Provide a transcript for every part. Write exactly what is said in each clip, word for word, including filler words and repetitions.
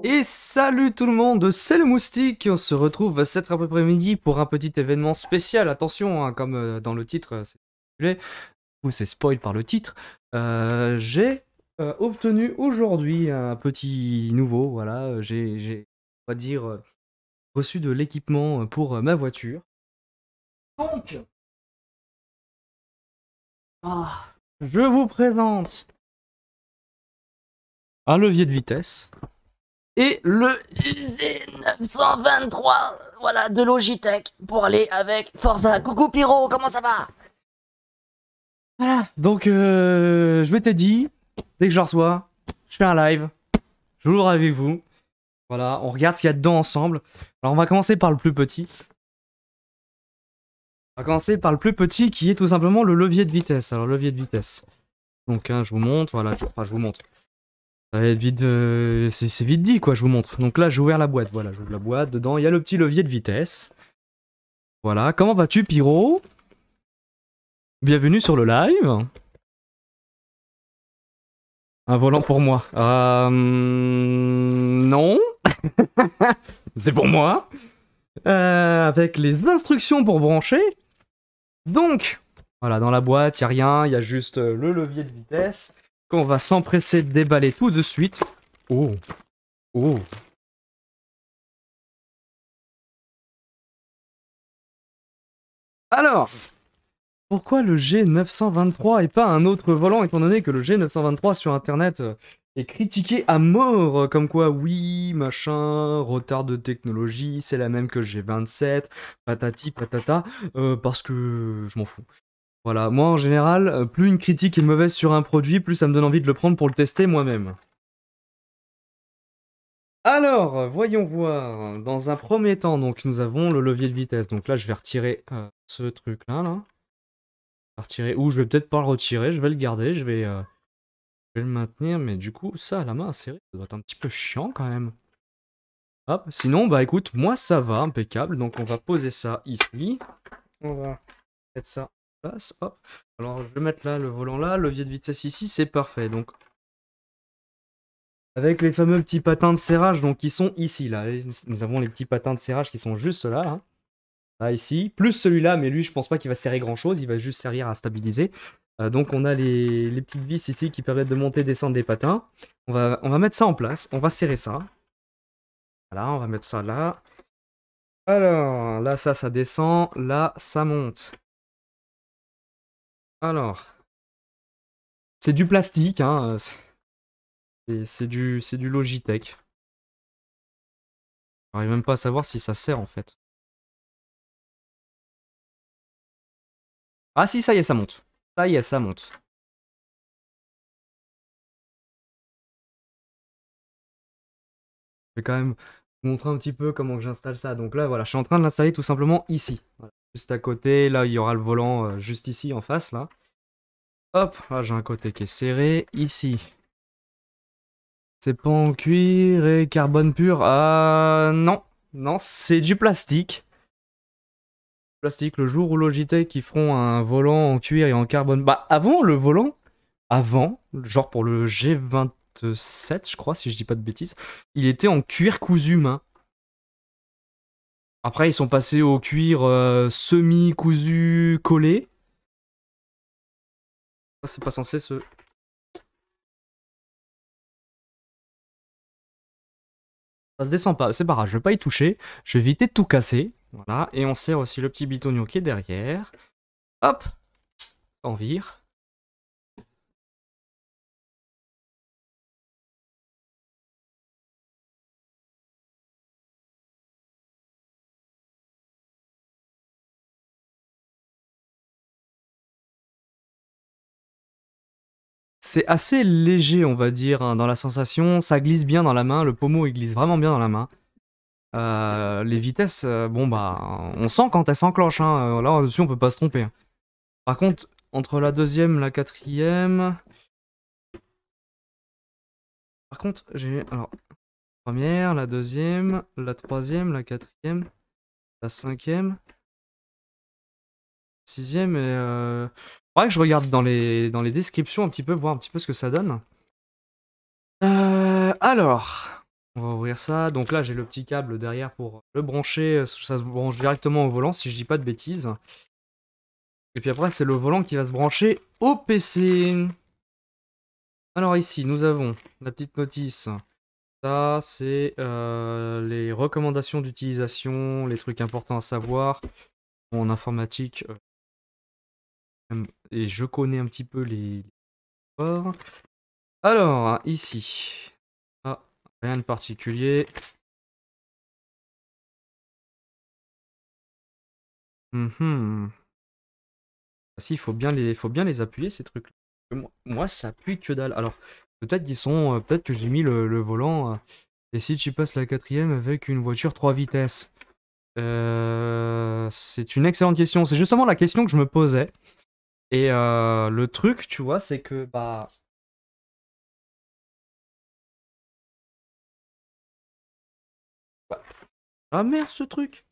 Et salut tout le monde, c'est le Moustique, on se retrouve cet après-midi pour un petit événement spécial, attention, hein, comme euh, dans le titre, euh, c'est stipulé, ou c'est spoil par le titre, euh, j'ai euh, obtenu aujourd'hui un petit nouveau, voilà, euh, j'ai, j'ai, on va dire, euh, reçu de l'équipement euh, pour euh, ma voiture. Donc, ah, je vous présente un levier de vitesse. Et le G neuf cent vingt-trois, voilà, de Logitech, pour aller avec Forza. Coucou Pyro, comment ça va? Voilà. Donc, euh, je m'étais dit, dès que je le reçois, je fais un live, je l'ouvre avec vous. Voilà, on regarde ce qu'il y a dedans ensemble. Alors, on va commencer par le plus petit. On va commencer par le plus petit qui est tout simplement le levier de vitesse. Alors, levier de vitesse. Donc, hein, je vous montre, voilà, je, enfin, je vous montre. Ça va être vite, euh, c'est, c'est vite dit, quoi, je vous montre. Donc là, j'ai ouvert la boîte, voilà, j'ouvre la boîte. Dedans, il y a le petit levier de vitesse. Voilà, comment vas-tu, Pyro? Bienvenue sur le live. Un volant pour moi. Euh... Non. C'est pour moi. Euh, avec les instructions pour brancher. Donc, voilà, dans la boîte, il n'y a rien. Il y a juste euh, le levier de vitesse qu'on va s'empresser de déballer tout de suite. Oh. Oh. Alors, pourquoi le G neuf cent vingt-trois et pas un autre volant, étant donné que le G neuf cent vingt-trois sur internet euh, est critiqué à mort, euh, comme quoi oui, machin, retard de technologie, c'est la même que le G vingt-sept, patati patata, euh, parce que je m'en fous. Voilà, moi en général, euh, plus une critique est mauvaise sur un produit, plus ça me donne envie de le prendre pour le tester moi-même. Alors, voyons voir. Dans un premier temps, donc nous avons le levier de vitesse. Donc là, je vais retirer euh, ce truc-là, là. Retirer, ou je vais peut-être pas le retirer, je vais le garder, je vais, euh, je vais le maintenir, mais du coup, ça à la main à serrer, ça doit être un petit peu chiant quand même. Hop, sinon, bah écoute, moi ça va, impeccable, donc on va poser ça ici. On va mettre ça en place, hop. Alors je vais mettre là le volant là, le levier de vitesse ici, c'est parfait, donc. Avec les fameux petits patins de serrage, donc qui sont ici, là. Nous avons les petits patins de serrage qui sont juste là, hein. Là, ici, plus celui-là, mais lui, je pense pas qu'il va serrer grand-chose, il va juste servir à stabiliser. Euh, donc, on a les, les petites vis ici qui permettent de monter et descendre les patins. On va, on va mettre ça en place, on va serrer ça. Voilà, on va mettre ça là. Alors, là, ça, ça descend, là, ça monte. Alors, c'est du plastique, hein, c'est, c'est du, c'est du Logitech. J'arrive même pas à savoir si ça sert, en fait. Ah si, ça y est, ça monte. Ça y est, ça monte. Je vais quand même vous montrer un petit peu comment j'installe ça. Donc là, voilà, je suis en train de l'installer tout simplement ici. Voilà. Juste à côté, là, il y aura le volant euh, juste ici, en face, là. Hop, là, j'ai un côté qui est serré. Ici. C'est pas en cuir et carbone pur. Ah, non. Non, c'est du plastique. Plastique, le jour où Logitech, ils feront un volant en cuir et en carbone... Bah, avant, le volant, avant, genre pour le G vingt-sept, je crois, si je dis pas de bêtises, il était en cuir cousu main. Après, ils sont passés au cuir euh, semi-cousu collé. Ça, c'est pas censé se... Ça se descend pas, c'est pas grave, je vais pas y toucher. Je vais éviter de tout casser. Voilà, et on serre aussi le petit bitonio qui est derrière. Hop, on vire. C'est assez léger, on va dire, hein, dans la sensation. Ça glisse bien dans la main, le pommeau il glisse vraiment bien dans la main. Euh, les vitesses, euh, bon bah, on sent quand elles s'enclenchent, hein. Là, dessus, on peut pas se tromper, hein. Par contre, entre la deuxième et la quatrième... Par contre, j'ai... Alors, la première, la deuxième, la troisième, la quatrième, la cinquième, sixième et... Euh... Faudrait que je regarde dans les, dans les descriptions un petit peu, voir un petit peu ce que ça donne. Euh, alors... On va ouvrir ça. Donc là, j'ai le petit câble derrière pour le brancher. Ça se branche directement au volant, si je dis pas de bêtises. Et puis après, c'est le volant qui va se brancher au P C. Alors ici, nous avons la petite notice. Ça, c'est euh, les recommandations d'utilisation, les trucs importants à savoir. En informatique, euh, et je connais un petit peu les... Alors, ici. Ah, rien de particulier. Mhm. Ah si, il faut bien les, faut bien les appuyer, ces trucs. Moi, moi, ça appuie que dalle. Alors, peut-être qu'ils sont, euh, peut-être que j'ai mis le, le volant. euh, et si tu passes la quatrième avec une voiture trois vitesses? Euh, c'est une excellente question. C'est justement la question que je me posais. Et euh, le truc, tu vois, c'est que bah. bah- Ah merde, ce truc.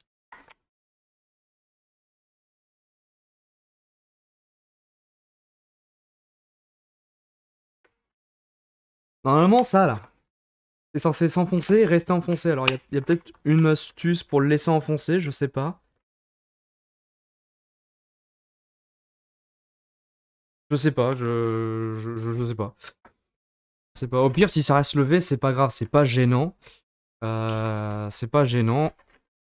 Normalement, ça là. C'est censé s'enfoncer et rester enfoncé. Alors, il y a, y a peut-être une astuce pour le laisser enfoncer, je sais pas. Je sais pas, je, je, je, je sais pas. C'est pas. Au pire, si ça reste levé, c'est pas grave, c'est pas gênant. Euh, c'est pas gênant.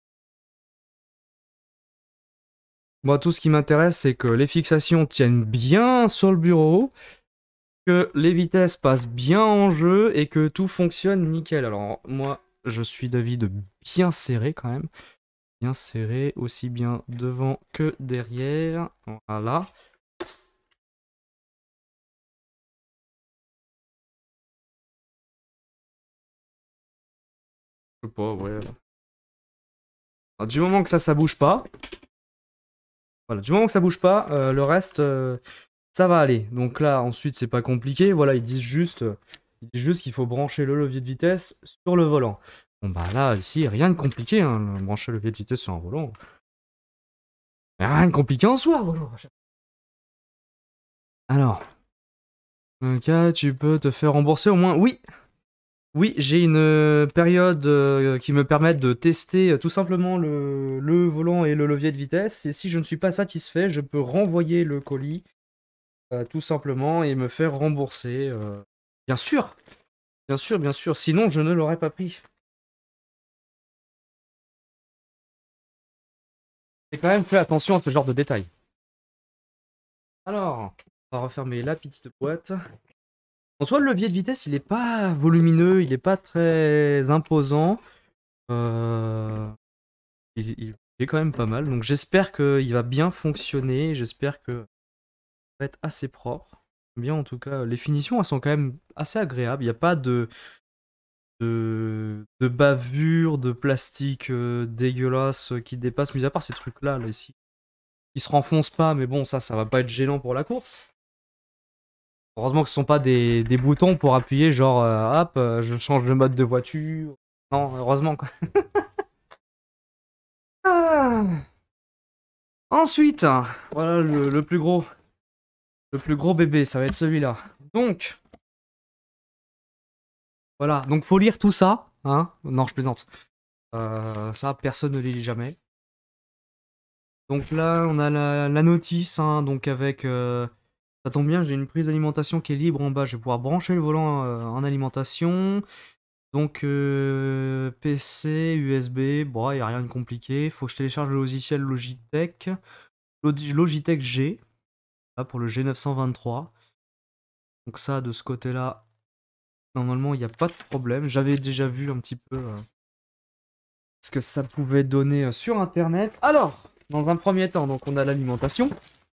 Moi, tout ce qui m'intéresse, c'est que les fixations tiennent bien sur le bureau, que les vitesses passent bien en jeu et que tout fonctionne nickel. Alors, moi, je suis d'avis de bien serré quand même. Bien serré, aussi bien devant que derrière. Voilà. Je sais pas, ouais. Alors, du moment que ça, ça bouge pas. Voilà, du moment que ça bouge pas, euh, le reste, euh, ça va aller. Donc là, ensuite, c'est pas compliqué. Voilà, ils disent juste, euh, ils disent juste qu'il faut brancher le levier de vitesse sur le volant. Bon bah là, ici, rien de compliqué, hein, brancher le levier de vitesse sur un volant. Rien de compliqué en soi, volant. Alors, ok, tu peux te faire rembourser au moins. Oui, oui, j'ai une euh, période euh, qui me permet de tester euh, tout simplement le, le volant et le levier de vitesse. Et si je ne suis pas satisfait, je peux renvoyer le colis euh, tout simplement et me faire rembourser. euh. Bien sûr, bien sûr, bien sûr. Sinon, je ne l'aurais pas pris. J'ai quand même fait attention à ce genre de détails. Alors, on va refermer la petite boîte. En soi, le levier de vitesse, il est pas volumineux, il est pas très imposant. Euh, il, il est quand même pas mal. Donc j'espère qu'il va bien fonctionner. J'espère que ça va être assez propre. Bien en tout cas, les finitions, elles sont quand même assez agréables. Il n'y a pas de, de, de bavure, de plastique euh, dégueulasse qui dépasse, mis à part ces trucs-là, là, ici. Ils se renfoncent pas, mais bon, ça, ça va pas être gênant pour la course. Heureusement que ce sont pas des, des boutons pour appuyer, genre, euh, hop, euh, je change de mode de voiture. Non, heureusement, quoi. Ah. Ensuite, voilà le, le plus gros. Le plus gros bébé, ça va être celui-là. Donc, voilà. Donc, faut lire tout ça, hein. Non, je plaisante. Euh, ça, personne ne les lit jamais. Donc là, on a la, la notice, hein, donc avec... euh, ça tombe bien, j'ai une prise d'alimentation qui est libre en bas. Je vais pouvoir brancher le volant euh, en alimentation. Donc, euh, P C, U S B, bon, il n'y a rien de compliqué. Faut que je télécharge le logiciel Logitech. Log- Logitech G, là, pour le G neuf cent vingt-trois. Donc ça, de ce côté-là, normalement, il n'y a pas de problème. J'avais déjà vu un petit peu euh, ce que ça pouvait donner euh, sur Internet. Alors, dans un premier temps, donc on a l'alimentation.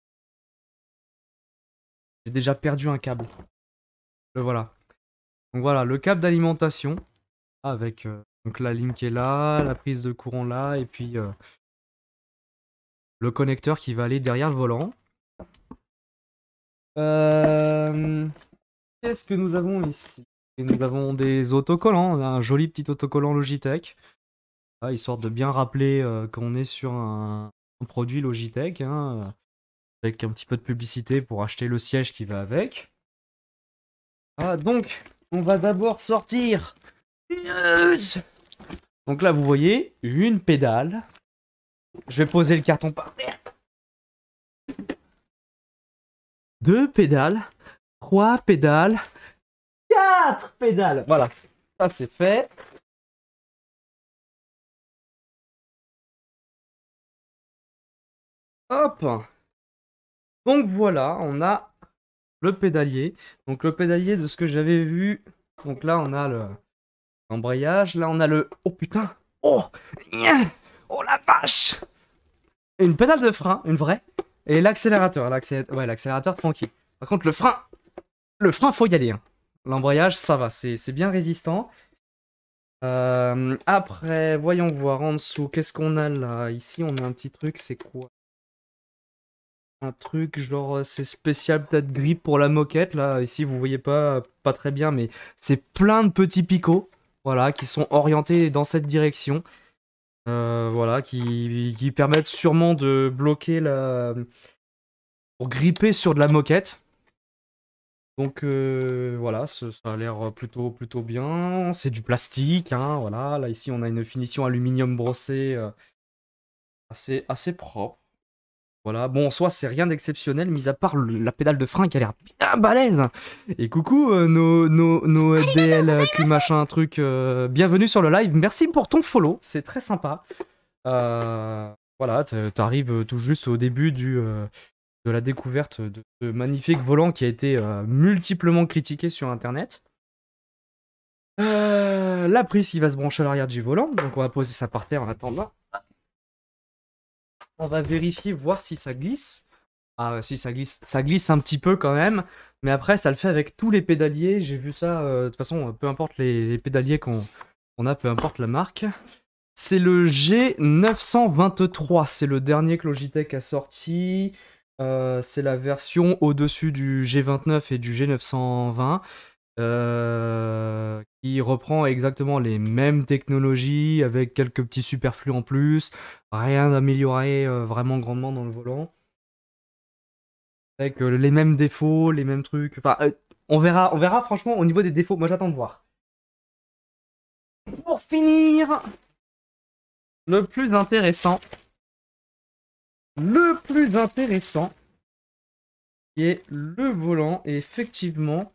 J'ai déjà perdu un câble. Le voilà. Donc voilà, le câble d'alimentation avec euh, donc la ligne qui est là, la prise de courant là, et puis euh, le connecteur qui va aller derrière le volant. Euh, Qu'est-ce que nous avons ici? Et nous avons des autocollants, on a un joli petit autocollant Logitech, ah, histoire de bien rappeler euh, qu'on est sur un, un produit Logitech, hein, euh, avec un petit peu de publicité pour acheter le siège qui va avec. Ah, donc, on va d'abord sortir Yes. Donc là, vous voyez, une pédale. Je vais poser le carton par terre. Deux pédales. Trois pédales. Quatre pédales. Voilà, ça c'est fait. Hop. Donc voilà, on a le pédalier. Donc le pédalier de ce que j'avais vu. Donc là, on a le l'embrayage. Là, on a le... Oh putain. Oh. Oh la vache. Une pédale de frein, une vraie. Et l'accélérateur. L'accélérateur, ouais, l'accélérateur tranquille. Par contre, le frein... Le frein, faut y aller. Hein. L'embrayage, ça va. C'est bien résistant. Euh, après, voyons voir en dessous. Qu'est-ce qu'on a là? Ici, on a un petit truc. C'est quoi? Un truc genre, c'est spécial peut-être grip pour la moquette. Là, ici, vous voyez pas, pas très bien, mais c'est plein de petits picots. Voilà, qui sont orientés dans cette direction. Euh, voilà, qui, qui permettent sûrement de bloquer la... pour gripper sur de la moquette. Donc euh, voilà, ça, ça a l'air plutôt, plutôt bien. C'est du plastique, hein, voilà. Là, ici, on a une finition aluminium brossé euh, assez, assez propre. Voilà, bon, en soi, c'est rien d'exceptionnel, mis à part le- la pédale de frein qui a l'air bien balèze. Et coucou, euh, nos, nos, nos F D L, euh, Q machin, truc. euh, bienvenue sur le live. Merci pour ton follow, c'est très sympa. Euh, voilà, t- t'arrives tout juste au début du, euh, de la découverte de ce magnifique volant qui a été euh, multiplement critiqué sur internet. Euh, la prise qui va se brancher à l'arrière du volant, donc on va poser ça par terre en attendant. On va vérifier, voir si ça glisse. Ah si, ça glisse. Ça glisse un petit peu quand même, mais après ça le fait avec tous les pédaliers. J'ai vu ça, euh, de toute façon, peu importe les, les pédaliers qu'on qu'on a, peu importe la marque. C'est le G neuf cent vingt-trois, c'est le dernier que Logitech a sorti. Euh, c'est la version au-dessus du G vingt-neuf et du G neuf cent vingt. Euh, qui reprend exactement les mêmes technologies avec quelques petits superflus en plus, rien d'amélioré euh, vraiment grandement dans le volant, avec euh, les mêmes défauts, les mêmes trucs. Enfin, euh, on verra, on verra franchement au niveau des défauts. Moi, j'attends de voir. Pour finir, le plus intéressant, le plus intéressant, qui est le volant. Et effectivement,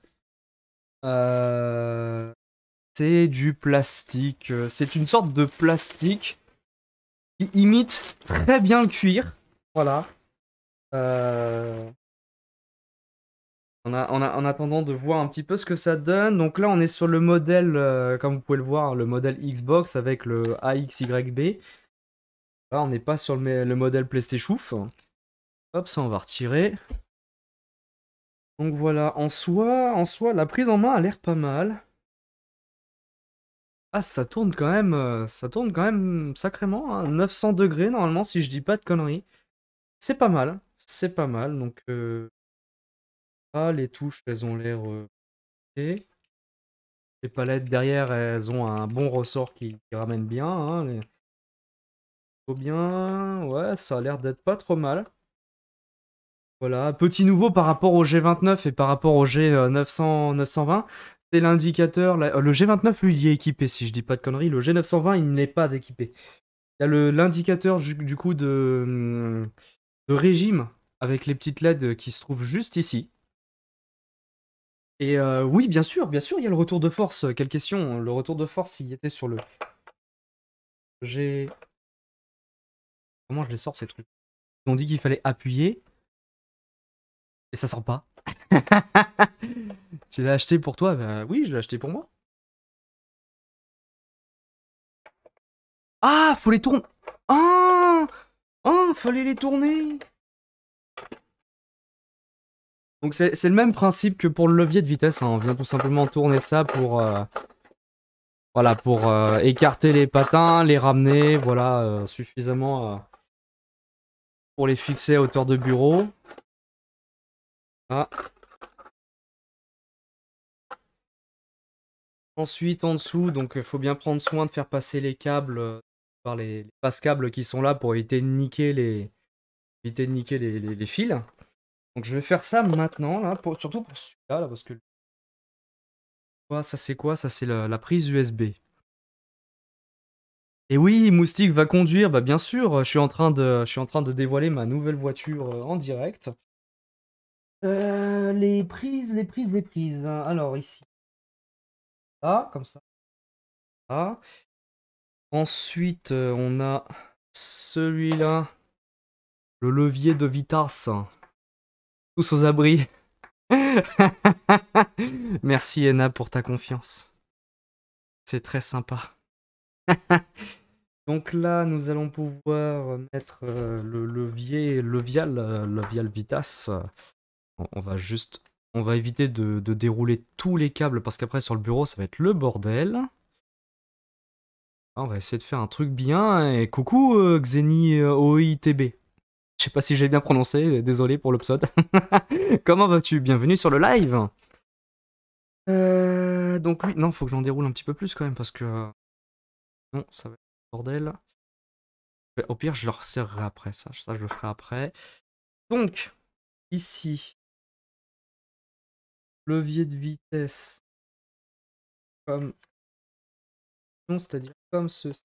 euh, c'est du plastique. Euh, C'est une sorte de plastique qui imite très bien le cuir. Voilà. Euh, En, a- en a- en attendant de voir un petit peu ce que ça donne. Donc là, on est sur le modèle, euh, comme vous pouvez le voir, le modèle Xbox avec le A X Y B. Là, on n'est pas sur le, mé- le modèle PlayStation. Hop, ça, on va retirer. Donc voilà, en soi, en soi, la prise en main a l'air pas mal. Ah, ça tourne quand même, euh, ça tourne quand même sacrément, hein, neuf cents degrés normalement, si je dis pas de conneries. C'est pas mal, c'est pas mal. Donc, euh, ah, les touches, elles ont l'air euh, ok. Les palettes derrière, elles ont un bon ressort qui, qui ramène bien. Hein, les- Faut bien. Ouais, ça a l'air d'être pas trop mal. Voilà, petit nouveau par rapport au G vingt-neuf et par rapport au G neuf cents, neuf cent vingt. C'est l'indicateur. la- Le G vingt-neuf, lui, il y est équipé, si je dis pas de conneries. Le G neuf cent vingt, il n'est pas équipé. Il y a le- l'indicateur du, du coup de, hum, de régime avec les petites L E D qui se trouvent juste ici. Et euh, oui, bien sûr, bien sûr, il y a le retour de force. Quelle question? Le retour de force, il était sur le G. Comment je les sors ces trucs? Ils ont dit qu'il fallait appuyer et ça sort pas. Tu l'as acheté pour toi? Bah oui, je l'ai acheté pour moi. Ah, faut les tourner. Ah, ah, fallait les tourner. Donc c'est c'est le même principe que pour le levier de vitesse. Hein. On vient tout simplement tourner ça pour, euh, voilà, pour euh, écarter les patins, les ramener, voilà, euh, suffisamment euh, pour les fixer à hauteur de bureau. Ah. Ensuite, en dessous, donc il faut bien prendre soin de faire passer les câbles euh, par les, les passe-câbles qui sont là pour éviter de niquer les, éviter de niquer les, les- les fils. Donc je vais faire ça maintenant, là, surtout pour celui-là, là, parce que... Quoi, ça c'est quoi? Ça c'est la, la prise U S B. Et oui, Moustique va conduire, bah bien sûr, je suis en train de, je suis en train de dévoiler ma nouvelle voiture euh, en direct. Euh, les prises, les prises, les prises. Alors ici, là, comme ça. Là. Ensuite, euh, on a celui-là, le levier de vitesse. Tous aux abris. Merci Ena pour ta confiance. C'est très sympa. Donc là, nous allons pouvoir mettre euh, le levier, levial, euh, levial Vitas. On on va juste, on va éviter de, de dérouler tous les câbles parce qu'après sur le bureau, ça va être le bordel. Ah, on va essayer de faire un truc bien. Et coucou euh, Xeni euh, O I T B. Je sais pas si j'ai bien prononcé, désolé pour le pseudo. Comment vas-tu? Bienvenue sur le live. Euh, donc oui, non, faut que j'en déroule un petit peu plus quand même parce que euh, non, ça va être le bordel. Au pire, je le resserrerai après, ça, ça je le ferai après. Donc, ici, levier de vitesse, comme, non, c'est-à-dire comme ceci.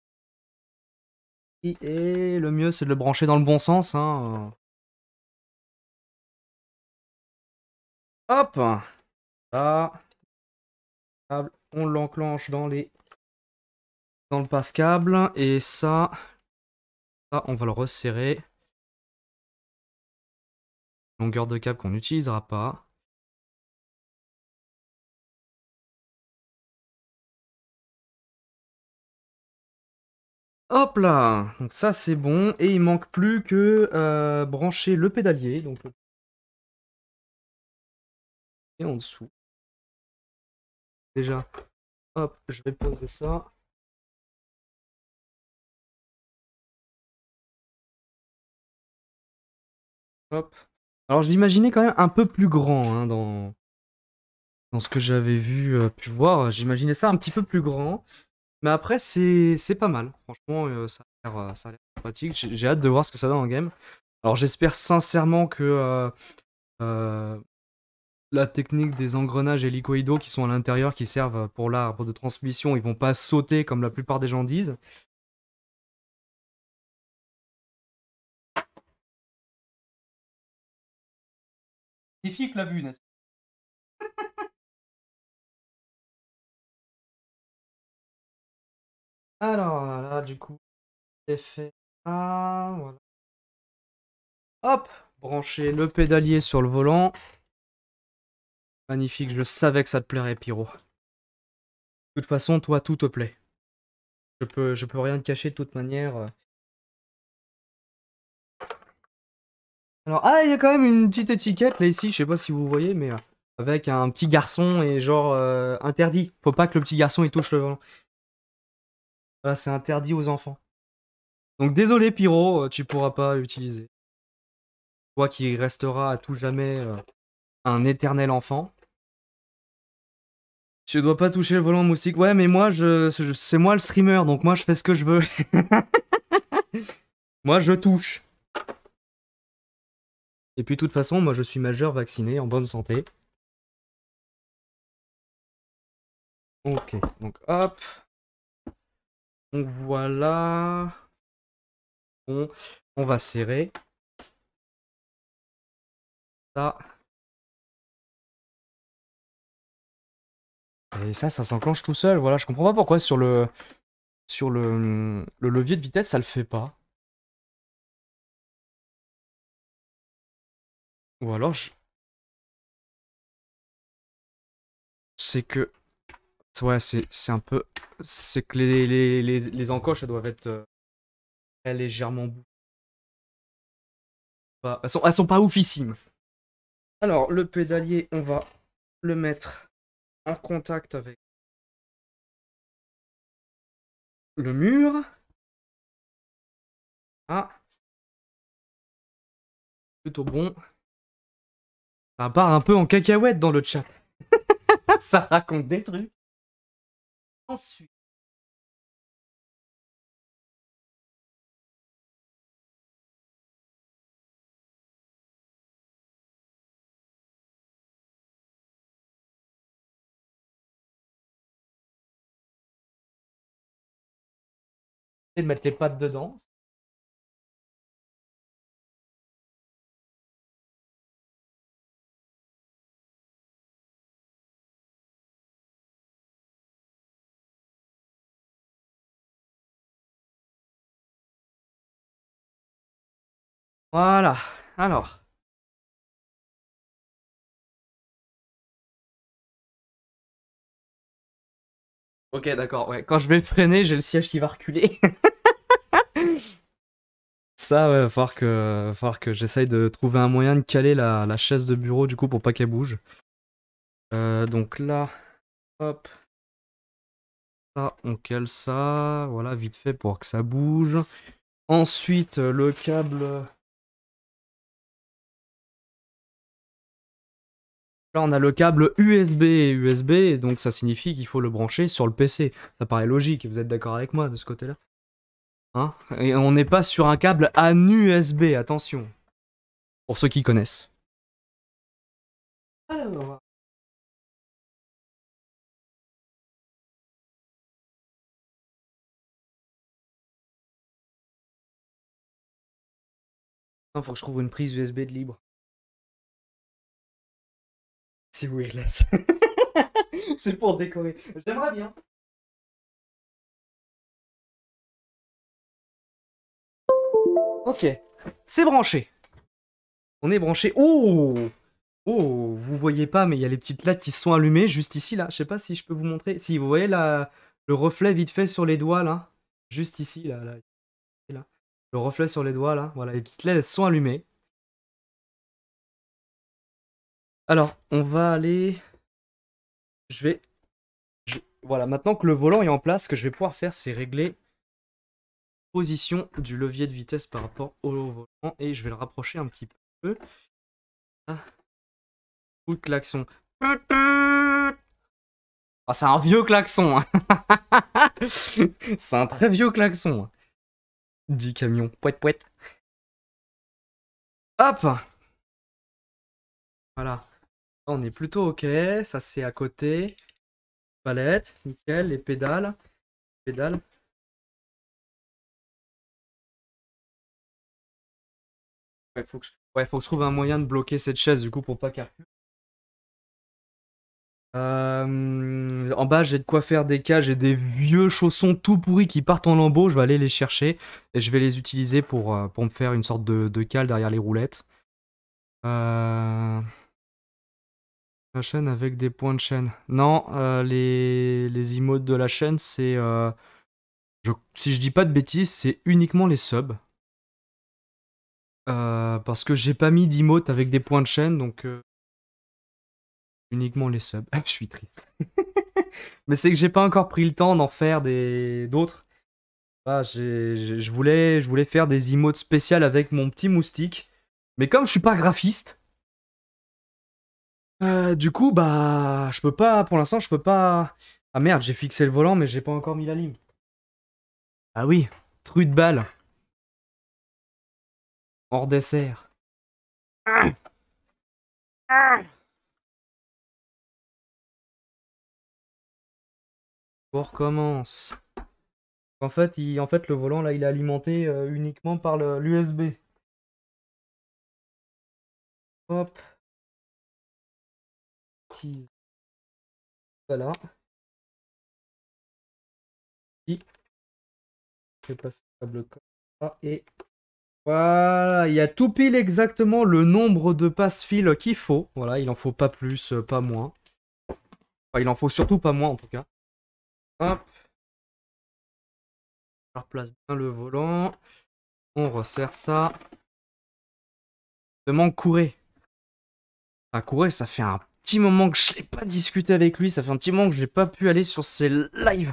Et le mieux, c'est de le brancher dans le bon sens. Hein. Hop, là, on l'enclenche dans les, dans le passe-câble et ça, ça, on va le resserrer. Longueur de câble qu'on n'utilisera pas. Hop là, donc ça c'est bon et il manque plus que euh, brancher le pédalier, donc et en dessous. Déjà, hop, je vais poser ça. Hop. Alors je l'imaginais quand même un peu plus grand hein, dans, dans ce que j'avais vu, euh, pu voir. J'imaginais ça un petit peu plus grand. Mais après, c'est c'est pas mal. Franchement, euh, ça a l'air euh, ça a l'air sympathique. J'ai j'ai hâte de voir ce que ça donne en game. Alors j'espère sincèrement que euh, euh, la technique des engrenages hélicoïdaux qui sont à l'intérieur, qui servent pour l'arbre de transmission, ils vont pas sauter comme la plupart des gens disent. Magnifique la vue, n'est-ce pas? Alors là, du coup, c'est fait. Ah, voilà. Hop, brancher le pédalier sur le volant. Magnifique, je savais que ça te plairait, Pyro. De toute façon, toi, tout te plaît. Je peux, je peux rien te cacher de toute manière. Alors, ah, il y a quand même une petite étiquette là ici, je sais pas si vous voyez, mais euh, avec un petit garçon et genre euh, interdit. Faut pas que le petit garçon il touche le volant. Voilà, c'est interdit aux enfants. Donc désolé Pyro, euh, tu pourras pas l'utiliser. Toi qui resteras à tout jamais euh, un éternel enfant. Tu dois pas toucher le volant moustique. Ouais, mais moi, je, je- c'est moi le streamer, donc moi je fais ce que je veux. Moi je touche. Et puis de toute façon, moi je suis majeur, vacciné, en bonne santé. Ok, donc hop. Donc voilà. On, on va serrer ça. Et ça, ça s'enclenche tout seul. Voilà, je comprends pas pourquoi sur le sur le, le levier de vitesse, ça le fait pas. Ou alors, je- c'est que ouais, c'est c'est un peu c'est que les, les, les, les encoches elles doivent être euh, très légèrement bou- pas elles sont elles sont pas oufissimes. Alors, le pédalier, on va le mettre en contact avec le mur. Ah, plutôt bon. Ça part un peu en cacahuète dans le chat. Ça raconte des trucs. Ensuite, de mettre les pattes dedans. Voilà. Alors. Ok, d'accord. Ouais. Quand je vais freiner, j'ai le siège qui va reculer. Ça, ouais, va falloir que, va falloir que j'essaye de trouver un moyen de caler la, la chaise de bureau du coup pour pas qu'elle bouge. Euh, donc là, hop. Ça, on cale ça. Voilà, vite fait pour que ça bouge. Ensuite, le câble. Là, on a le câble U S B et U S B, donc ça signifie qu'il faut le brancher sur le P C. Ça paraît logique, vous êtes d'accord avec moi de ce côté-là? Hein? Et on n'est pas sur un câble A N U S B, attention. Pour ceux qui connaissent. Alors... Il faut que je trouve une prise U S B de libre. C'est wireless. C'est pour décorer. J'aimerais bien. Ok, c'est branché. On est branché. Oh! Oh, vous voyez pas, mais il y a les petites lattes qui se sont allumées juste ici, là. Je sais pas si je peux vous montrer. Si, vous voyez la... le reflet vite fait sur les doigts, là. Juste ici, là, là. là. Le reflet sur les doigts, là. Voilà, les petites L E D sont allumées. Alors, on va aller... Je vais... je- Voilà, maintenant que le volant est en place, ce que je vais pouvoir faire, c'est régler la position du levier de vitesse par rapport au volant. Et je vais le rapprocher un petit peu. Ah. Ou le klaxon. Ah, c'est un vieux klaxon. C'est un très vieux klaxon. Dit camion. Pouette, pouette. Hop. Voilà. On est plutôt ok. Ça, c'est à côté. Palette. Nickel. Les pédales. Pédales. Ouais, faut que je... ouais, faut que je trouve un moyen de bloquer cette chaise, du coup, pour pas qu'elle recule. Euh, en bas, j'ai de quoi faire des cages et des vieux chaussons tout pourris qui partent en lambeaux. Je vais aller les chercher et je vais les utiliser pour, euh, pour me faire une sorte de, de cale derrière les roulettes. Euh... La chaîne avec des points de chaîne. Non, euh, les, les emotes de la chaîne, c'est... Euh, je, si je dis pas de bêtises, c'est uniquement les subs. Euh, parce que j'ai pas mis d'emote avec des points de chaîne, donc... Euh, uniquement les subs. Je suis triste. Mais c'est que j'ai pas encore pris le temps d'en faire des d'autres. Ah, j'ai- j'ai- je voulais, je voulais faire des emotes spéciales avec mon petit moustique. Mais comme je suis pas graphiste, euh, du coup, bah, je peux pas, pour l'instant, je peux pas... Ah merde, j'ai fixé le volant, mais j'ai pas encore mis la lime. Ah oui, trou de balle. Hors dessert. Ah. Ah. On recommence. En fait, il, en fait, le volant, là, il est alimenté euh, uniquement par l'U S B. Hop. Tease. Voilà. Et je vais passer le câble comme ça. Et voilà, il y a tout pile exactement le nombre de passe-fil qu'il faut. Voilà, il en faut pas plus, euh, pas moins. Enfin, il en faut surtout pas moins, en tout cas. Hop. Je replace bien le volant. On resserre ça. Demande courir. À courir, ça fait un petit moment que je n'ai pas discuté avec lui. Ça fait un petit moment que je n'ai pas pu aller sur ses lives.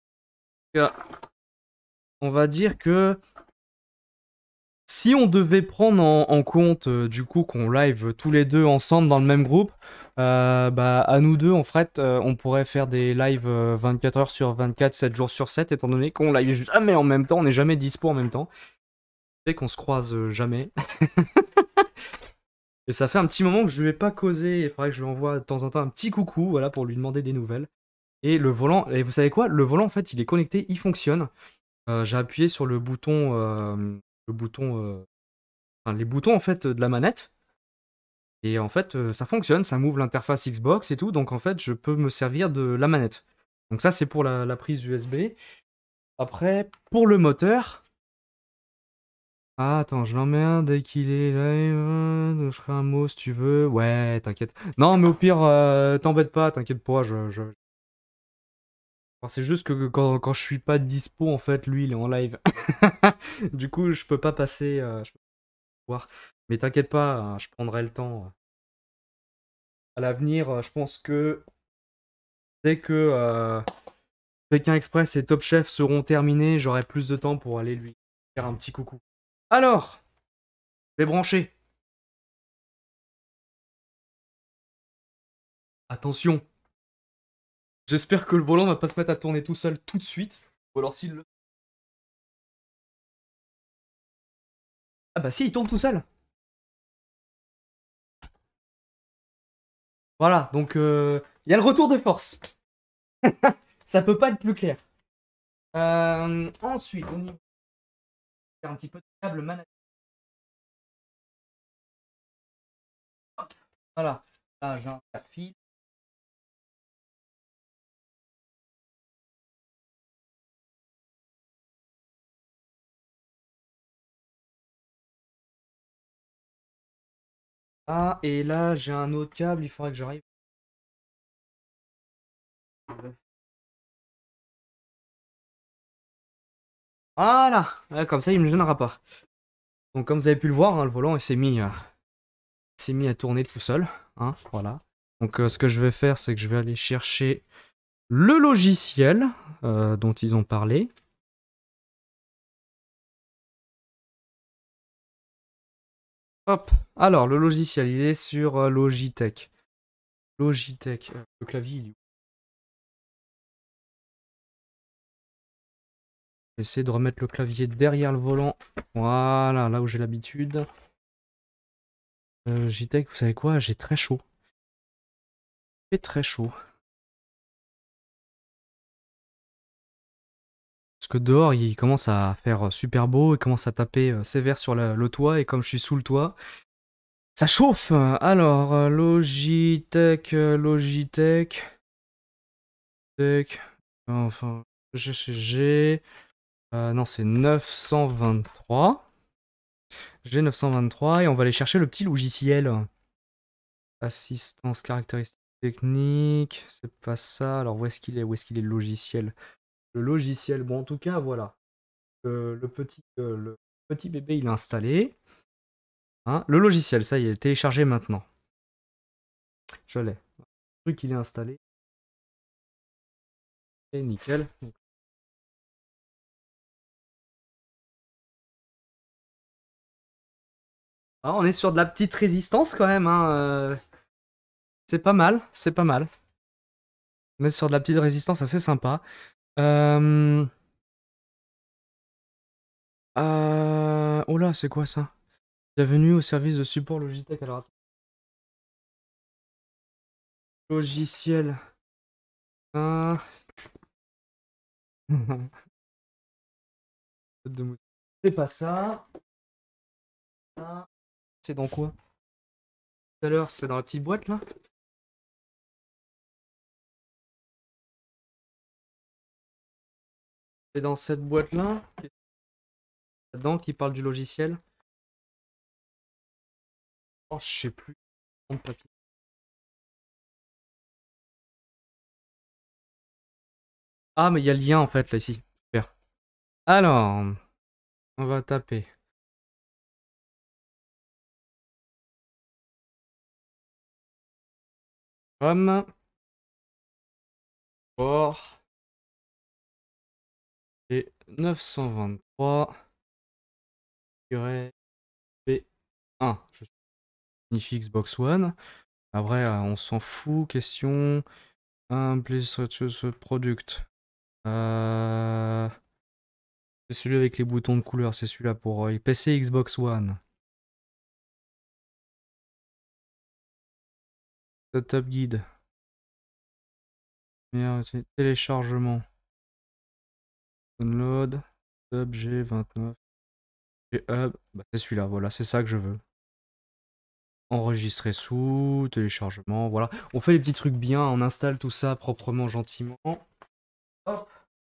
On va dire que si on devait prendre en, en compte euh, du coup qu'on live tous les deux ensemble dans le même groupe, euh, bah à nous deux en fait, euh, on pourrait faire des lives euh, vingt-quatre heures sur vingt-quatre, sept jours sur sept, étant donné qu'on live jamais en même temps, on n'est jamais dispo en même temps. Et qu'on se croise euh, jamais. Et ça fait un petit moment que je lui ai pas causé. Il faudrait que je lui envoie de temps en temps un petit coucou, voilà, pour lui demander des nouvelles. Et le volant, et vous savez quoi? Le volant, en fait, il est connecté, il fonctionne. euh, j'ai appuyé sur le bouton, euh, le bouton, euh, enfin, les boutons en fait de la manette. Et en fait, euh, ça fonctionne, ça m'ouvre l'interface Xbox et tout, donc en fait, je peux me servir de la manette. Donc ça, c'est pour la, la prise U S B. Après, pour le moteur... Ah, attends, je l'emmerde dès qu'il est live. euh, Je ferai un mot si tu veux. Ouais, t'inquiète. Non, mais au pire, euh, t'embête pas, t'inquiète pas. Je, je... Enfin, c'est juste que quand, quand je suis pas dispo, en fait, lui, il est en live. Du coup, je peux pas passer. euh, je peux pas voir. Mais t'inquiète pas, hein, je prendrai le temps. À l'avenir, euh, je pense que dès que euh, Pékin Express et Top Chef seront terminés, j'aurai plus de temps pour aller lui faire un petit coucou. Alors, je vais brancher. Attention, j'espère que le volant va pas se mettre à tourner tout seul tout de suite. Ou alors s'il le... Ah bah si, il tourne tout seul. Voilà, donc il euh, y a le retour de force. Ça peut pas être plus clair. Euh, ensuite, on y va un petit peu de câble manette. Voilà, là j'ai un fil. Ah, et là j'ai un autre câble, il faudrait que j'arrive. Voilà, ouais, comme ça il me gênera pas. Donc comme vous avez pu le voir, hein, le volant il s'est mis, euh, s'est mis à tourner tout seul. Hein, voilà. Donc euh, ce que je vais faire, c'est que je vais aller chercher le logiciel euh, dont ils ont parlé. Hop. Alors le logiciel, il est sur euh, Logitech. Logitech. Euh, le clavier, il est où? Je vais essayer de remettre le clavier derrière le volant. Voilà, là où j'ai l'habitude. Euh, Logitech, vous savez quoi? J'ai très chaud. J'ai très chaud. Parce que dehors, il commence à faire super beau, il commence à taper euh, sévère sur la- le toit, et comme je suis sous le toit, ça chauffe. Alors, euh, Logitech, euh, Logitech, Tech, enfin, G G G, euh, non, c'est neuf cent vingt-trois. G neuf cent vingt-trois, et on va aller chercher le petit logiciel. Assistance caractéristiques techniques, c'est pas ça. Alors, où est-ce qu'il est? Où est-ce qu'il est le logiciel? Le logiciel, bon, en tout cas, voilà. Euh, le, petit, euh, le petit bébé, il est installé. Hein, le logiciel, ça y est, téléchargé maintenant. Je l'ai. Le truc, il est installé. Et nickel. Donc, ah, on est sur de la petite résistance quand même. Hein, euh, C'est pas mal, c'est pas mal. On est sur de la petite résistance assez sympa. Euh... euh, Oh là, c'est quoi ça? Bienvenue au service de support Logitech. Alors, attends. Logiciel. Ah. C'est pas ça. Ah. C'est dans quoi? Tout à l'heure, c'est dans la petite boîte là? C'est dans cette boîte là? Là-dedans qui parle du logiciel? Oh, je sais plus. De papier. Ah, mais il y a le lien en fait là ici. Super. Alors, on va taper. Comme port et neuf cent vingt-trois B un. Je signifie Xbox One. Après, euh, on s'en fout. Question. Un ce product. Euh... C'est celui avec les boutons de couleur. C'est celui-là pour euh, P C Xbox One. Setup guide. Téléchargement. Download. Hub G vingt-neuf. G Hub, bah, c'est celui-là, voilà, c'est ça que je veux. Enregistrer sous, téléchargement, voilà. On fait les petits trucs bien, on installe tout ça proprement, gentiment. Hop.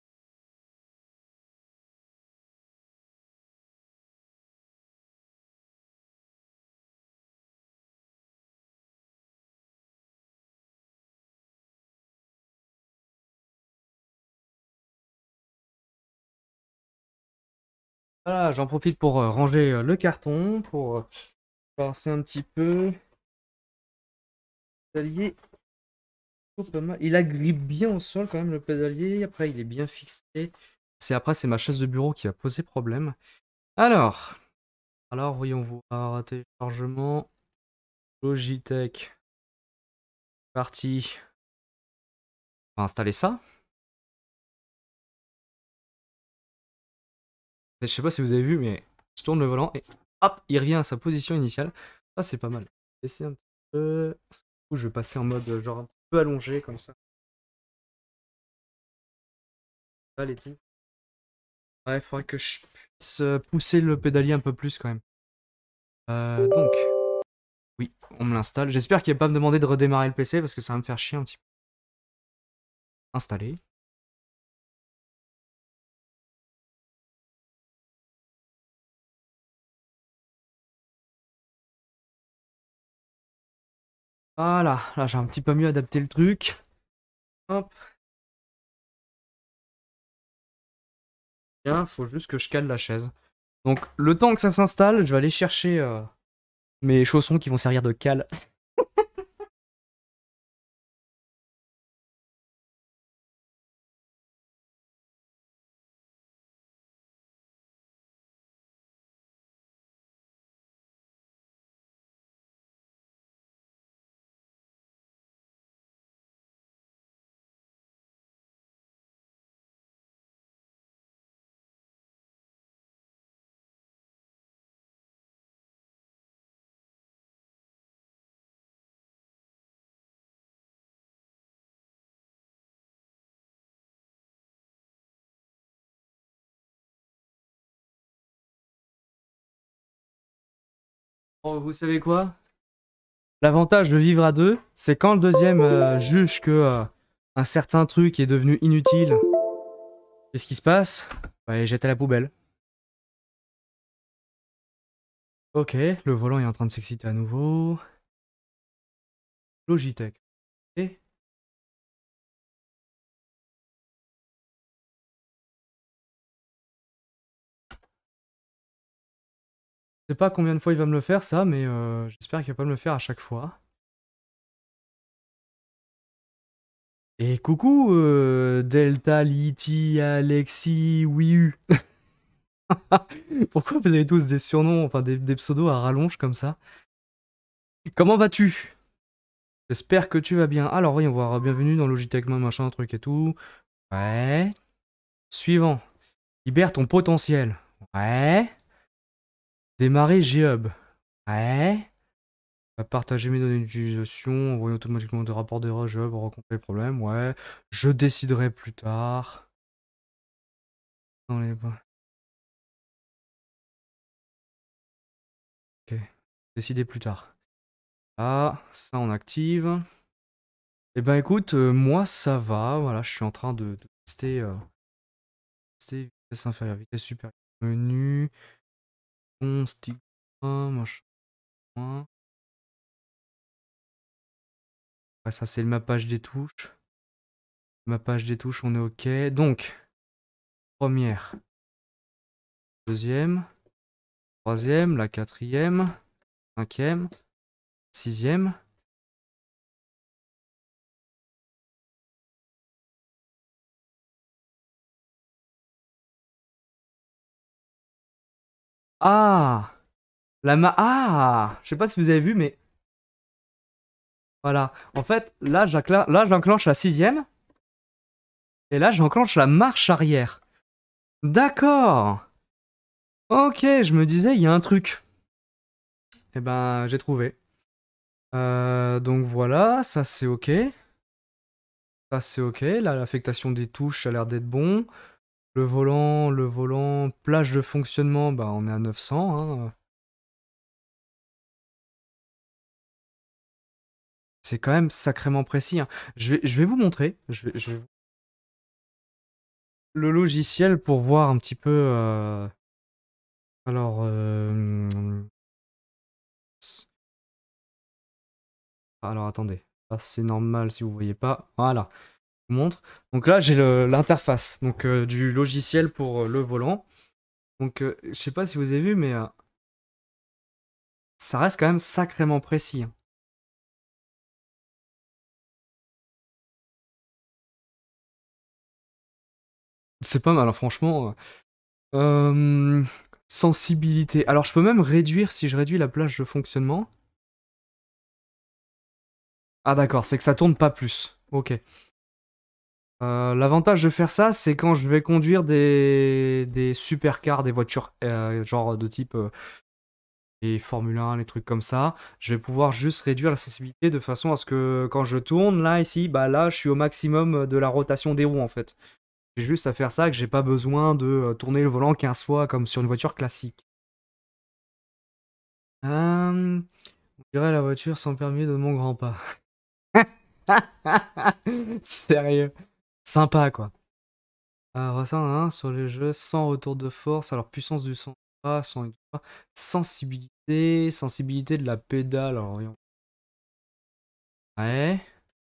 Voilà, j'en profite pour euh, ranger euh, le carton, pour euh, passer un petit peu. Pédalier. Il agrippe bien au sol quand même le pédalier. Après, il est bien fixé. C'est après, c'est ma chaise de bureau qui va poser problème. Alors, alors voyons voir. Téléchargement. Logitech. Parti. On va installer ça. Je sais pas si vous avez vu, mais je tourne le volant et hop, il revient à sa position initiale. Ça, c'est pas mal. Laisser un petit peu. Du coup, je vais passer en mode genre un petit peu allongé comme ça. Là, les tout. Ouais, il faudrait que je puisse pousser le pédalier un peu plus quand même. Euh, donc, oui, on me l'installe. J'espère qu'il va pas me demander de redémarrer le P C parce que ça va me faire chier un petit peu. Installer. Voilà, là j'ai un petit peu mieux adapté le truc. Hop. Bien, faut juste que je cale la chaise. Donc, le temps que ça s'installe, je vais aller chercher euh, mes chaussons qui vont servir de cale. Oh, vous savez quoi? L'avantage de vivre à deux, c'est quand le deuxième euh, juge que euh, un certain truc est devenu inutile. Qu'est-ce qui se passe? Bah, il jette à la poubelle. Ok, le volant est en train de s'exciter à nouveau. Logitech. Et je sais pas combien de fois il va me le faire ça, mais euh, j'espère qu'il va pas me le faire à chaque fois. Et coucou euh, Delta, Liti, Alexis, Wiu. Pourquoi vous avez tous des surnoms, enfin des, des pseudos à rallonge comme ça? Comment vas-tu? J'espère que tu vas bien. Alors voyons voir, bienvenue dans Logitech, machin, truc et tout. Ouais. Suivant. Libère ton potentiel. Ouais. Démarrer G-Hub. Ouais. Partager mes données d'utilisation, envoyer automatiquement des rapports d'erreur G-Hub, rencontrer les problèmes. Ouais. Je déciderai plus tard. Dans les... Ok. Décider plus tard. Ah, ça on active. Eh ben écoute, euh, moi ça va. Voilà, je suis en train de, de tester, euh, tester vitesse inférieure, vitesse supérieure. Menu, on stick un, machin. Un. Ouais, ça c'est ma page des touches. Ma page des touches, on est ok. Donc, première, deuxième, troisième, la quatrième, cinquième, sixième. Ah! La ma... Ah! Je sais pas si vous avez vu, mais... Voilà. En fait, là, j'enclenche là, j'enclenche la sixième. Et là, j'enclenche la marche arrière. D'accord! Ok, je me disais, il y a un truc. Eh ben, j'ai trouvé. Euh, donc voilà, ça c'est ok. Ça c'est ok. Là, l'affectation des touches a l'air d'être bon. Le volant, le volant, plage de fonctionnement, bah on est à neuf cents. Hein. C'est quand même sacrément précis. Hein. Je vais, je vais vous montrer. Je vais, je vais... Le logiciel pour voir un petit peu. Euh... Alors. Euh... Alors attendez. Ah, c'est normal si vous voyez pas. Voilà. Je vous montre. Donc là j'ai l'interface donc euh, du logiciel pour euh, le volant. Donc euh, je sais pas si vous avez vu mais euh, ça reste quand même sacrément précis. Hein. C'est pas mal, hein, franchement. Euh, sensibilité. Alors, je peux même réduire si je réduis la plage de fonctionnement. Ah, d'accord, c'est que ça tourne pas plus. Ok. Euh, L'avantage de faire ça, c'est quand je vais conduire des, des supercars, des voitures euh, genre de type euh, les Formule un, les trucs comme ça. Je vais pouvoir juste réduire la sensibilité de façon à ce que quand je tourne, là, ici, bah là, je suis au maximum de la rotation des roues en fait. J'ai juste à faire ça, que j'ai pas besoin de euh, tourner le volant quinze fois comme sur une voiture classique. Euh, on dirait la voiture sans permis de mon grand-pas. Sérieux. Sympa, quoi. Euh, ressent hein, sur les jeux sans retour de force. Alors, puissance du son. Ah, sans... Sensibilité. Sensibilité de la pédale. Alors, voyons. Ouais.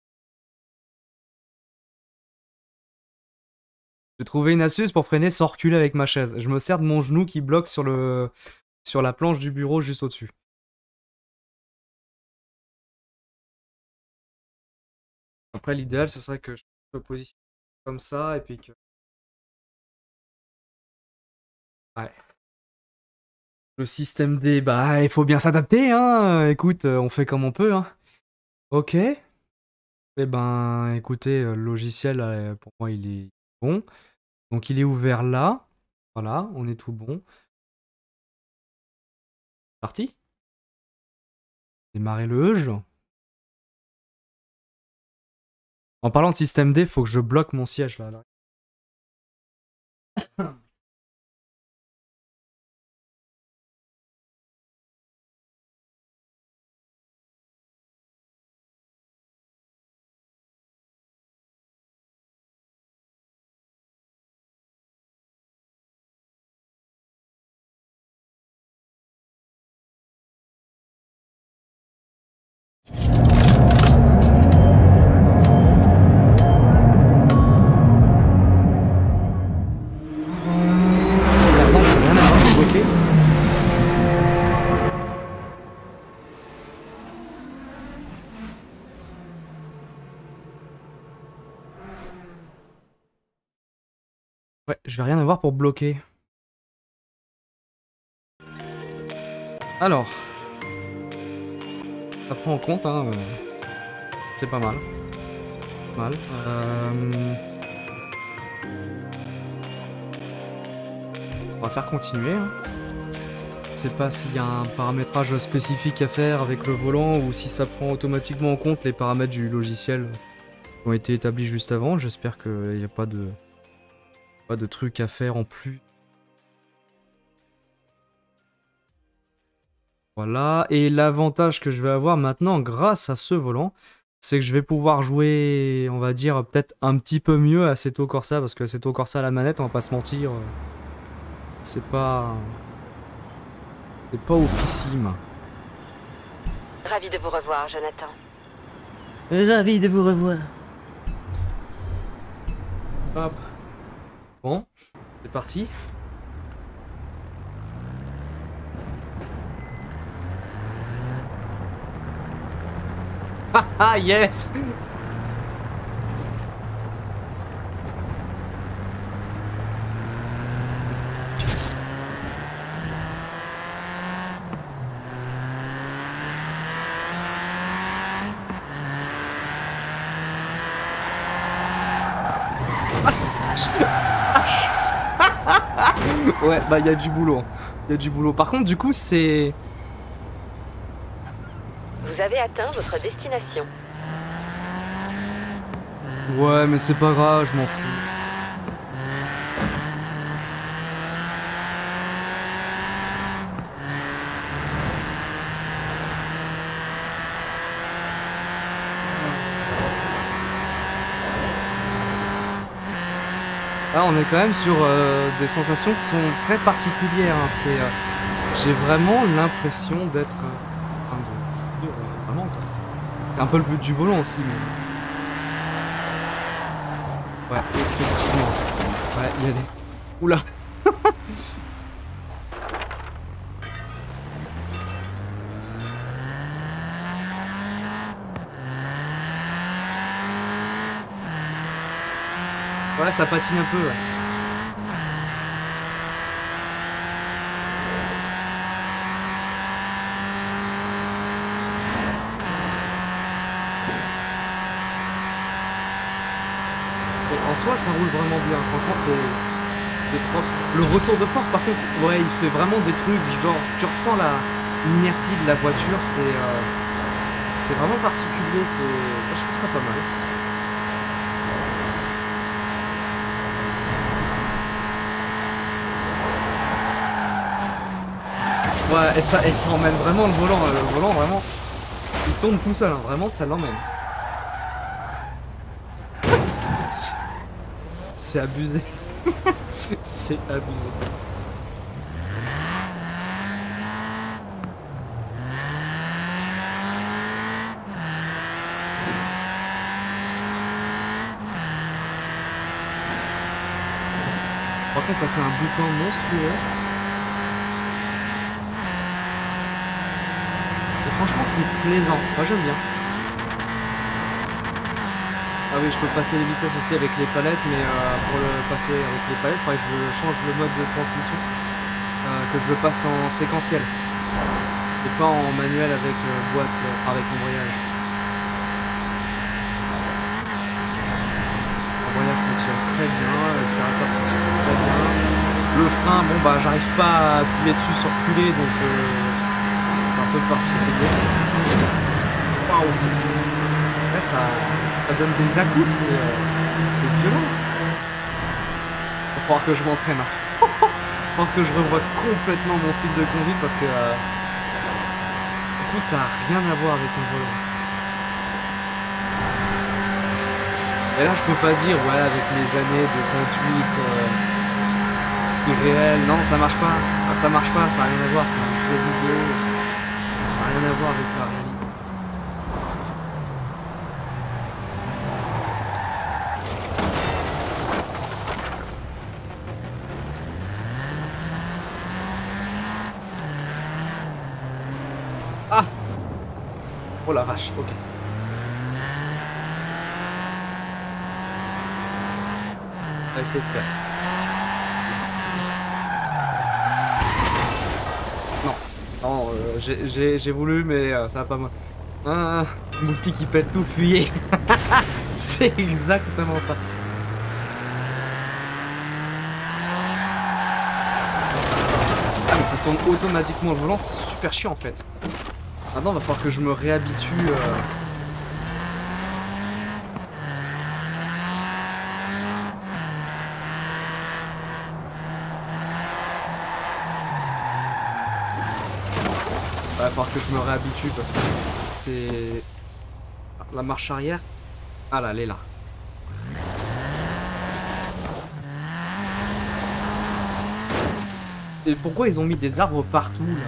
J'ai trouvé une astuce pour freiner sans reculer avec ma chaise. Je me sers de mon genou qui bloque sur, le... sur la planche du bureau juste au-dessus. Après, l'idéal, ce serait que je me positionne comme ça et puis que. Ouais. Le système D, bah, il faut bien s'adapter, hein. Écoute, euh, on fait comme on peut, hein. Ok. Eh ben, écoutez, euh, le logiciel, euh, pour moi, il est bon. Donc, il est ouvert là. Voilà, on est tout bon. Parti. Démarrer le H. En parlant de système D, faut que je bloque mon siège, là. là. Maintenant, j'ai rien à faire, je suis bloqué. Ouais, je vais rien avoir pour bloquer. Alors. Ça prend en compte, hein. euh, C'est pas mal. Pas mal. Euh... On va faire continuer. Hein. Je sais pas s'il y a un paramétrage spécifique à faire avec le volant ou si ça prend automatiquement en compte les paramètres du logiciel qui ont été établis juste avant. J'espère qu'il n'y a pas de... pas de trucs à faire en plus. Voilà. Et l'avantage que je vais avoir maintenant grâce à ce volant, c'est que je vais pouvoir jouer, on va dire, peut-être un petit peu mieux à Assetto Corsa parce que Assetto Corsa à la manette, on va pas se mentir, c'est pas... C'est pas officime. Ravi de vous revoir, Jonathan. Ravi de vous revoir. Hop. Bon, c'est parti. Ah yes. Ouais, bah il y a du boulot. Il y a du boulot. Par contre, du coup, c'est... Vous avez atteint votre destination. Ouais, mais c'est pas grave, je m'en fous. Là, on est quand même sur euh, des sensations qui sont très particulières. Hein. C'est, euh, j'ai vraiment l'impression d'être euh, en train de... euh, vraiment, quoi. C'est un peu le but du volant aussi, mais... Ouais, effectivement. Ouais, il y a des... Oula. Ouais, ça patine un peu, ouais. Mais en soi, ça roule vraiment bien. Franchement, c'est... C'est propre. Le retour de force, par contre, ouais, il fait vraiment des trucs, genre, tu ressens la l'inertie de la voiture, c'est euh, c'est vraiment particulier, c'est... Moi, je trouve ça pas mal. Ouais, et ça, et ça emmène vraiment le volant, le volant, vraiment, il tourne tout seul, hein, vraiment, ça l'emmène. C'est abusé. C'est abusé. Par contre, ça fait un boucan monstrueux. Et franchement, c'est plaisant. Moi, j'aime bien. Ah oui, je peux passer les vitesses aussi avec les palettes, mais euh, pour le passer avec les palettes, il faudrait que je change le mode de transmission, euh, que je le passe en séquentiel, et pas en manuel avec euh, boîte, euh, avec embrayage. L'embrayage fonctionne très bien, l'accélérateur fonctionne très bien. Le frein, bon bah j'arrive pas à appuyer dessus sans reculer, donc euh, c'est un peu particulier. Waouh! Ouais, ça, ça donne des à-coups, c'est euh, violent. Il va falloir que je m'entraîne. Il va falloir que je revoie complètement mon style de conduite parce que euh, du coup ça n'a rien à voir avec un volant. Et là je peux pas dire ouais avec mes années de conduite euh, irréelle, non ça marche pas, ça, ça marche pas, ça n'a rien à voir, c'est un jeu vidéo, ça n'a rien à voir avec la réalité. Ah! Oh la vache, ok. On va essayer de faire. Non, non, euh, j'ai voulu, mais euh, ça va pas moi. Ah, moustique qui pète tout, fuyez. C'est exactement ça. Ah mais ça tourne automatiquement le volant, c'est super chiant en fait. Maintenant, il va falloir que je me réhabitue. Euh... Il va falloir que je me réhabitue parce que c'est... La marche arrière... Ah là, elle est là. Et pourquoi ils ont mis des arbres partout là?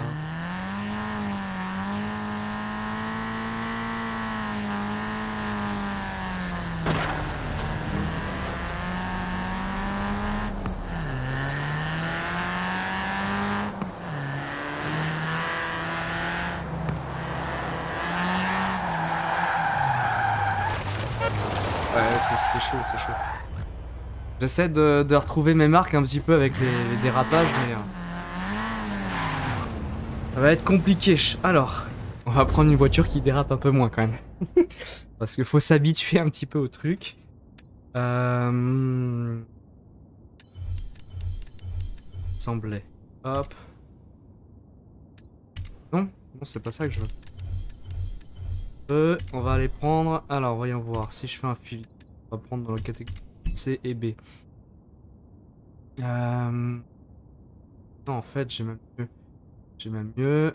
Ouais, c'est chaud, c'est chaud. J'essaie de, de retrouver mes marques un petit peu avec les, les dérapages, mais... Euh, ça va être compliqué. Alors, on va prendre une voiture qui dérape un peu moins quand même. Parce qu'il faut s'habituer un petit peu au truc. Euh... Semblait. Hop. Non, non, c'est pas ça que je veux. Euh, on va aller prendre... Alors, voyons voir. Si je fais un fil, on va prendre dans le catégorie C et B. Euh... Non, en fait, j'ai même mieux. J'ai même mieux.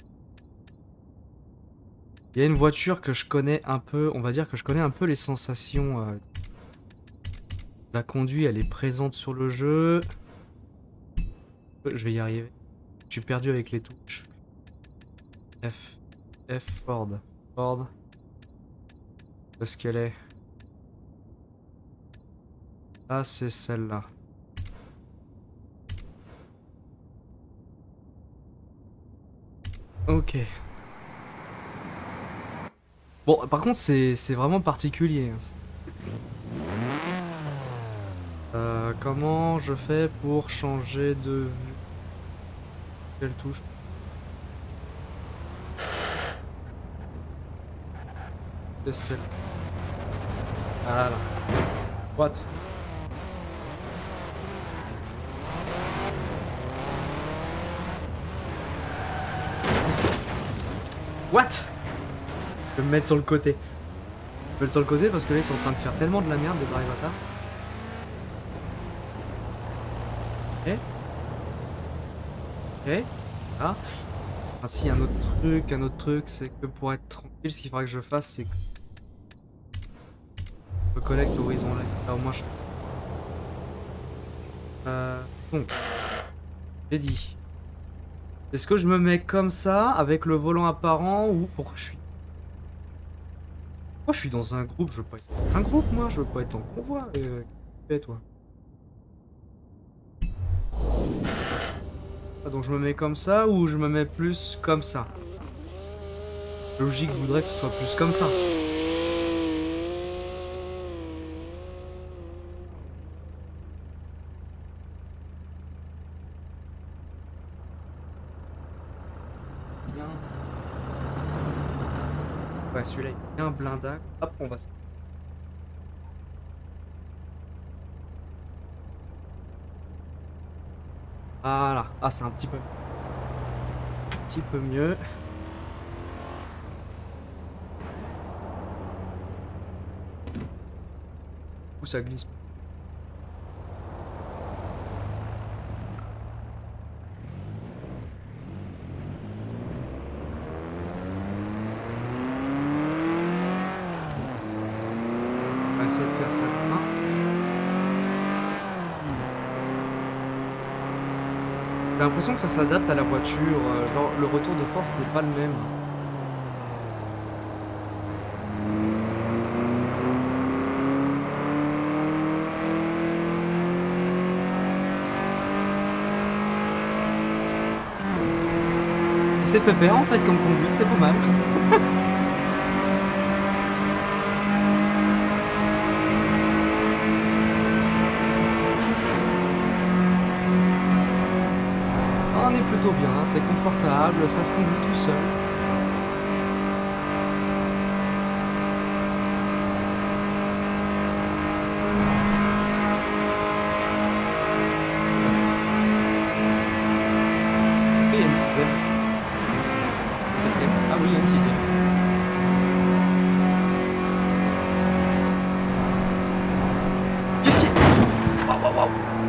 Il y a une voiture que je connais un peu, on va dire que je connais un peu les sensations. Euh... La conduite, elle est présente sur le jeu. Je vais y arriver. Je suis perdu avec les touches. F. F. Ford. Ford. Où est-ce qu'elle est? Ah, c'est celle-là. Ok. Bon, par contre, c'est vraiment particulier. Hein. Euh, comment je fais pour changer de vue? Quelle touche? C'est celle. Ah là. What? What? Je vais me mettre sur le côté. Je vais me mettre sur le côté parce que là ils sont en train de faire tellement de la merde de Drive Avatar. Ok. Ok. Ah. Ah si, un autre truc, un autre truc, c'est que pour être tranquille, ce qu'il faudra que je fasse, c'est que je me connecte horizon là. Là au moins je... Euh... Donc. J'ai dit. Est-ce que je me mets comme ça, avec le volant apparent, ou... Pourquoi je suis... Pourquoi je suis dans un groupe? Je veux pas être dans un groupe, moi. Je veux pas être en convoi. Euh... Qu'est-ce que tu fais, toi? Ah, donc je me mets comme ça, ou je me mets plus comme ça? Logique voudrait que ce soit plus comme ça. Ouais, celui-là, il est bien blindage. Hop, on va se... Voilà. Ah, c'est un petit peu... Un petit peu mieux. Où ça glisse. On va essayer de faire ça. Hein. J'ai l'impression que ça s'adapte à la voiture, euh, genre le retour de force n'est pas le même. C'est pépère en fait comme conduite, c'est pas mal. On est plutôt bien, c'est confortable, ça se conduit tout seul. Est-ce qu'il y a une sixième? Quatrième? Ah oui, il y a une sixième. Qu'est-ce qu'il y a? Waouh, waouh, waouh.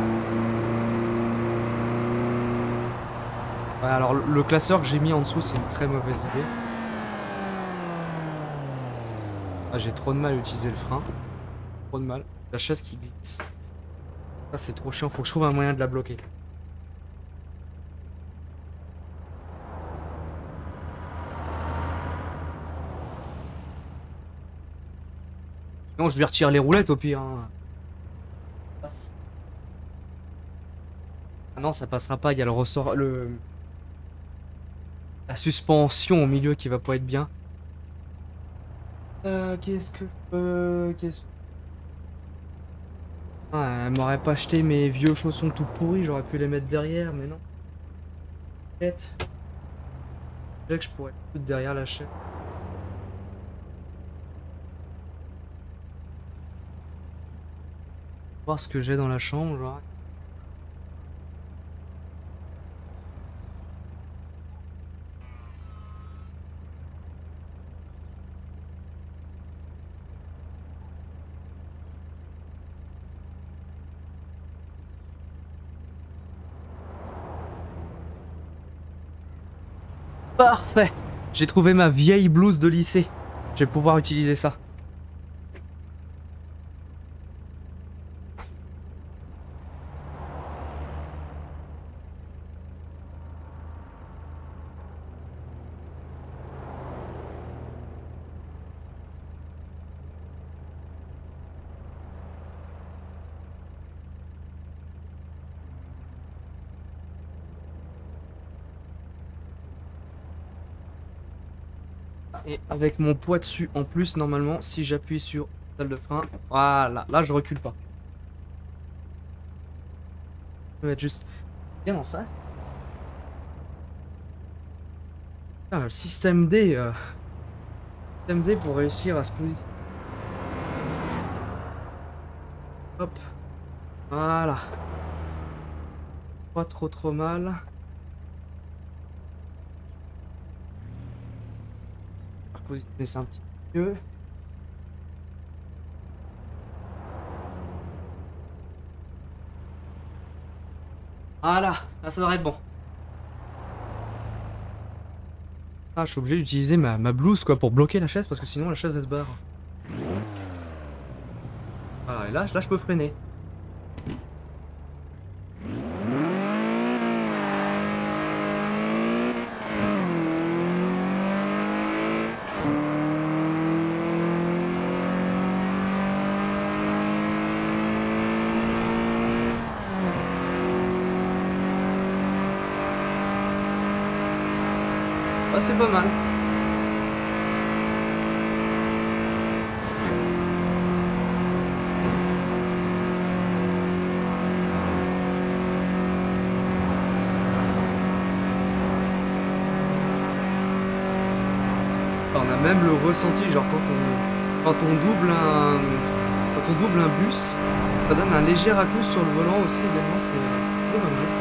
Ouais, alors le classeur que j'ai mis en dessous, c'est une très mauvaise idée. Ah, j'ai trop de mal à utiliser le frein. Trop de mal. La chaise qui glisse. Ça, c'est trop chiant. Faut que je trouve un moyen de la bloquer. Non, je lui retire les roulettes au pire. Hein. Ah non, ça passera pas. Il y a le ressort, le la suspension au milieu qui va pas être bien. Euh, qu'est-ce que euh, qu'est-ce ah, elle m'aurait pas acheté mes vieux chaussons tout pourris. J'aurais pu les mettre derrière, mais non. Peut-être. Peut-être que je pourrais les foutre derrière la chaîne. Voir ce que j'ai dans la chambre, genre. Parfait. J'ai trouvé ma vieille blouse de lycée. Je vais pouvoir utiliser ça. Et avec mon poids dessus en plus, normalement, si j'appuie sur pédale de frein, voilà, là je recule pas. Je vais mettre juste bien en face. Ah, le système D, euh, système D pour réussir à se positionner. Hop, voilà. Pas trop trop mal. On va positionner ça un petit peu mieux. Voilà, là ça devrait être bon. Ah, je suis obligé d'utiliser ma, ma blouse quoi pour bloquer la chaise parce que sinon la chaise elle se barre. Voilà, et là, là je peux freiner. Ah, c'est pas mal. On a même le ressenti, genre quand on, quand on double un, quand on double un bus, ça donne un léger raccourci sur le volant aussi également, c'est c'est pas mal.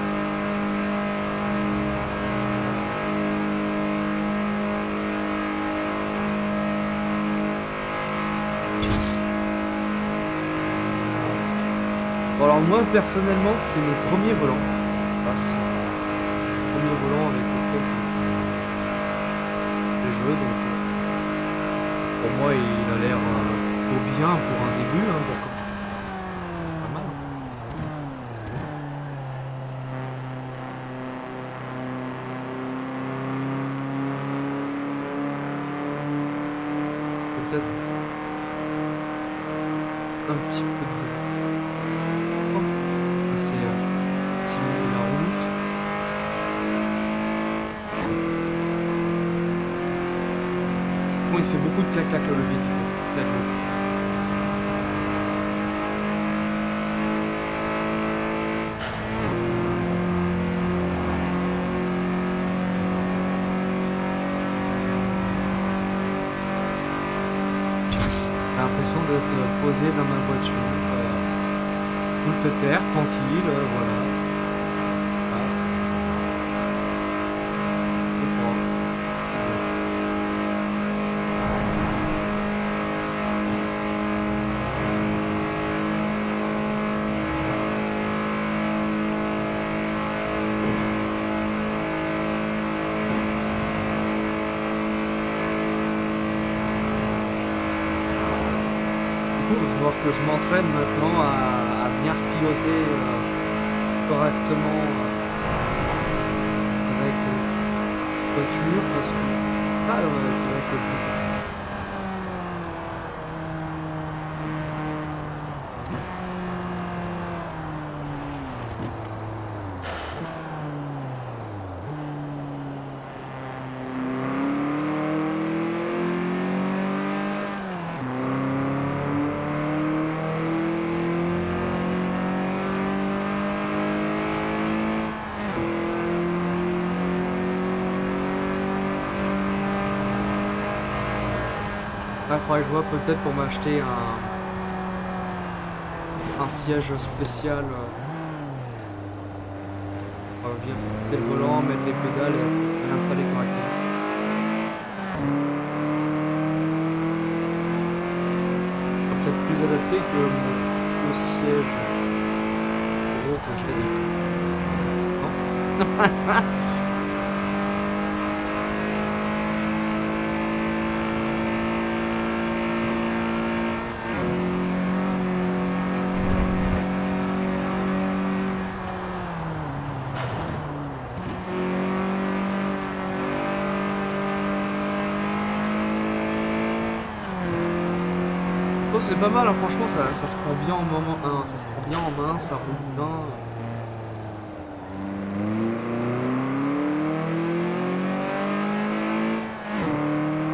Bon alors moi personnellement c'est mon premier volant. Voilà, c'est mon premier volant avec lequel je, je joue donc euh, pour moi il a l'air euh, au bien pour un début, hein, pour pas mal. Peut-être un petit peu de c'est euh, simuler la route. Bon, il fait beaucoup de clac-clac le levier de vitesse. Clac, clac. J'ai l'impression d'être posé dans ma voiture. Tout le pépère, tranquille, euh, voilà. Ah, c'est... c'est propre. Du coup, il va falloir que je m'entraîne maintenant à, à bien piloter euh, correctement euh, avec euh, voiture parce que ah, ouais, ça va être le plus. Il faudrait que je vois peut-être pour m'acheter un, un siège spécial. Euh, euh, bien mettre le volant, mettre les pédales et être et l'installer correctement. Peut-être plus adapté que mon, le siège gros que j'ai dit. Non. Oh, c'est pas mal, hein, franchement, ça, ça se prend bien en moment, hein, ça se prend bien en main, ça roule bien.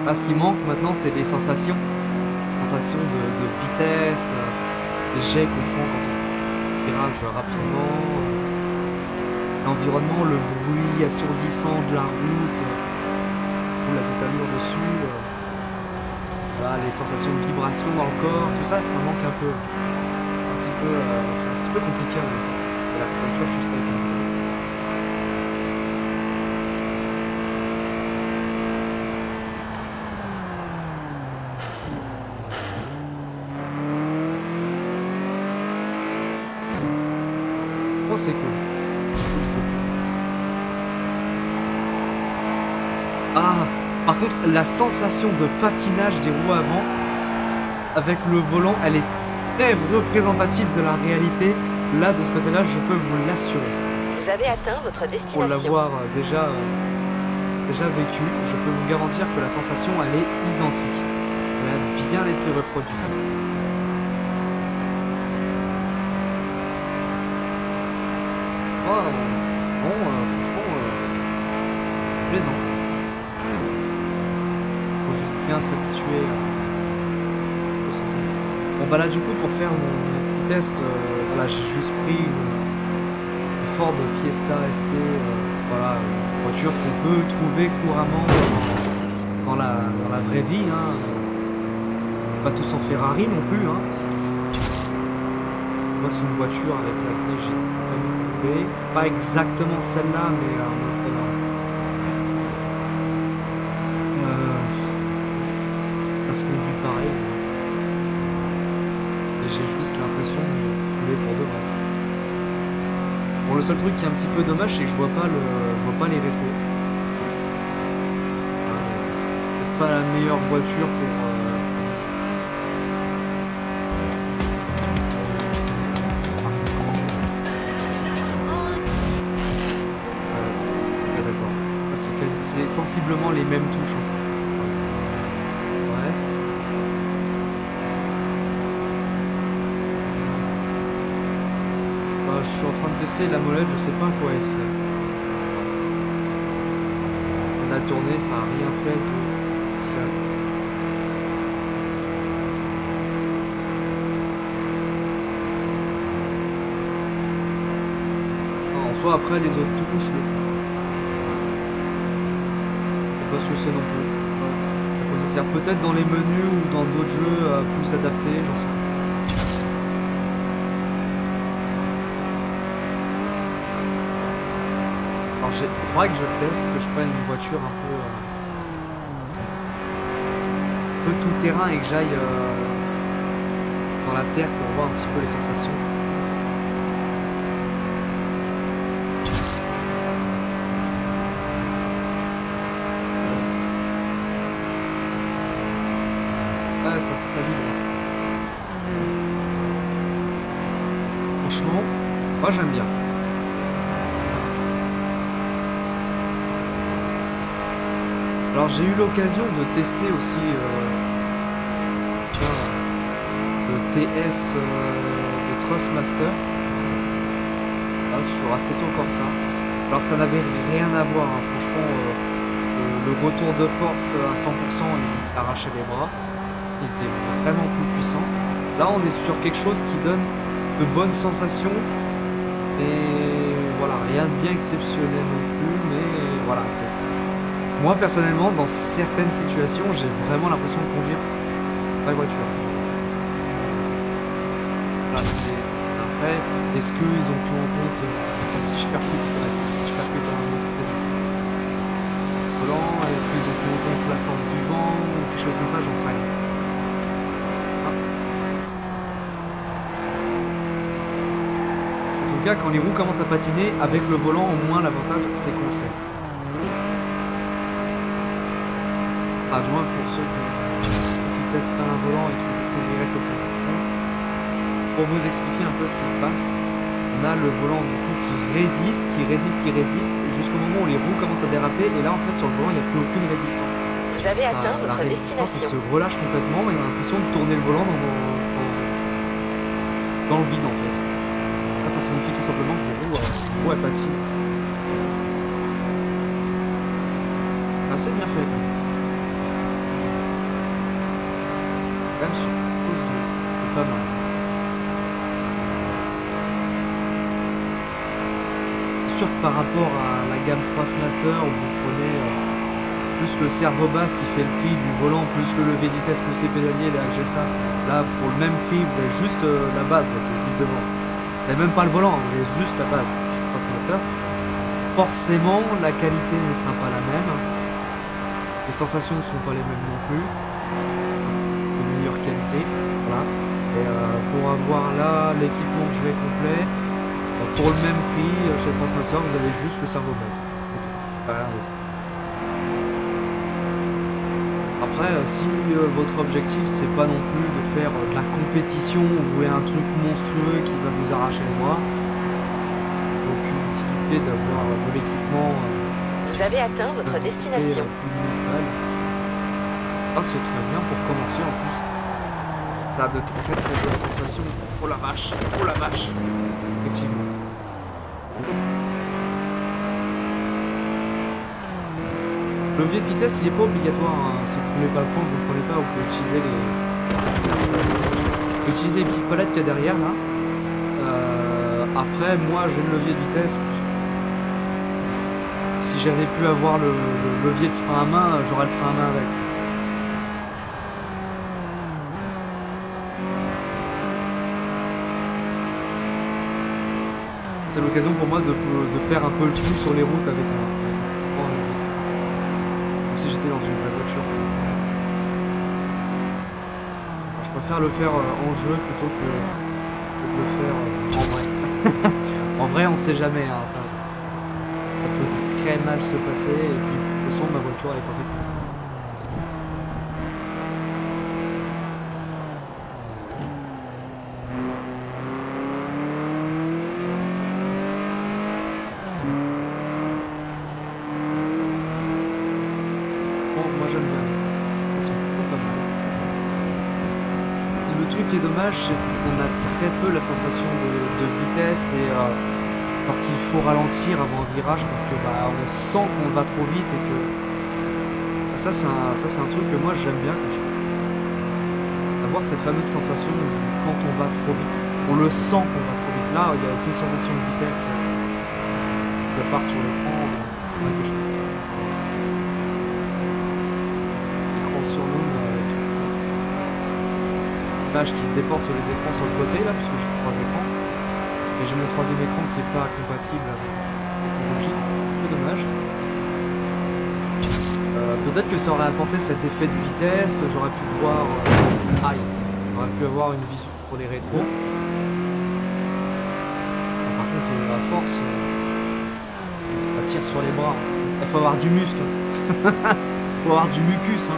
Là, ce qui manque maintenant, c'est des sensations. Sensations de, de vitesse, euh, des jets qu'on prend quand on virage rapidement. euh, L'environnement, le bruit assourdissant de la route. euh, On l'a tout à l'heure dessus. euh, Voilà, les sensations de vibration dans le corps, tout ça, ça manque un peu. Un petit peu, euh, c'est un petit peu compliqué en même temps. La voiture juste avec un... Oh, c'est cool. Cool, c'est cool. Ah, par contre, la sensation de patinage des roues avant, avec le volant, elle est très représentative de la réalité. Là, de ce côté-là, je peux vous l'assurer. Vous avez atteint votre Pour destination. l'avoir euh, déjà, euh, déjà vécu, je peux vous garantir que la sensation, elle est identique. Elle a bien été reproduite. Oh, bon, euh, franchement, euh, plaisant. Faut juste bien s'habituer euh, aux sensations. Bon bah là du coup pour faire mon petit test, euh, voilà, j'ai juste pris une, une Ford Fiesta S T, euh, voilà, une voiture qu'on peut trouver couramment dans, dans la, dans la vraie vie, hein. Pas tous en Ferrari non plus, hein. Moi c'est une voiture avec laquelle j'ai totalement trouvé, pas exactement celle-là, mais euh, un peu là. Euh, ça se conduit pareil. Et j'ai juste l'impression de rouler pour de vrai. Bon, le seul truc qui est un petit peu dommage, c'est que je vois pas le, je vois pas les rétros. Euh, peut-être pas la meilleure voiture pour. Euh, C'est sensiblement les mêmes touches en fait. Le reste. Bah, je suis en train de tester la molette, je sais pas à quoi elle sert. On a tourné, ça a rien fait de spécial. En soi, après les autres touches, le... pas ce que c'est non plus. À quoi ça sert peut-être dans les menus ou dans d'autres jeux euh, plus adaptés, j'en sais rien. Alors il faudrait que je teste, que je prenne une voiture un peu, euh, un peu tout terrain et que j'aille euh, dans la terre pour voir un petit peu les sensations. Ça, ça vibre. Franchement, moi j'aime bien. Alors j'ai eu l'occasion de tester aussi euh, le T S euh, de Thrustmaster là, sur Assetto Corsa. Alors ça n'avait rien à voir, hein. Franchement, euh, le, le retour de force à cent pour cent il arrachait les bras. Il était vraiment plus puissant. Là, on est sur quelque chose qui donne de bonnes sensations. Et voilà, rien de bien exceptionnel non plus. Mais voilà, c'est. Moi, personnellement, dans certaines situations, j'ai vraiment l'impression de conduire ma voiture. Là, c'est. Après, est-ce qu'ils ont pris en compte euh, si je percute, euh, si je percute un volant, est-ce qu'ils ont pris en compte la force du vent ou quelque chose comme ça, j'en sais rien. En tout cas, quand les roues commencent à patiner, avec le volant, au moins l'avantage c'est qu'on le sait. Adjoint pour ceux qui, qui testeraient un volant et qui découvriraient cette sensation. Pour vous expliquer un peu ce qui se passe, on a le volant du coup qui résiste, qui résiste, qui résiste, jusqu'au moment où les roues commencent à déraper, et là en fait sur le volant il n'y a plus aucune résistance. Vous avez atteint la, votre la résistance destination. se relâche complètement et on a l'impression de tourner le volant dans, dans, dans le vide en fait. Là, ça signifie tout simplement que vos roues, euh, vos roues elles patinent. Assez bien fait. quand même sur quelque chose de, de pas mal. C'est sûr que par rapport à la gamme Thrustmaster où vous prenez euh, plus le servo basse qui fait le prix du volant, plus le levier de vitesse, plus les pédaliers, les A G S A. Là, pour le même prix, vous avez juste euh, la base là, qui est juste devant. Vous n'avez même pas le volant, vous avez juste la base chez Thrustmaster. Forcément, la qualité ne sera pas la même. Les sensations ne seront pas les mêmes non plus. De meilleure qualité. Voilà. Et euh, pour avoir là l'équipement que je vais complet, euh, pour le même prix, euh, chez Thrustmaster, vous avez juste le servo base. Voilà. Après, euh, si euh, votre objectif c'est pas non plus de faire euh, de la compétition, vous voulez un truc monstrueux qui va vous arracher les bras, aucune utilité d'avoir euh, de l'équipement. Euh, Vous avez atteint votre euh, destination. plus de mille balles. Ah, c'est très bien pour commencer en plus. Ça a de très très bonnes sensations. Oh la vache, oh la vache. Effectivement. Le levier de vitesse, il n'est pas obligatoire. Hein. Si vous ne voulez pas le prendre, vous ne le prenez pas. Vous pouvez utiliser les, vous pouvez utiliser les petites palettes qu'il y a derrière là. Euh, après, moi, j'ai le levier de vitesse. Si j'avais pu avoir le, le levier de frein à main, j'aurais le frein à main avec. C'est l'occasion pour moi de, de faire un peu le fou sur les routes avec un, avec un comme si j'étais dans une vraie voiture. Enfin, je préfère le faire en jeu plutôt que, que de le faire en vrai. En vrai, on sait jamais. Hein, ça, ça peut très mal se passer. Et puis, le son de ma voiture, elle est parfaite. Ce qui est dommage, c'est qu'on a très peu la sensation de, de vitesse et euh, alors qu'il faut ralentir avant un virage parce que bah, on sent qu'on va trop vite et que bah, ça c'est un, ça, c'est un truc que moi j'aime bien quand je... avoir cette fameuse sensation où je- quand on va trop vite. On le sent qu'on va trop vite. Là, il n'y a aucune sensation de vitesse euh, à part sur l'écran euh, ouais, que je l'écran sur nous. L'image qui se déporte sur les écrans sur le côté là, puisque j'ai trois écrans. Et j'ai mon troisième écran qui n'est pas compatible avec la technologie. Un peu dommage. Euh, Peut-être que ça aurait apporté cet effet de vitesse, j'aurais pu voir. Euh, aïe, j'aurais pu avoir une visu pour les rétros. Bon, par contre, euh, à force, euh, ça tire sur les bras. Il faut avoir du muscle. Il faut avoir du mucus. Hein.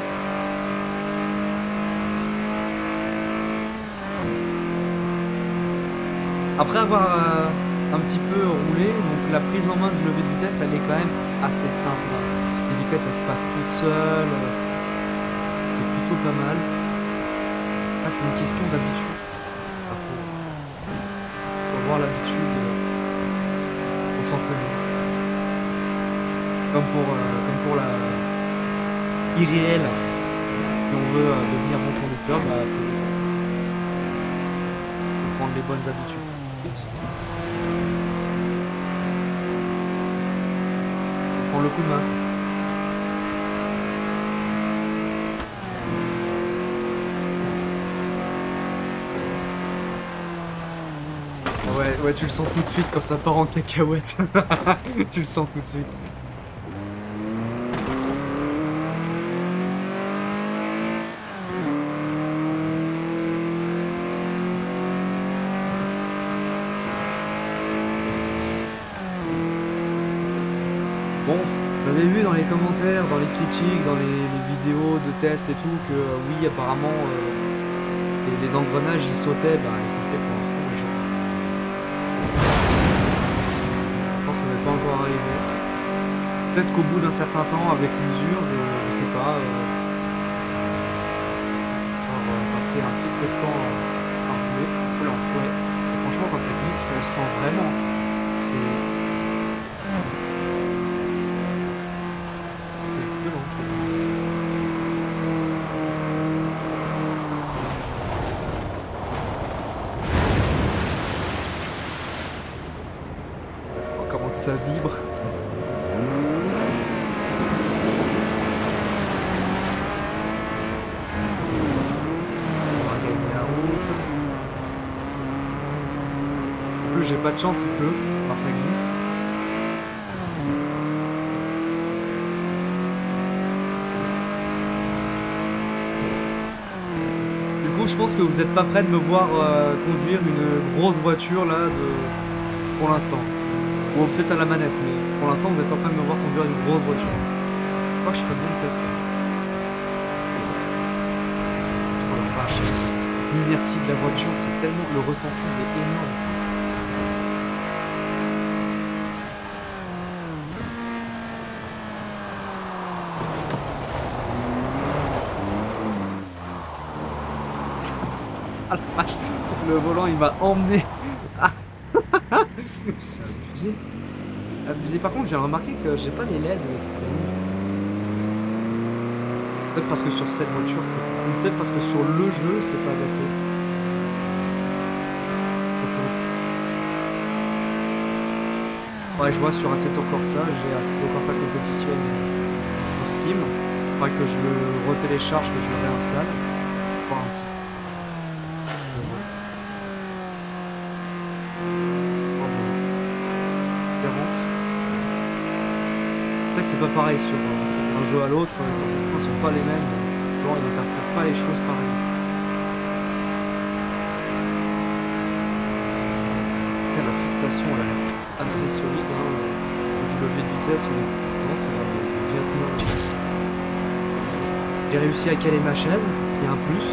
Après avoir euh, un petit peu roulé, donc la prise en main du levier de vitesse, elle est quand même assez simple. Les vitesses, elles se passent toutes seules, euh, c'est c'est plutôt pas mal. Là, c'est une question d'habitude. Il faut, faut avoir l'habitude euh, pour s'entraîner. Comme pour, euh, comme pour la irréelle. Si on veut euh, devenir bon conducteur, bah, faut, faut prendre les bonnes habitudes. Prends le coup de main. Ouais, ouais, tu le sens tout de suite quand ça part en cacahuète. Tu le sens tout de suite. Bon, j'avais vu dans les commentaires, dans les critiques, dans les, les vidéos de tests et tout, que euh, oui, apparemment, euh, les, les engrenages ils sautaient. Bah écoutez, pour l'instant, moi, j'ai- je pense que ça n'est pas encore arrivé. Peut-être qu'au bout d'un certain temps, avec l'usure, je, je sais pas, euh, on va passer un petit peu de temps à, à rouler, à l'enfouet. Et franchement, quand ça glisse, on le sent vraiment. C'est. C'est violent. ça vibre. On va gagner la route. En plus, j'ai pas de chance, il pleut. Alors ça glisse. Du coup, je pense que vous n'êtes pas prêts de me voir euh, conduire une grosse voiture là de... pour l'instant. Ou peut-être à la manette, mais pour l'instant, vous n'êtes pas prêts de me voir conduire une grosse voiture. Je crois que je ferais bien une Tesla. Oh la vache. L'inertie de la voiture qui est tellement... Le ressenti il est énorme. Ah la vache. Le volant il m'a emmené. Ah. C'est abusé. Abusé. Par contre, j'ai remarqué que j'ai pas les L E D. Peut-être parce que sur cette voiture, c'est ou peut-être parce que sur le jeu, c'est pas adapté. Ouais, je vois sur Assetto Corsa, j'ai Assetto Corsa Competition au Steam. Il faudrait que je le retélécharge, que je le réinstalle. Pour un petit. C'est pas pareil sur euh, un jeu à l'autre, les sensations ne sont pas les mêmes, bon, ils n'interprètent pas les choses pareilles. La fixation elle est assez solide, hein. Du levier de vitesse, non, ça va bien tenir. J'ai réussi à caler ma chaise, ce qui est un plus.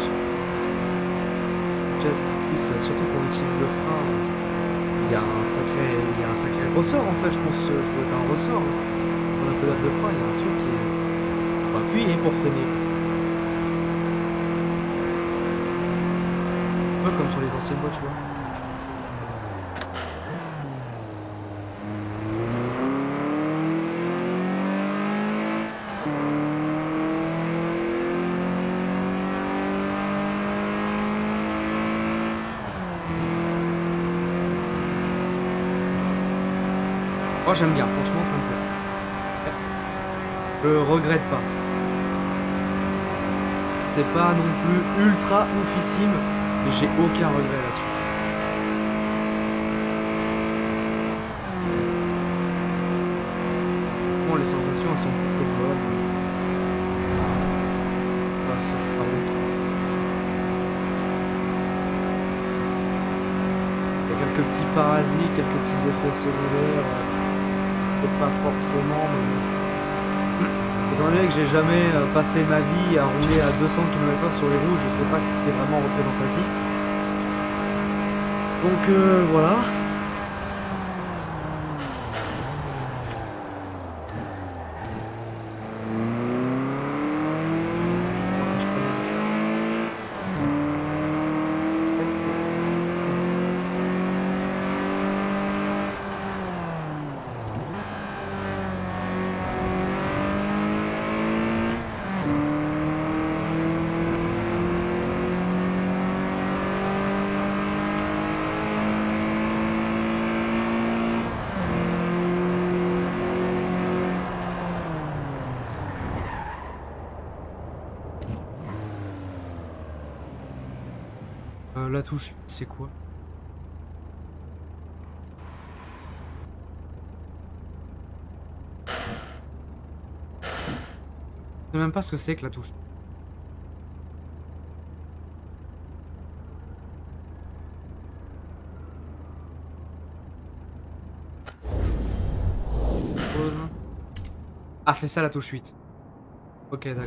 Chaise qui glisse, surtout quand on utilise le frein, il y a un sacré, il y a un sacré ressort en fait, je pense que ça doit être un ressort. Dans la pedale de frein, il y a un truc qui est... On va appuyer pour freiner. Un peu comme sur les anciennes voitures. Moi j'aime bien, franchement ça me plaît. Je regrette pas. C'est pas non plus ultra oufissime, mais j'ai aucun regret là-dessus. Bon, les sensations elles sont plutôt bonnes. On passe par l'autre. Il y a quelques petits parasites, quelques petits effets secondaires. Peut-être pas forcément, mais... Étant donné que j'ai jamais passé ma vie à rouler à deux cents kilomètres heure sur les routes, je sais pas si c'est vraiment représentatif. Donc euh, voilà. Euh, la touche, c'est quoi? Je sais même pas ce que c'est que la touche. Ah, c'est ça la touche huit. Ok, d'accord.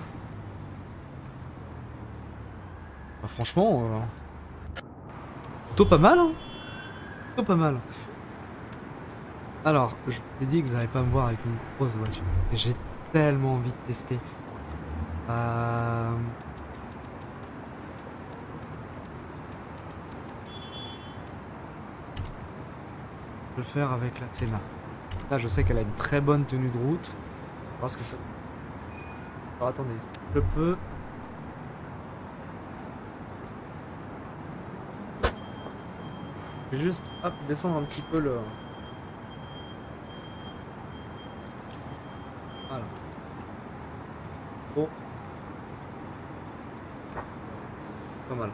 Bah, franchement, euh... plutôt pas mal, hein. Plutôt pas mal. Alors, je vous ai dit que vous n'allez pas me voir avec une grosse voiture. Et j'ai tellement envie de tester. Euh... Je vais le faire avec la Senna. Là, je sais qu'elle a une très bonne tenue de route. On va voir ce que ça... Alors, attendez, je peux... Je vais juste, hop, descendre un petit peu le... pas mal.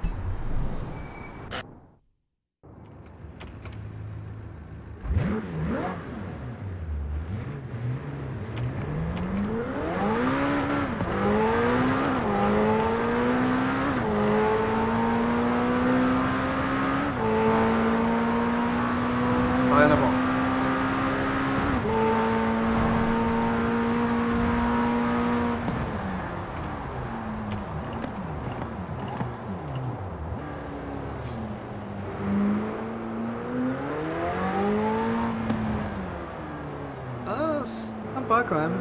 Rien à voir. Ah, c'est sympa quand même.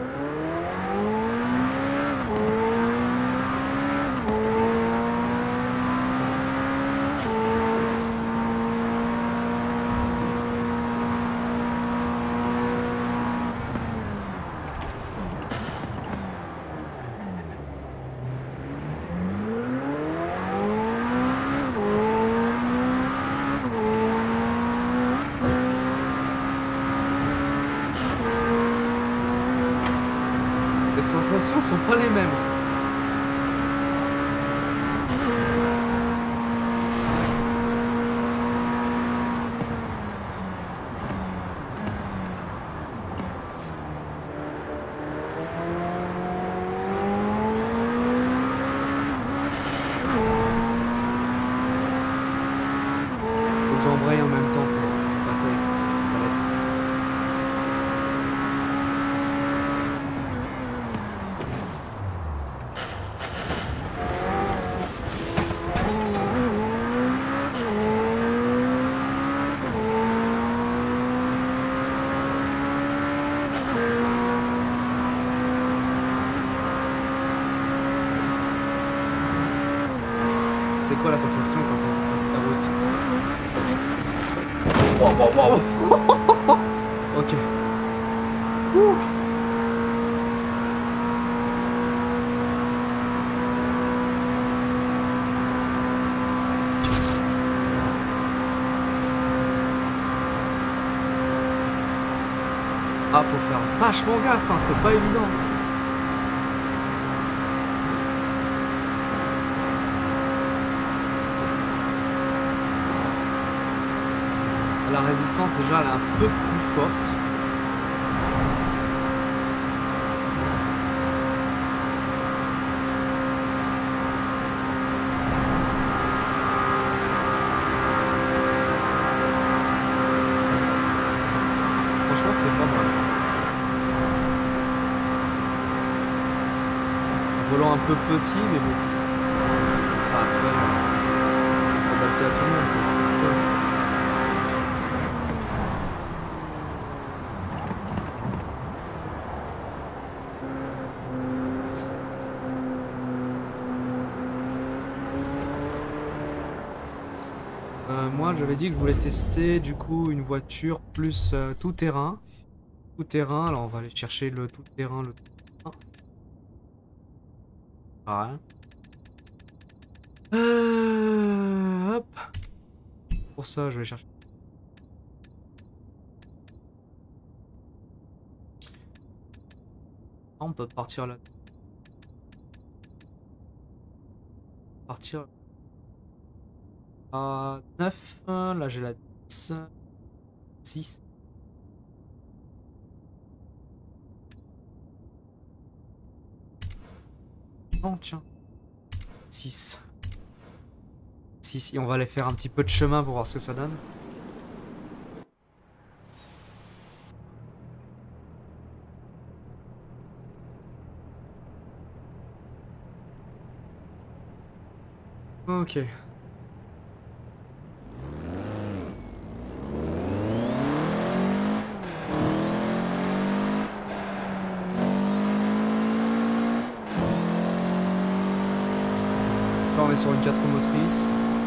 Les sensations sont pas les mêmes. Faut que j'embraye en même temps pour passer avec la palette. C'est quoi la sensation quand on prend la route? Wow, wow, wow. Ok. Ouh. Ah, faut faire vachement gaffe, hein, c'est pas évident. La résistance déjà elle est un peu plus forte. Franchement c'est pas mal. Un volant un peu petit mais bon. Ah, après, adapté à tout le monde. Quoi, c'est cool. Euh, moi j'avais dit que je voulais tester du coup une voiture plus euh, tout terrain. Tout terrain, alors on va aller chercher le tout terrain, le tout terrain. Ah, rien. Euh, hop. Pour ça je vais chercher. Ah, on peut partir là. Partir. À neuf, là j'ai la dix, six. Non, tiens. six. six, et on va aller faire un petit peu de chemin pour voir ce que ça donne. Ok. Là on est sur une quatre roues motrices.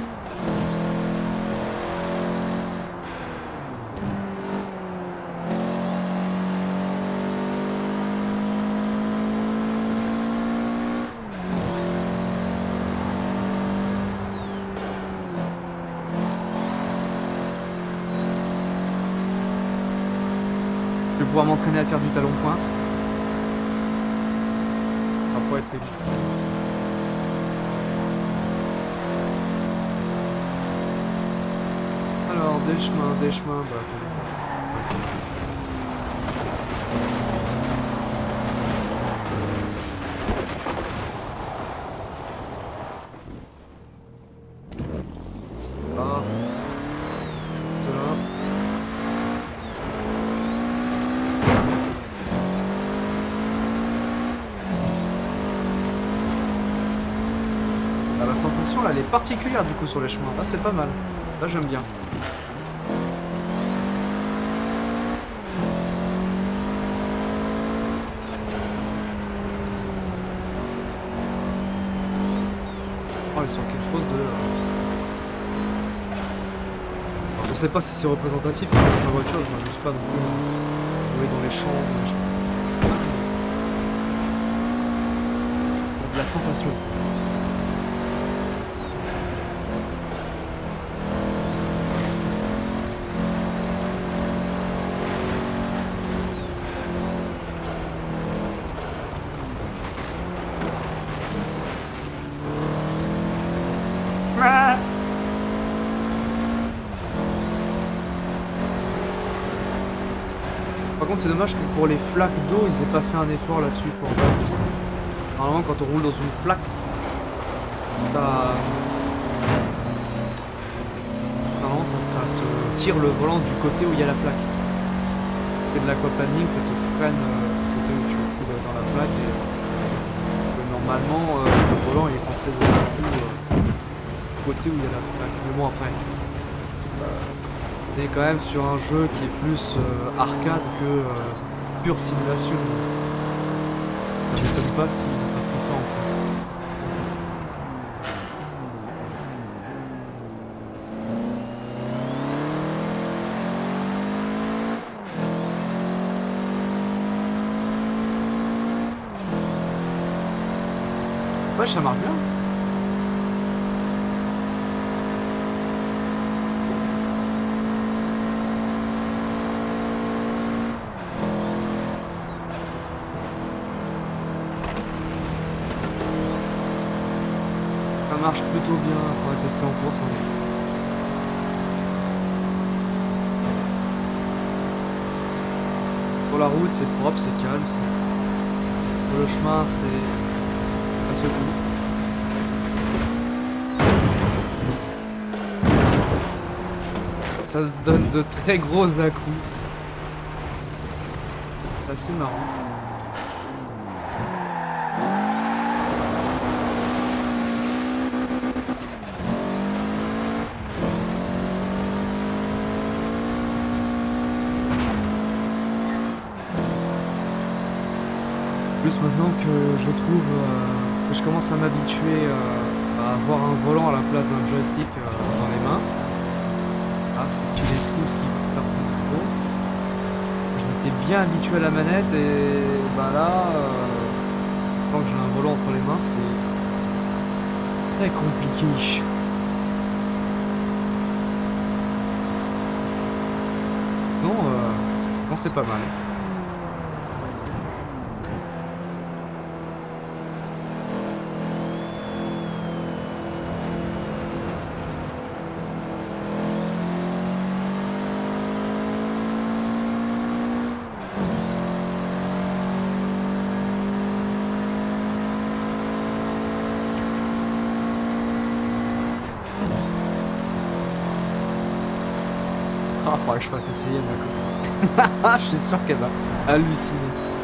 Je vais pouvoir m'entraîner à faire du talon pointe. Ça pourrait être évident. des chemins, des chemins, bah attends. Ah. Juste là. Ah, la sensation là, elle est particulière du coup sur les chemins. Là c'est pas mal. Là j'aime bien. On est sur quelque chose de... Alors, je sais pas si c'est représentatif de la voiture, je m'amuse pas non plus. Jouer dans les champs, dans les champs. Donc, la sensation. Par contre, c'est dommage que pour les flaques d'eau, ils aient pas fait un effort là-dessus pour ça. Parce que normalement, quand on roule dans une flaque, ça. Normalement, ça, ça te tire le volant du côté où il y a la flaque. Et de l'aquaplaning, ça te freine euh, du côté où tu roules dans la flaque. Et euh, normalement, euh, le volant il est censé rouler un peu euh, du côté où il y a la flaque. Mais bon, après. On est quand même sur un jeu qui est plus euh, arcade que euh, pure simulation. Ça m'étonne pas s'ils ont pas pris ça en compte. Ouais, ça marche bien. Ça marche plutôt bien, on va tester en course maintenant. Sur la route c'est propre, c'est calme, c'est... Sur le chemin c'est... ça secoue. Ça donne de très gros à-coups. C'est assez marrant. Plus maintenant que je trouve euh, que je commence à m'habituer euh, à avoir un volant à la place d'un joystick euh, dans les mains. Ah, c'est que les pouces qui partent du gros. Je m'étais bien habitué à la manette et bah là, euh, quand j'ai un volant entre les mains, c'est très compliqué. Non, euh, non c'est pas mal. Ah, faudrait que je fasse essayer ma copine. Je suis sûr qu'elle va halluciner.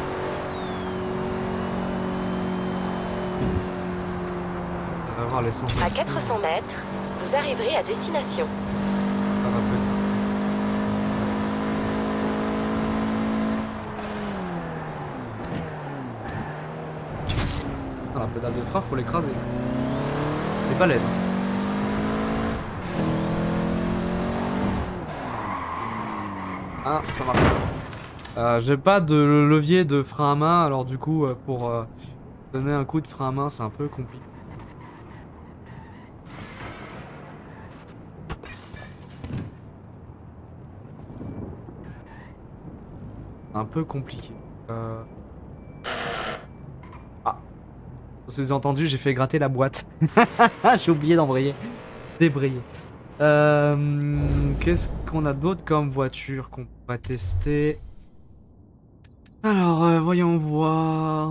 Ça va avoir les sensations. À quatre cents mètres, vous arriverez à destination. Ça va peut-être. Ah, la pédale de frein, faut l'écraser. Elle est balèze. Hein. Ah, ça marche. Euh, J'ai pas de levier de frein à main, alors du coup, euh, pour euh, donner un coup de frein à main, c'est un peu compliqué. Un peu compliqué. Euh... Ah. Parce que vous avez entendu, j'ai fait gratter la boîte. J'ai oublié d'embrayer. Débrayer. Euh, Qu'est-ce qu'on a d'autre comme voiture qu'on pourrait tester? Alors, euh, voyons voir.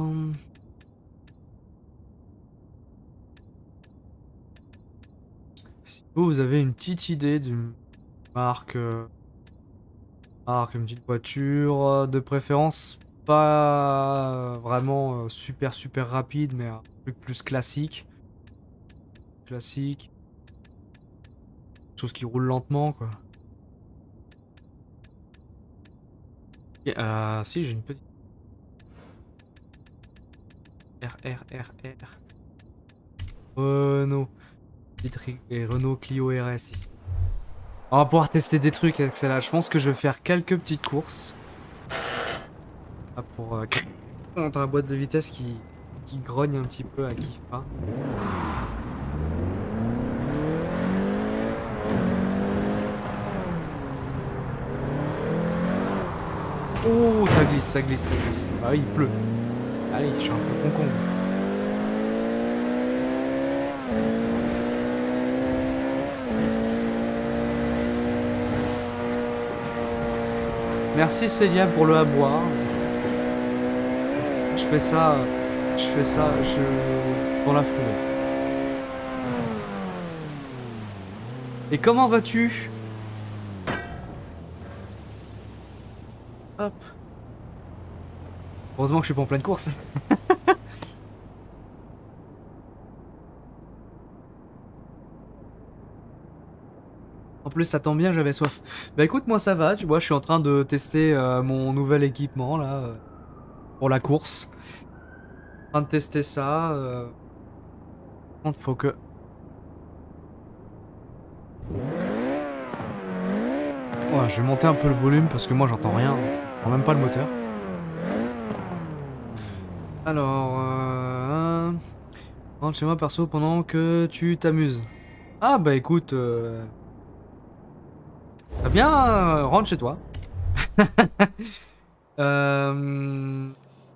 Si vous, vous avez une petite idée d'une marque, euh, marque, une petite voiture, euh, de préférence pas euh, vraiment euh, super super rapide, mais un truc plus classique. Classique. Chose qui roule lentement, quoi. Et, euh, si, j'ai une petite. R, R, R, R. Renault. Petite ri- et Renault Clio R S ici. On va pouvoir tester des trucs avec celle-là. Je pense que je vais faire quelques petites courses. Ah, pour euh, dans la boîte de vitesse qui, qui grogne un petit peu, à kiffe pas. Oh, ça glisse, ça glisse, ça glisse. Ah oui, il pleut. Ah oui, je suis un peu concombre. Merci Célia pour le à boire. Je fais ça, je fais ça, je dans la foulée. Et comment vas-tu? Hop. Heureusement que je suis pas en pleine course. En plus, ça tombe bien, j'avais soif. Bah écoute, moi ça va, tu vois, je suis en train de tester euh, mon nouvel équipement là euh, pour la course. En train de tester ça. Euh... Par contre, faut que. Ouais, je vais monter un peu le volume parce que moi j'entends rien. J'entends même pas le moteur. Alors, euh... rentre chez moi perso pendant que tu t'amuses. Ah bah écoute, euh... très bien, euh, rentre chez toi. euh...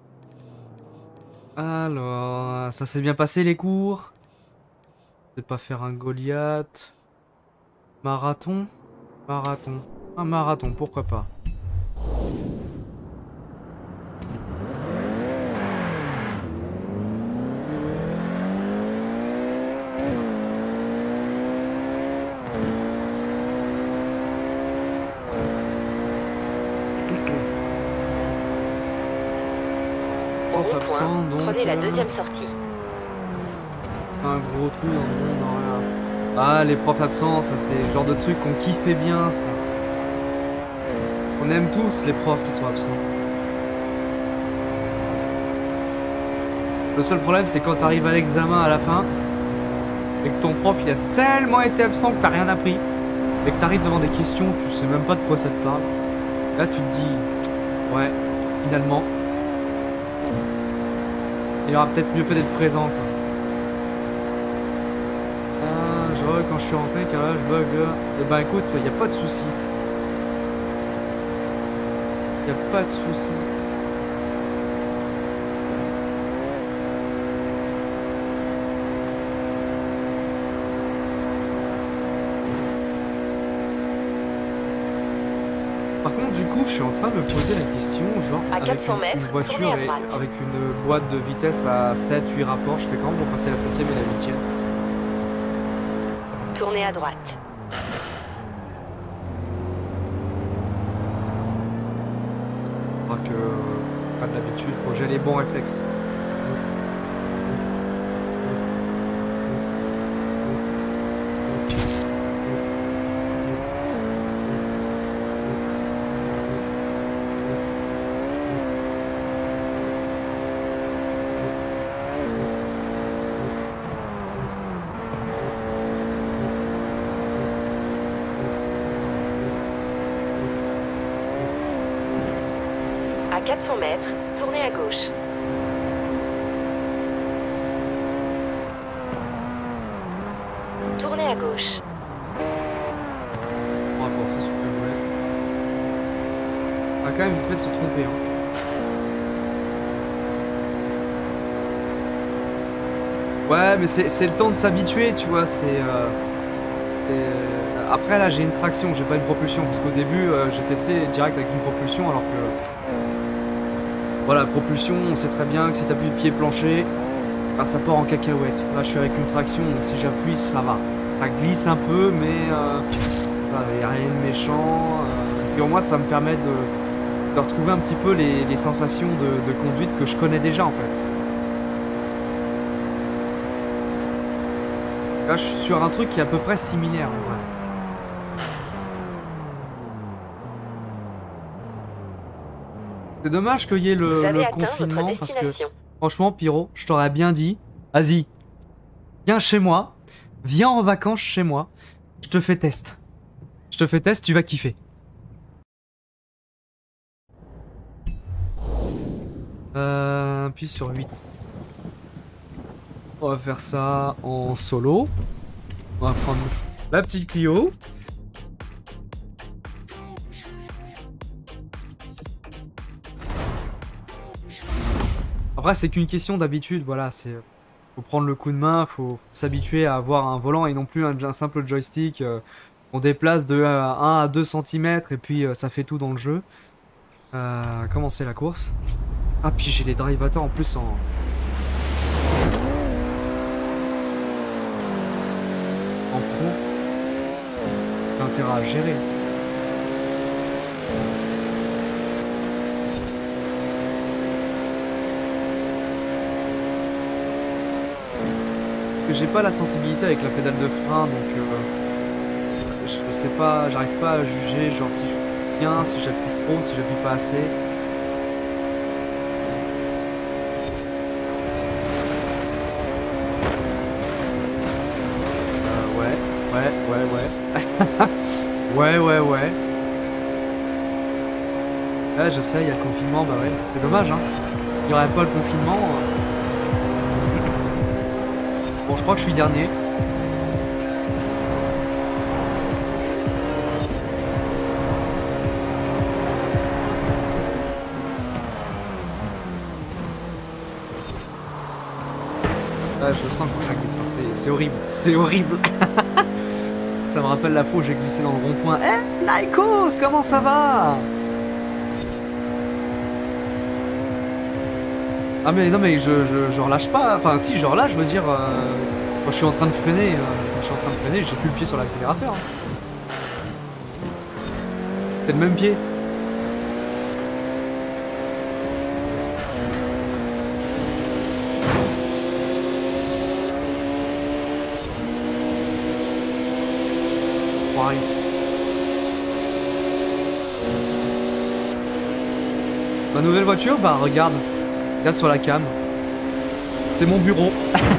Alors, ça s'est bien passé les cours? Peut-être pas faire un Goliath. Marathon? Marathon. Un marathon, pourquoi pas. Au rond-point, donc, prenez la euh, deuxième sortie. Un gros trou dans le monde, non, rien. Ah, les profs absents, ça c'est le genre de truc qu'on kiffait bien, ça. On aime tous les profs qui sont absents. Le seul problème, c'est quand t'arrives à l'examen à la fin, et que ton prof il a tellement été absent que t'as rien appris, et que t'arrives devant des questions, tu sais même pas de quoi ça te parle. Là, tu te dis, ouais, finalement, il aura peut-être mieux fait d'être présent, quoi. Ah, je vois quand je suis rentré, car là, je bug. Et bah écoute, y a pas de souci. Y a pas de souci. Par contre, du coup, je suis en train de me poser la question, genre, À avec quatre cents une, mètres, une voiture tournez à et droite. avec une boîte de vitesse à sept huit rapports, je fais comment pour passer la septième et la huitième? Tournez à droite. Je crois que, euh, pas de l'habitude, faut que j'ai les bons réflexes. À quatre cents mètres, tournez à gauche. Tournez à gauche. Bon rapport, c'est super ouais. On va quand même vite fait de se tromper, hein. Ouais, mais c'est c'est le temps de s'habituer, tu vois, c'est... Euh... Et après là j'ai une traction, j'ai pas une propulsion parce qu'au début euh, j'ai testé direct avec une propulsion alors que voilà, propulsion, on sait très bien que si t'appuies le pied plancher, bah, ça part en cacahuète. Là je suis avec une traction donc si j'appuie ça va. Ça glisse un peu mais euh, il n'y a rien de méchant. Euh, et au moins ça me permet de, de retrouver un petit peu les, les sensations de, de conduite que je connais déjà en fait. Là je suis sur un truc qui est à peu près similaire en vrai. C'est dommage qu'il y ait le, Vous avez le atteint votre confinement parce que destination. franchement Pyro, je t'aurais bien dit, vas-y, viens chez moi, viens en vacances chez moi, je te fais test. Je te fais test, tu vas kiffer. Euh, puis sur huit. On va faire ça en solo. On va prendre la petite Clio. Après c'est qu'une question d'habitude, voilà, c'est... Faut prendre le coup de main, faut s'habituer à avoir un volant et non plus un, un simple joystick. Euh, on déplace de un à deux centimètres et puis euh, ça fait tout dans le jeu. Euh, commencer la course. Ah puis j'ai les drivators en plus en... En pro. J'ai intérêt à gérer. J'ai pas la sensibilité avec la pédale de frein donc euh, je sais pas, j'arrive pas à juger genre si je suis bien, si j'appuie trop, si j'appuie pas assez. Euh, ouais, ouais, ouais, ouais. ouais, ouais, ouais. Ouais, je sais, il y a le confinement, bah ouais, c'est dommage, hein. Il y aurait pas le confinement. Euh... Bon, je crois que je suis dernier. Ah, je sens quand ça glisse, hein. C'est horrible. C'est horrible. Ça me rappelle la fois où j'ai glissé dans le rond-point. Eh, Lycos, comment ça va? Ah mais non mais je, je, je relâche pas, enfin si je relâche, je veux dire, euh, quand je suis en train de freiner, euh, je suis en train de freiner, j'ai plus le pied sur l'accélérateur. Hein. C'est le même pied. Pareil. Ma nouvelle voiture, bah regarde. Regarde sur la cam. C'est mon bureau.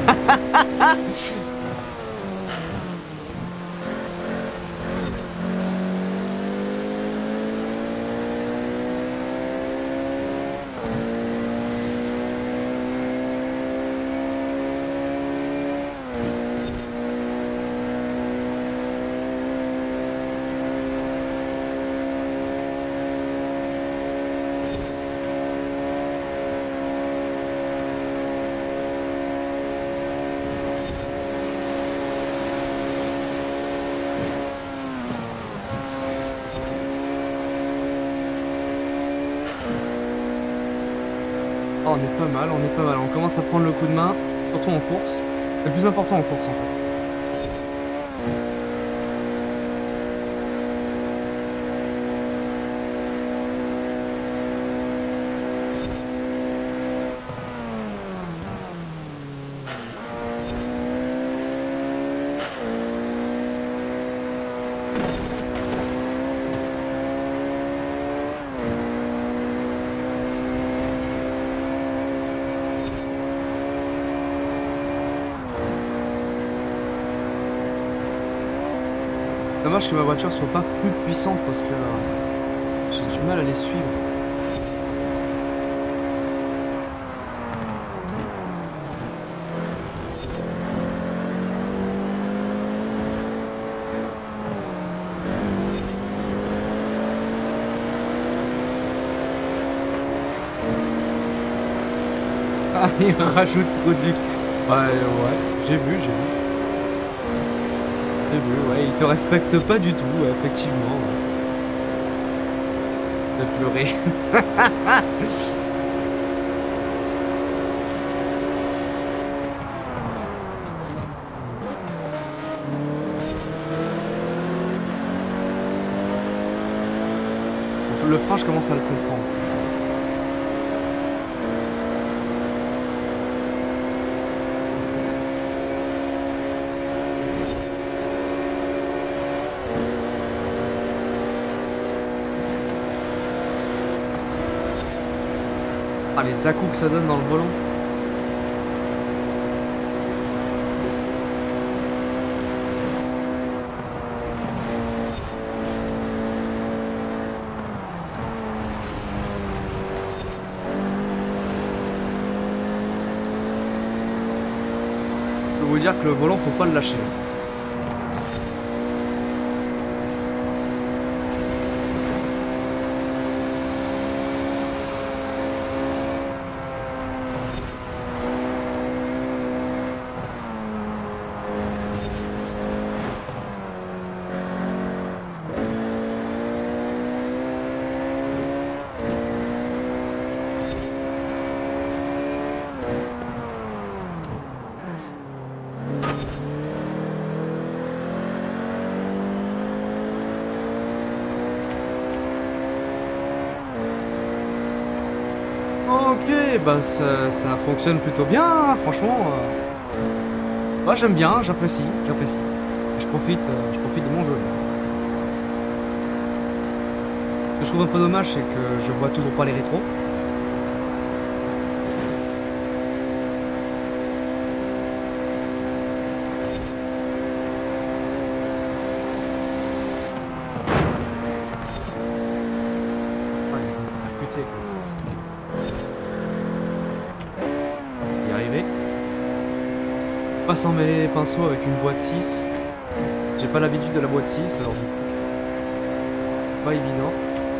Oh, on est pas mal, on est pas mal. On commence à prendre le coup de main, surtout en course. C'est le plus important en course en fait. Dommage que ma voiture soit pas plus puissante parce que euh, j'ai du mal à les suivre. Ah, il me rajoute trop de... Ouais, ouais, j'ai vu, j'ai vu. J'ai vu, ouais, il te respecte pas du tout, ouais, effectivement. Ouais. De pleurer. Le frein, je commence à le comprendre. Ah, les à-coups que ça donne dans le volant. Je peux vous dire que le volant, faut pas le lâcher. Ok, bah ça, ça fonctionne plutôt bien, hein, franchement. Euh... Moi j'aime bien, j'apprécie, j'apprécie. Je profite, euh, je profite de mon jeu. Ce que je trouve un peu dommage, c'est que je vois toujours pas les rétros. Pas s'en mêler les pinceaux avec une boîte six. J'ai pas l'habitude de la boîte six, alors du coup, pas évident.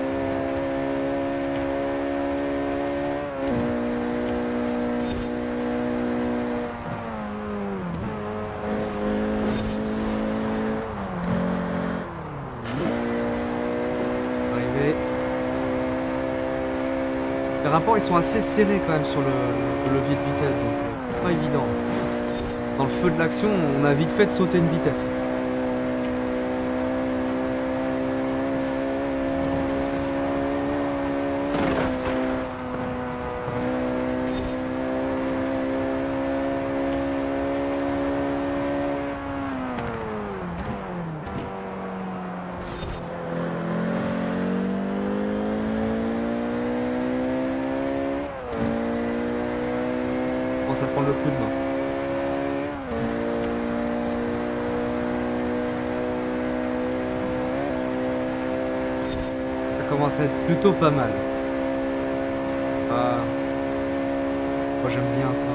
Arrivé. Les rapports ils sont assez serrés quand même sur le, le levier de vitesse, donc c'est pas évident. Dans le feu de l'action, on a vite fait de sauter une vitesse. On commence à prendre le coup de main. Commence à être plutôt pas mal. Ah, moi j'aime bien ça.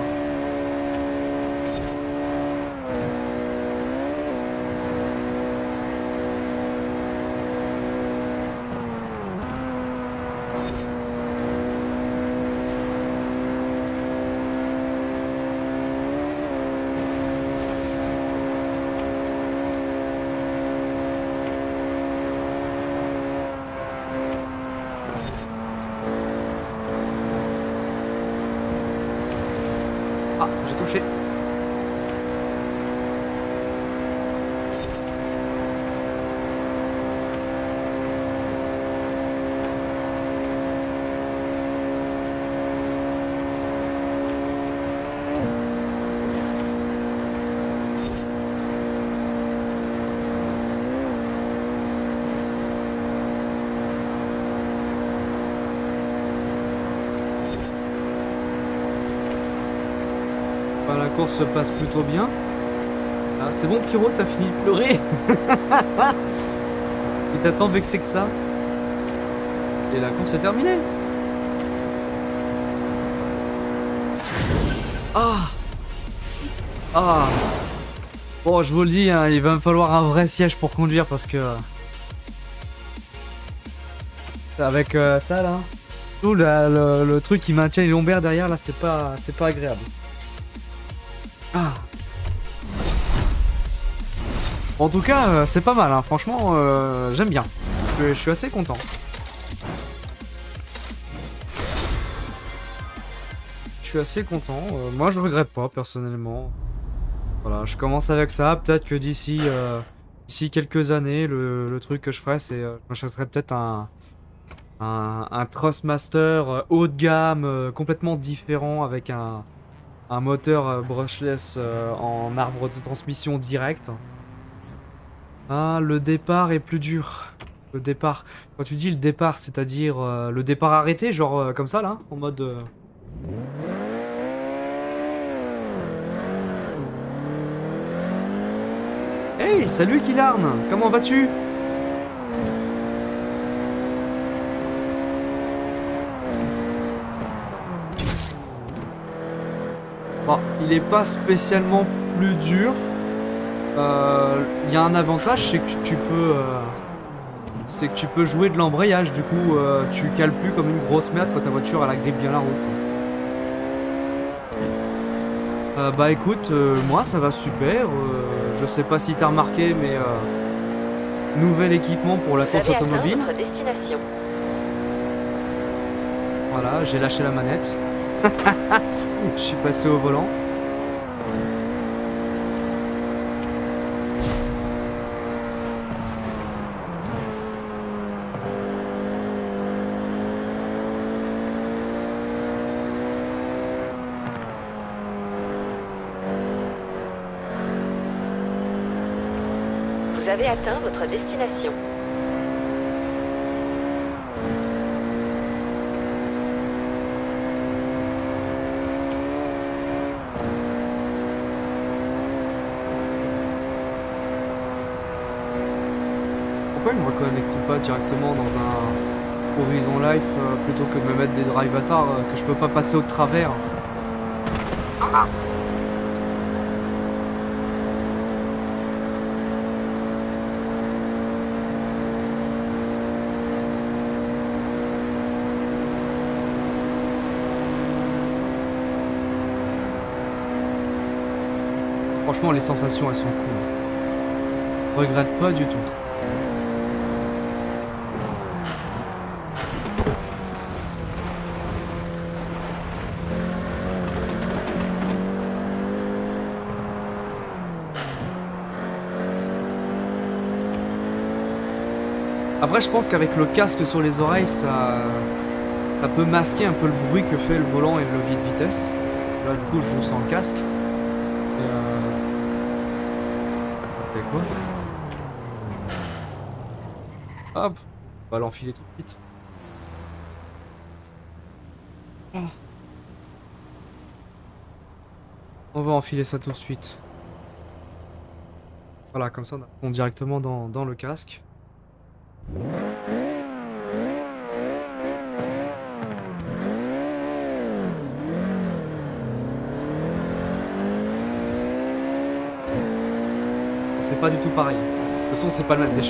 Ah, j'ai touché. La course se passe plutôt bien. Ah, c'est bon, Pyro, t'as fini de pleurer. Il t'a tant vexé que ça. Et la course est terminée. Ah Ah Bon, je vous le dis, hein, il va me falloir un vrai siège pour conduire parce que... Avec euh, ça, là... Tout la, le, le truc qui maintient les lombaires derrière, là, c'est pas, c'est pas agréable. Ah. En tout cas, euh, c'est pas mal, hein. Franchement, euh, j'aime bien. Je, je suis assez content. Je suis assez content. Euh, moi, je regrette pas, personnellement. Voilà, je commence avec ça. Peut-être que d'ici euh, d'ici quelques années, le, le truc que je ferai, c'est euh, je m'achèterai peut-être un, un, un Thrustmaster euh, haut de gamme, euh, complètement différent, avec un, un moteur euh, brushless euh, en arbre de transmission direct. Ah, le départ est plus dur. Le départ. Quand tu dis le départ, c'est-à-dire euh, le départ arrêté, genre euh, comme ça là, en mode. Euh... Hey, salut Killarn, comment vas-tu? Bon, il est pas spécialement plus dur. Il euh, y a un avantage, c'est que tu peux, euh, c'est que tu peux jouer de l'embrayage. Du coup, euh, tu cales plus comme une grosse merde quand ta voiture elle agrippe bien la route. Euh, bah écoute, euh, moi ça va super. Euh, je sais pas si t'as remarqué, mais euh, nouvel équipement pour la course automobile. Votre destination. Voilà, j'ai lâché la manette. Je suis passé au volant. Vous avez atteint votre destination. Pourquoi il me reconnecte pas directement dans un Horizon Life euh, plutôt que de me mettre des drive avatars euh, que je peux pas passer au travers? Ah. Franchement, les sensations, elles sont cool. Je regrette pas du tout. Après, je pense qu'avec le casque sur les oreilles, ça, ça peut masquer un peu le bruit que fait le volant et le levier de vitesse. Là, du coup, je joue sans le casque. Et euh... Et quoi? Hop, on va l'enfiler tout de suite. On va enfiler ça tout de suite. Voilà, comme ça on a directement dans, dans le casque. C'est pas du tout pareil. De toute façon, c'est pas le même déjà.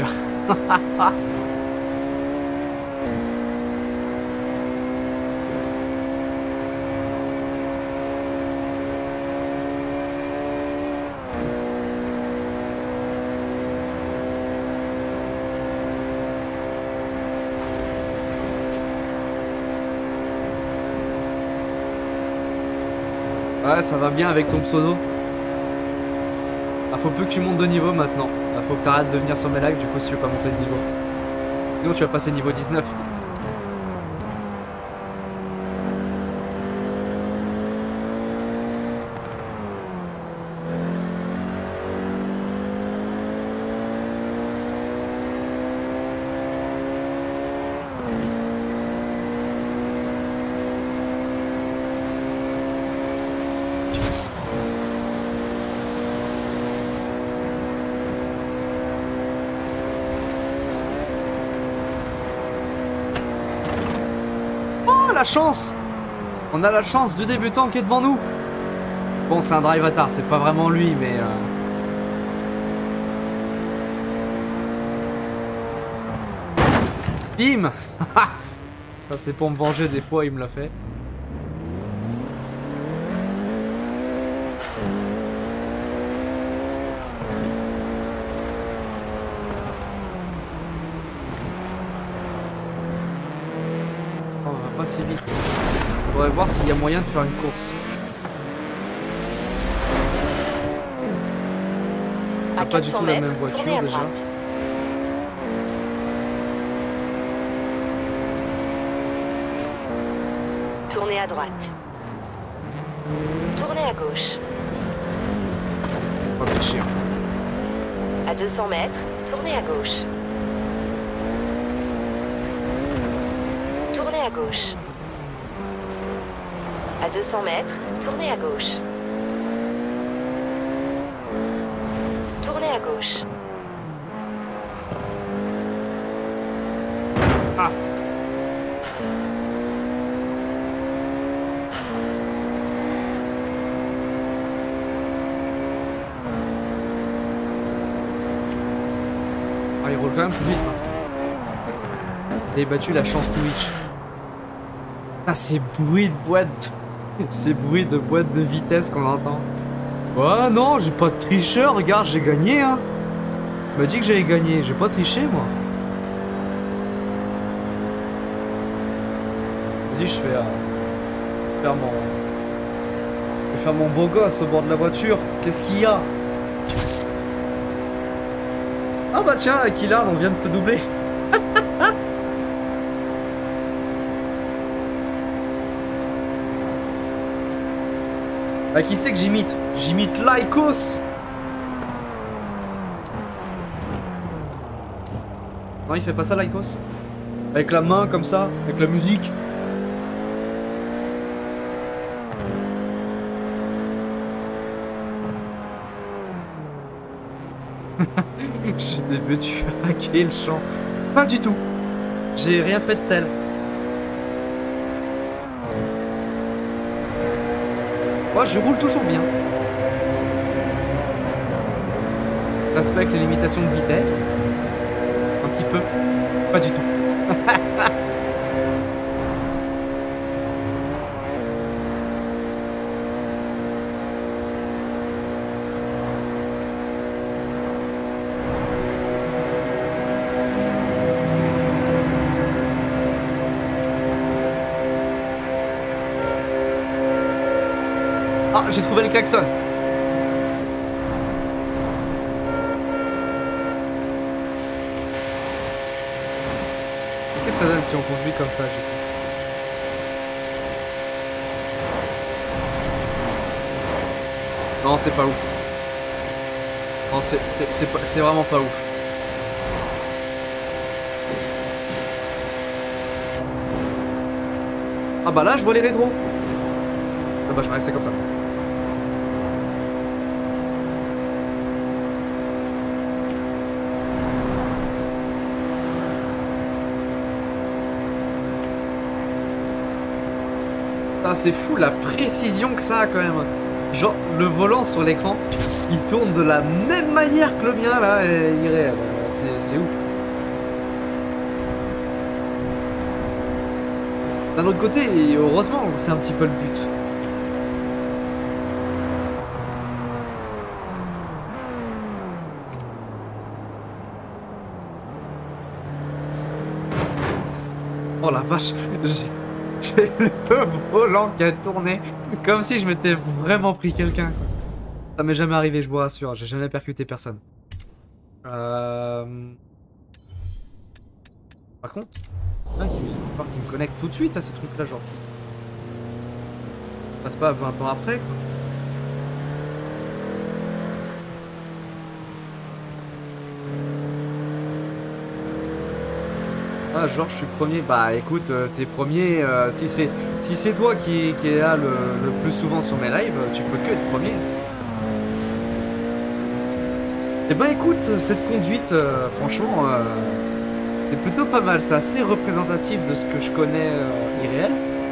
Ouais, ça va bien avec ton pseudo. Ah, faut plus que tu montes de niveau maintenant. Ah, faut que t'arrêtes de venir sur mes lives du coup si tu veux pas monter de niveau. Sinon tu vas passer niveau dix-neuf. La chance! On a la chance du débutant qui est devant nous. Bon, c'est un drive avatar, c'est pas vraiment lui, mais... Euh... Bim! Ça c'est pour me venger, des fois il me l'a fait. si vite. Faudrait voir s'il y a moyen de faire une course. À Pas du quatre cents tout la même mètres, voiture, tournez à déjà. droite. Tournez à droite. Tournez à gauche. Pas réfléchir. À deux cents mètres, tournez à gauche. Tournez à gauche. À deux cents mètres, tournez à gauche. Tournez à gauche. Ah. Ah, il roule quand même plus vite. Hein. Il a battu la chance Twitch. Ah, ces bruits de boîte. Ces bruits de boîte de vitesse qu'on entend. Ouais, non, j'ai pas de tricheur. Regarde, j'ai gagné. Hein. Il m'a dit que j'avais gagné. J'ai pas triché, moi. Vas-y, je fais. Euh, faire mon. Je vais faire mon beau gosse au bord de la voiture. Qu'est-ce qu'il y a? Ah bah tiens, Killard, on vient de te doubler. Bah qui c'est que j'imite? J'imite Lycos. Non, il fait pas ça, Lycos. Avec la main comme ça, avec la musique. J'ai des veux tu hacker le champ. Pas du tout. J'ai rien fait de tel. Moi, je roule toujours bien. Je respecte les limitations de vitesse. Un petit peu. Pas du tout. Ah, j'ai trouvé le klaxon. Qu'est-ce que ça donne si on conduit comme ça, j'ai Non, c'est pas ouf. Non, c'est c'est- c'est pas- c'est vraiment pas ouf. Ah bah là, je vois les rétros. Ah bah je vais rester comme ça. Ah, c'est fou la précision que ça a quand même. Genre le volant sur l'écran, il tourne de la même manière que le mien là, et irréel. C'est c'est ouf. D'un autre côté, et heureusement, c'est un petit peu le but. Oh la vache, j'ai j'ai le volant qui a tourné comme si je m'étais vraiment pris quelqu'un. Ça m'est jamais arrivé, je vous rassure, j'ai jamais percuté personne. Euh... Par contre, ah, qui, me... qui me connecte tout de suite à ces trucs-là, genre qui passe pas vingt ans après, quoi. Ah, genre je suis premier, bah écoute, euh, t'es premier, euh, si c'est si c'est toi qui, qui est là le, le plus souvent sur mes lives, tu peux que être premier. Et bah écoute, cette conduite, euh, franchement, euh, c'est plutôt pas mal, c'est assez représentatif de ce que je connais euh, irréel.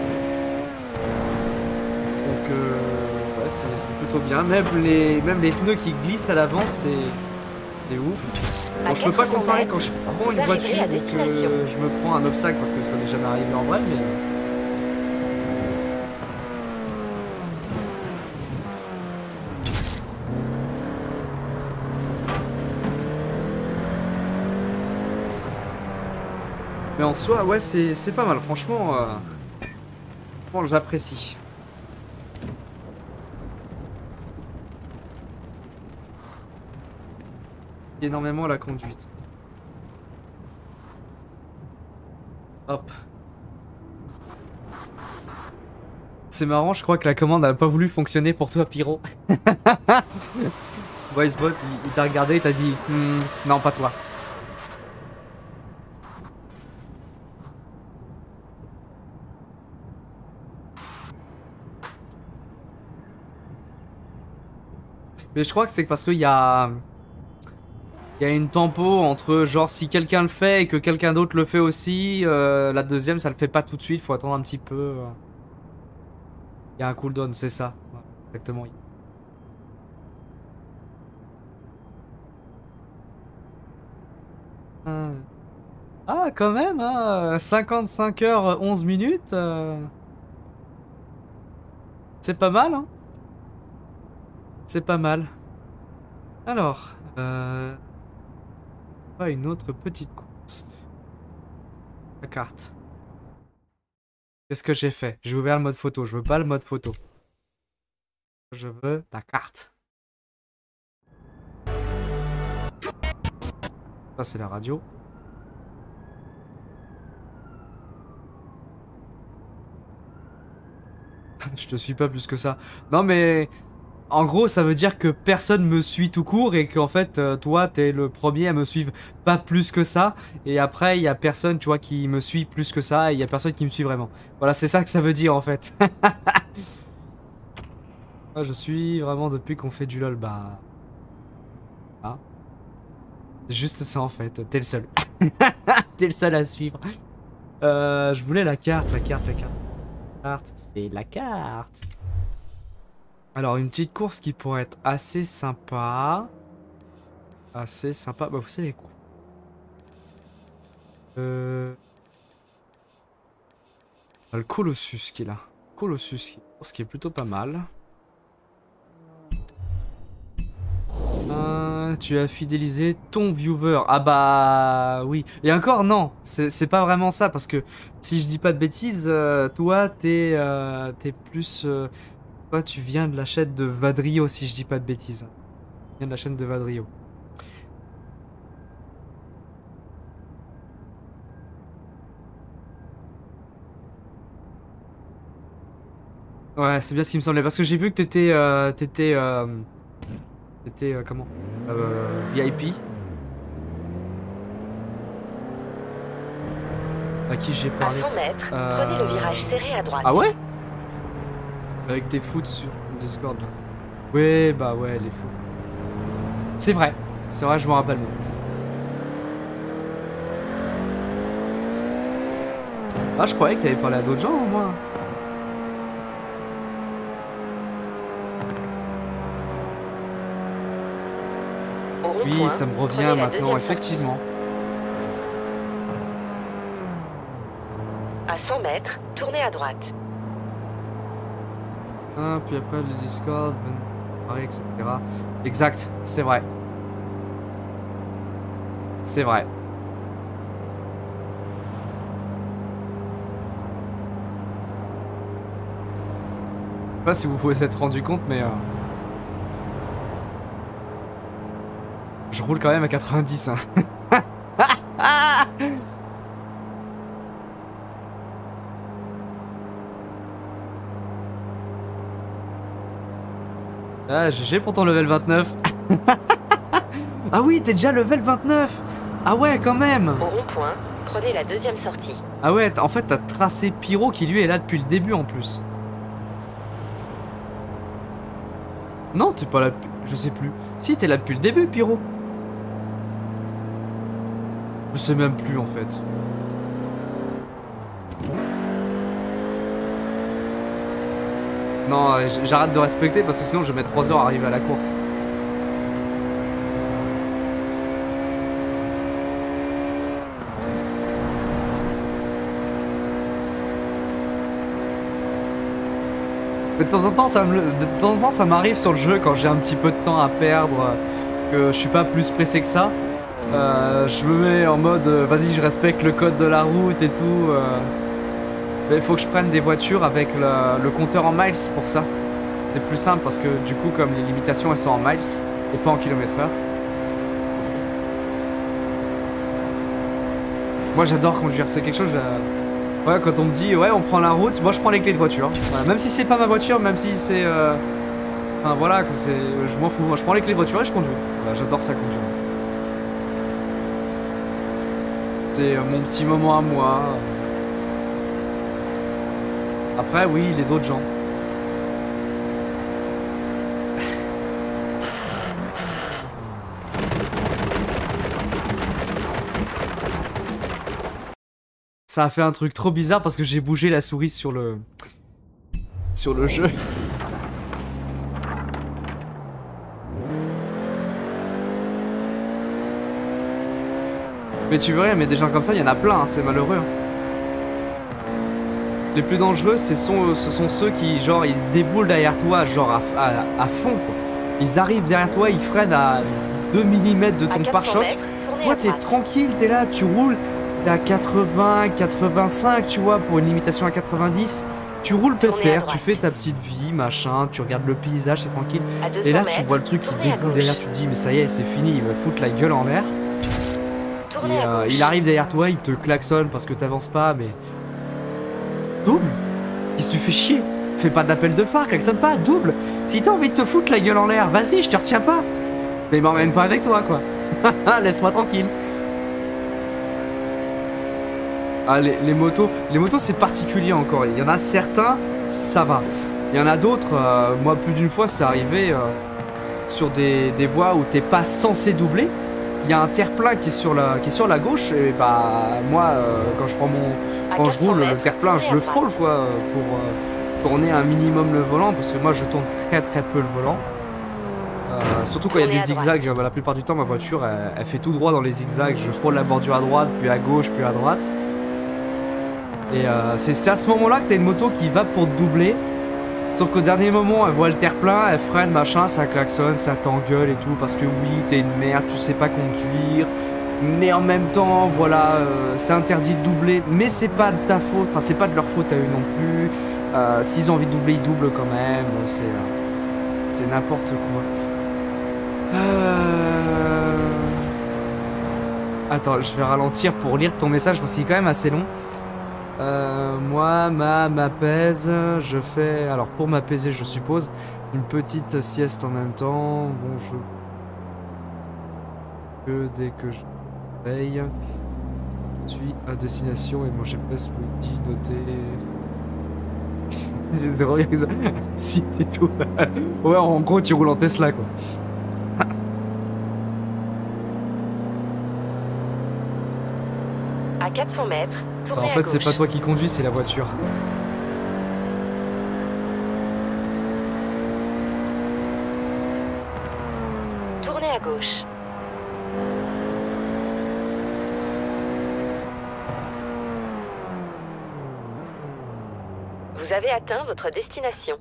Donc euh, ouais, c'est c'est plutôt bien, même les, même les pneus qui glissent à l'avant, c'est c'est ouf. Bon, je peux pas comparer quand je prends une voiture et que je me prends un obstacle parce que ça m'est jamais arrivé en vrai, mais... Mais en soi, ouais, c'est pas mal, franchement. Euh... Bon, j'apprécie. Énormément la conduite. Hop. C'est marrant, je crois que la commande n'a pas voulu fonctionner pour toi, Pyro. Voicebot, il, il t'a regardé et t'a dit hm, non, pas toi. Mais je crois que c'est parce qu'il y a... Il y a une tempo entre genre si quelqu'un le fait et que quelqu'un d'autre le fait aussi, euh, la deuxième ça le fait pas tout de suite, faut attendre un petit peu. Il y a un cooldown, c'est ça. Ouais, exactement. Euh... Ah quand même, hein, cinquante-cinq heures onze minutes. Euh... C'est pas mal, hein. C'est pas mal. Alors, euh... pas une autre petite course. La carte. Qu'est-ce que j'ai fait? J'ai ouvert le mode photo. Je veux pas le mode photo. Je veux la carte. Ça, c'est la radio. Je te suis pas plus que ça. Non, mais... En gros, ça veut dire que personne me suit tout court et qu'en fait, euh, toi, t'es le premier à me suivre pas plus que ça. Et après, il y a personne, tu vois, qui me suit plus que ça et il y a personne qui me suit vraiment. Voilà, c'est ça que ça veut dire en fait. Moi, je suis vraiment depuis qu'on fait du LoL, bah... Ah. C'est juste ça en fait, t'es le seul. T'es le seul à suivre. Euh, je voulais la carte, la carte, la carte. La carte, c'est la carte. Alors, une petite course qui pourrait être assez sympa. Assez sympa. Bah, vous savez quoi? Euh... Le Colossus qui est là. Colossus qui est une course qui est plutôt pas mal. Euh, tu as fidélisé ton viewer. Ah bah oui. Et encore non, c'est pas vraiment ça parce que si je dis pas de bêtises, euh, toi t'es euh, t'es plus... Euh, toi tu viens de la chaîne de Vadrio si je dis pas de bêtises. Tu viens de la chaîne de Vadrio. Ouais, c'est bien ce qui me semblait parce que j'ai vu que t'étais... Euh, t'étais... Euh, t'étais... Euh, comment euh, V I P. À qui j'ai parlé? À cent mètres, euh... prenez le virage serré à droite. Ah ouais? Avec tes foot sur le Discord là. Ouais, bah ouais, les foot. C'est vrai, c'est vrai, je m'en rappelle. Ah, je croyais que t'avais parlé à d'autres gens, moi. Oui, point, ça me revient maintenant, effectivement. À cent mètres, tournez à droite. Ah, puis après le Discord, et cetera. Exact, c'est vrai. C'est vrai. Je sais pas si vous pouvez s'être rendu compte, mais... Euh... Je roule quand même à quatre-vingt-dix, hein. Ah, j'ai pourtant level vingt-neuf. Ah oui, t'es déjà level vingt-neuf. Ah ouais, quand même. Au rond-point, prenez la deuxième sortie. Ah ouais, en fait, t'as tracé Pyro qui lui est là depuis le début en plus. Non, t'es pas là... Je sais plus. Si, t'es là depuis le début, Pyro. Je sais même plus, en fait. Non, j'arrête de respecter parce que sinon je vais mettre trois heures à arriver à la course. Mais de temps en temps, ça me, de temps en temps, ça m'arrive sur le jeu quand j'ai un petit peu de temps à perdre, que je suis pas plus pressé que ça. Euh, je me mets en mode, euh, vas-y, je respecte le code de la route et tout. Euh... Il faut que je prenne des voitures avec le, le compteur en miles pour ça. C'est plus simple parce que du coup, comme les limitations elles sont en miles et pas en kilomètres heure. Moi j'adore conduire, c'est quelque chose. Euh... Ouais, quand on me dit ouais, on prend la route, moi je prends les clés de voiture. Voilà, même si c'est pas ma voiture, même si c'est. Euh... Enfin voilà, que c'est. Je m'en fous, moi je prends les clés de voiture et je conduis. Voilà, j'adore ça conduire. C'est mon petit moment à moi. Après, oui, les autres gens. Ça a fait un truc trop bizarre parce que j'ai bougé la souris sur le... sur le jeu. Mais tu verrais, mais des gens comme ça, il y en a plein, hein, c'est malheureux. Hein. Les plus dangereux, ce sont, ce sont ceux qui, genre, ils se déboulent derrière toi, genre à, à, à fond, quoi. Ils arrivent derrière toi, ils freinent à deux millimètres de ton pare-choc. Toi, t'es tranquille, t'es là, tu roules, t'es à quatre-vingts, quatre-vingt-cinq, tu vois, pour une limitation à quatre-vingt-dix. Tu roules pépère, tu fais ta petite vie, machin, tu regardes le paysage, c'est tranquille. Et là, tu vois le truc qui déboule derrière, tu te dis, mais ça y est, c'est fini, il va foutre la gueule en l'air. Et euh, il arrive derrière toi, il te klaxonne parce que t'avances pas, mais... Double. Qu'est-ce que tu fais chier? Fais pas d'appel de phare, klaxonne pas, double. Si t'as envie de te foutre la gueule en l'air, vas-y, je te retiens pas. Mais m'emmène pas avec toi, quoi. Laisse-moi tranquille. Ah, les, les motos, les motos c'est particulier encore. Il y en a certains, ça va. Il y en a d'autres, euh, moi plus d'une fois c'est arrivé euh, sur des, des voies où t'es pas censé doubler. Il y a un terre-plein qui est sur la, qui est sur la gauche et bah moi euh, quand je prends mon, quand je roule le terre-plein, je le frôle quoi pour euh, tourner un minimum le volant parce que moi je tourne très très peu le volant. Euh, surtout quand il y a des zigzags, bah, la plupart du temps ma voiture elle, elle fait tout droit dans les zigzags. Je frôle la bordure à droite, puis à gauche, puis à droite. Et euh, c'est à ce moment-là que t'as une moto qui va pour te doubler. Sauf qu'au dernier moment, elle voit le terre-plein, elle freine, machin, ça klaxonne, ça t'engueule et tout. Parce que oui, t'es une merde, tu sais pas conduire. Mais en même temps, voilà, euh, c'est interdit de doubler. Mais c'est pas de ta faute, enfin c'est pas de leur faute à eux non plus. Euh, S'ils ont envie de doubler, ils doublent quand même. C'est euh, c'est n'importe quoi. Euh... Attends, je vais ralentir pour lire ton message parce qu'il est quand même assez long. Euh, moi, ma m'apaise, je fais, alors pour m'apaiser je suppose, une petite sieste en même temps, bon je... que dès que je veille, je suis à destination et mon G P S me dit noter... C'est vraiment ça, si t'es tout... Ouais en gros tu roules en Tesla quoi. À quatre cents mètres, tournez en à fait, gauche. c'est pas toi qui conduis, c'est la voiture. Tournez à gauche. Vous avez atteint votre destination.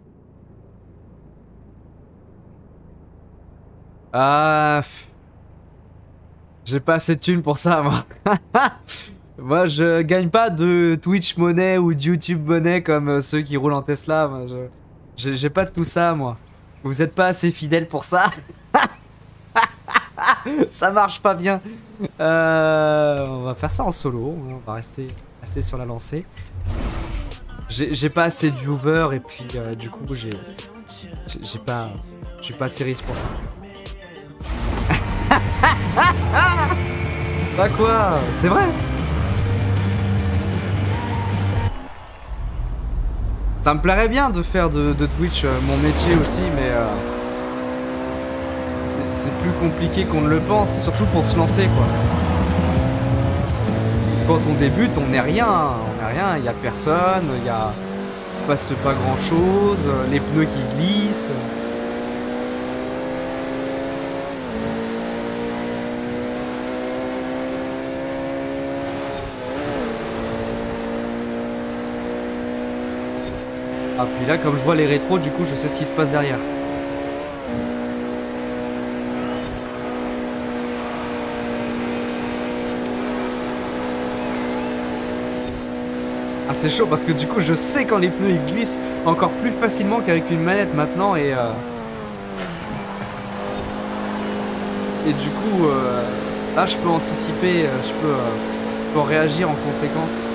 Ah... J'ai pas assez de thunes pour ça, moi. Moi, je gagne pas de Twitch monnaie ou de YouTube monnaie comme ceux qui roulent en Tesla. Moi, je... J'ai pas de tout ça, moi. Vous êtes pas assez fidèles pour ça. Ça marche pas bien. Euh... On va faire ça en solo. On va rester, rester sur la lancée. J'ai pas assez de viewers et puis euh, du coup, j'ai... J'ai pas... Je suis pas assez riche pour ça. Bah quoi? C'est vrai. Ça me plairait bien de faire de, de Twitch euh, mon métier aussi, mais euh, c'est plus compliqué qu'on ne le pense, surtout pour se lancer quoi. Quand on débute, on n'est rien, on n'est rien, il n'y a personne, il y a... il se passe pas grand chose, les pneus qui glissent. Ah puis là comme je vois les rétros du coup je sais ce qui se passe derrière. Ah, c'est chaud parce que du coup, je sais quand les pneus ils glissent encore plus facilement qu'avec une manette maintenant et euh... et du coup, euh... là, je peux anticiper, euh, je peux, euh... je peux réagir en conséquence.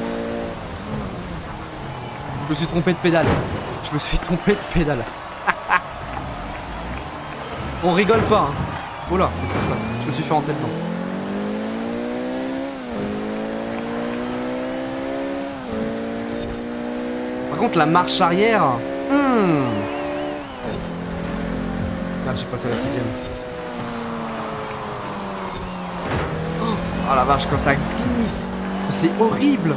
Je me suis trompé de pédale. Je me suis trompé de pédale. On rigole pas. Hein. Oh là, qu'est-ce qui se passe? Je me suis fait rentrer dedans. Par contre, la marche arrière... Hmm. Merde, j'ai passé à la sixième. Oh la vache, quand ça glisse, c'est horrible.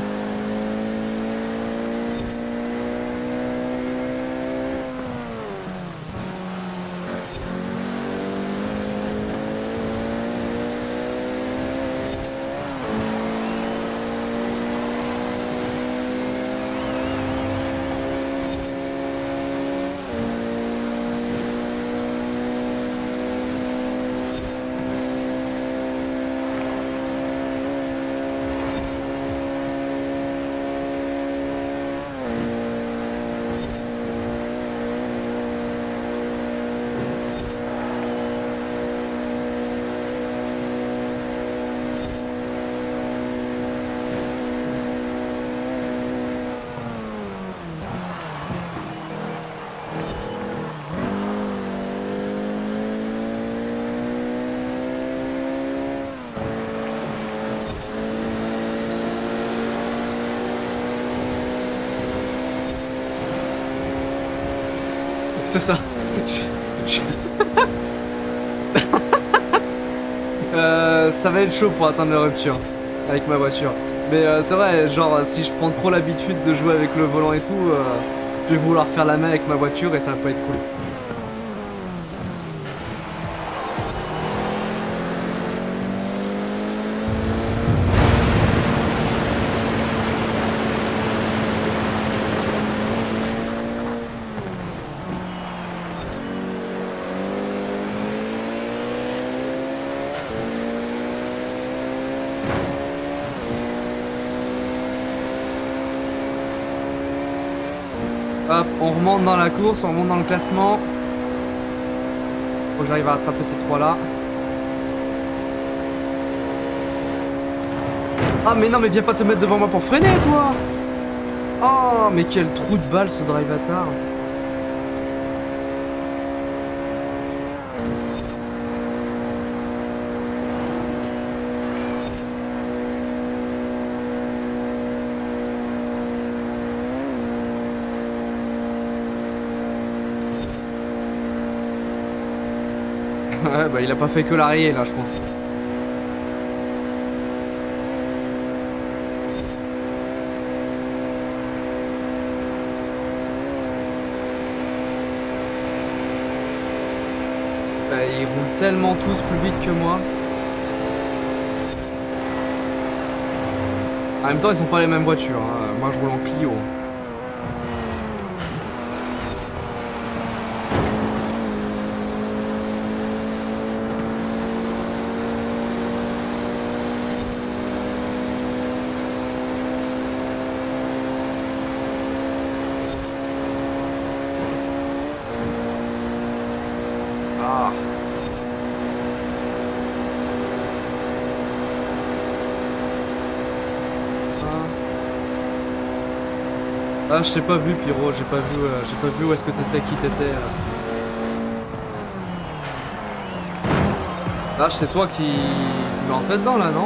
C'est ça. Je- je- euh, ça va être chaud pour atteindre la rupture avec ma voiture. Mais euh, c'est vrai, genre si je prends trop l'habitude de jouer avec le volant et tout, euh, je vais vouloir faire la main avec ma voiture et ça va pas être cool. Hop, on remonte dans la course, on remonte dans le classement. Faut que j'arrive à rattraper ces trois-là. Ah mais non, mais viens pas te mettre devant moi pour freiner, toi. Oh, mais quel trou de balle ce drive avatar. Ouais, bah il a pas fait que l'arrière là, je pense. Bah, ils roulent tellement tous plus vite que moi. En même temps, ils sont pas les mêmes voitures. Hein. Moi, je roule en Clio. Ah. Ah, je t'ai pas vu, Pyro, j'ai pas vu, euh, j'ai pas vu où est-ce que t'étais, qui t'étais. Euh. Ah, c'est toi qui, qui m'es rentré dedans là, non?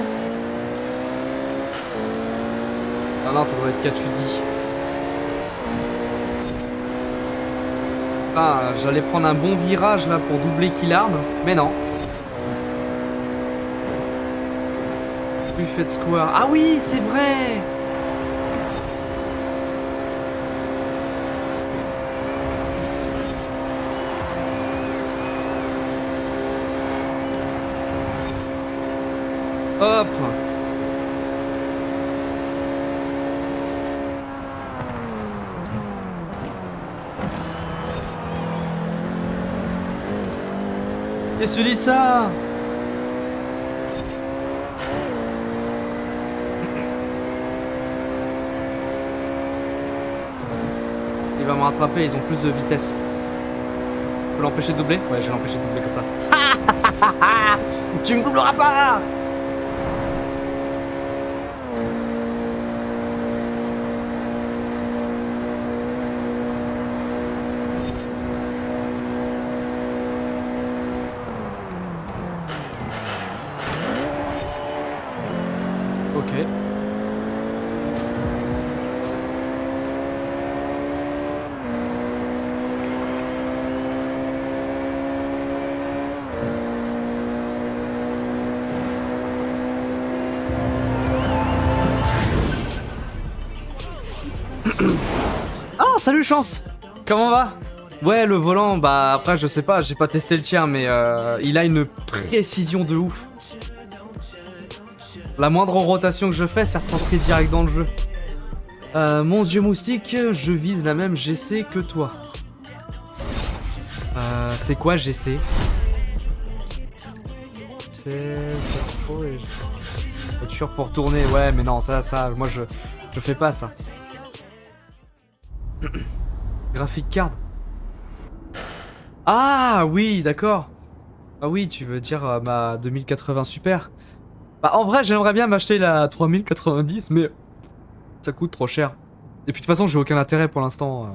Ah non, ça doit être Katudi. Ah, j'allais prendre un bon virage là pour doubler Killard, mais non. Buffet Square. Ah oui, c'est vrai! Hop. Qu'est-ce que tu dis de ça? rattraper, ils ont plus de vitesse. Je peux l'empêcher de doubler? Ouais, je vais l'empêcher de doubler comme ça. Tu me doubleras pas! Ok. Ah, salut Chance! Comment va? Ouais, le volant, bah après je sais pas, j'ai pas testé le tien, mais euh, il a une précision de ouf. La moindre rotation que je fais, ça retranscrit direct dans le jeu. Euh, mon dieu moustique, je vise la même G C que toi. Euh, c'est quoi G C? C'est... voiture pour tourner, ouais mais non, ça, ça, moi je, je fais pas ça. Graphic card. Ah oui, d'accord. Ah oui, tu veux dire euh, ma deux mille quatre-vingts Super. Bah en vrai, j'aimerais bien m'acheter la trois mille quatre-vingt-dix, mais ça coûte trop cher. Et puis de toute façon, j'ai aucun intérêt pour l'instant. Euh...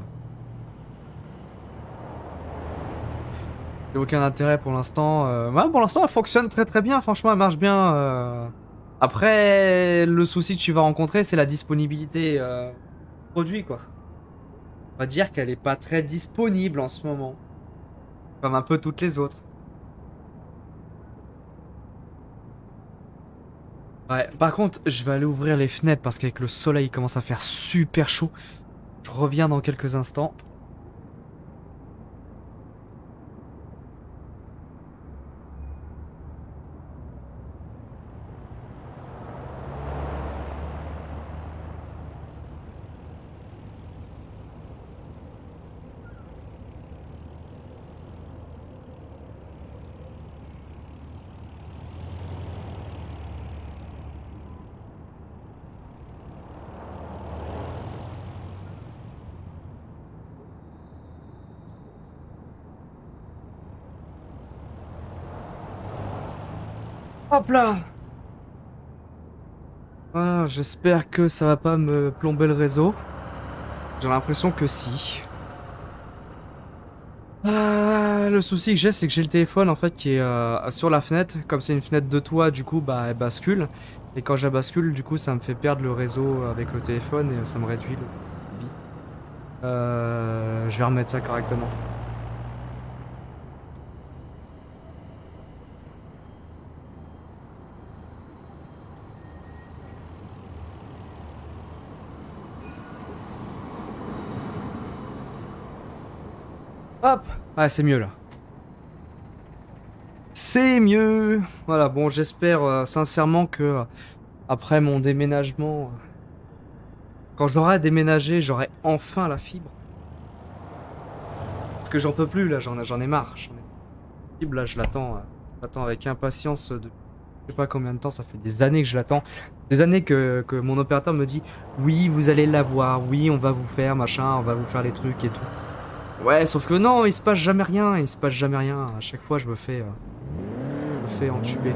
J'ai aucun intérêt pour l'instant. Euh... Ouais, pour l'instant, elle fonctionne très très bien. Franchement, elle marche bien. Euh... Après, le souci que tu vas rencontrer, c'est la disponibilité euh... produit, quoi. On va dire qu'elle est pas très disponible en ce moment. Comme un peu toutes les autres. Ouais, par contre, je vais aller ouvrir les fenêtres parce qu'avec le soleil, il commence à faire super chaud. Je reviens dans quelques instants. Hop là! Ah, j'espère que ça va pas me plomber le réseau. J'ai l'impression que si. Ah, le souci que j'ai, c'est que j'ai le téléphone en fait qui est euh, sur la fenêtre. Comme c'est une fenêtre de toit, du coup, bah elle bascule. Et quand je la bascule, du coup, ça me fait perdre le réseau avec le téléphone et ça me réduit le débit. Euh, je vais remettre ça correctement. Hop! Ah, c'est mieux là. C'est mieux! Voilà, bon, j'espère euh, sincèrement que euh, après mon déménagement, euh, quand j'aurai déménagé, j'aurai enfin la fibre. Parce que j'en peux plus là, j'en j'en ai marre. J'en ai... La fibre là, je l'attends. Euh, je l'attends avec impatience de... Je sais pas combien de temps, ça fait des années que je l'attends. Des années que, que mon opérateur me dit oui, vous allez l'avoir, oui, on va vous faire machin, on va vous faire les trucs et tout. Ouais, sauf que non, il se passe jamais rien, il se passe jamais rien. À chaque fois, je me fais, euh, je me fais entuber.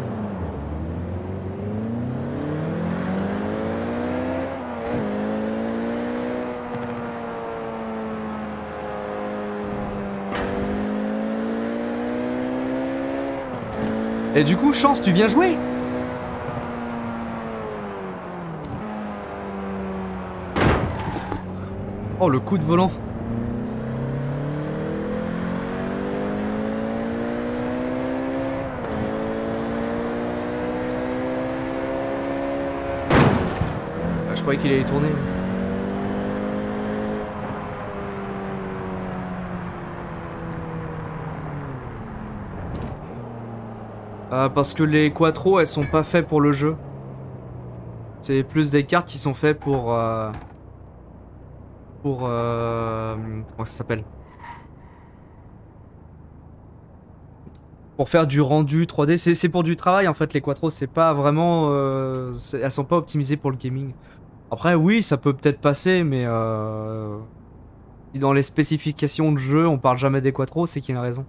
Et du coup, Chance, tu viens jouer? Oh, le coup de volant. Je croyais qu'il allait tourner. Euh, parce que les quattro, elles sont pas faites pour le jeu. C'est plus des cartes qui sont faites pour... Euh, pour... Euh, comment ça s'appelle? Pour faire du rendu trois D. C'est pour du travail en fait, les quattro. C'est pas vraiment... Euh, elles sont pas optimisées pour le gaming. Après, oui, ça peut peut-être passer, mais... Euh, Si dans les spécifications de jeu, on parle jamais des quattro, c'est qu'il y a une raison.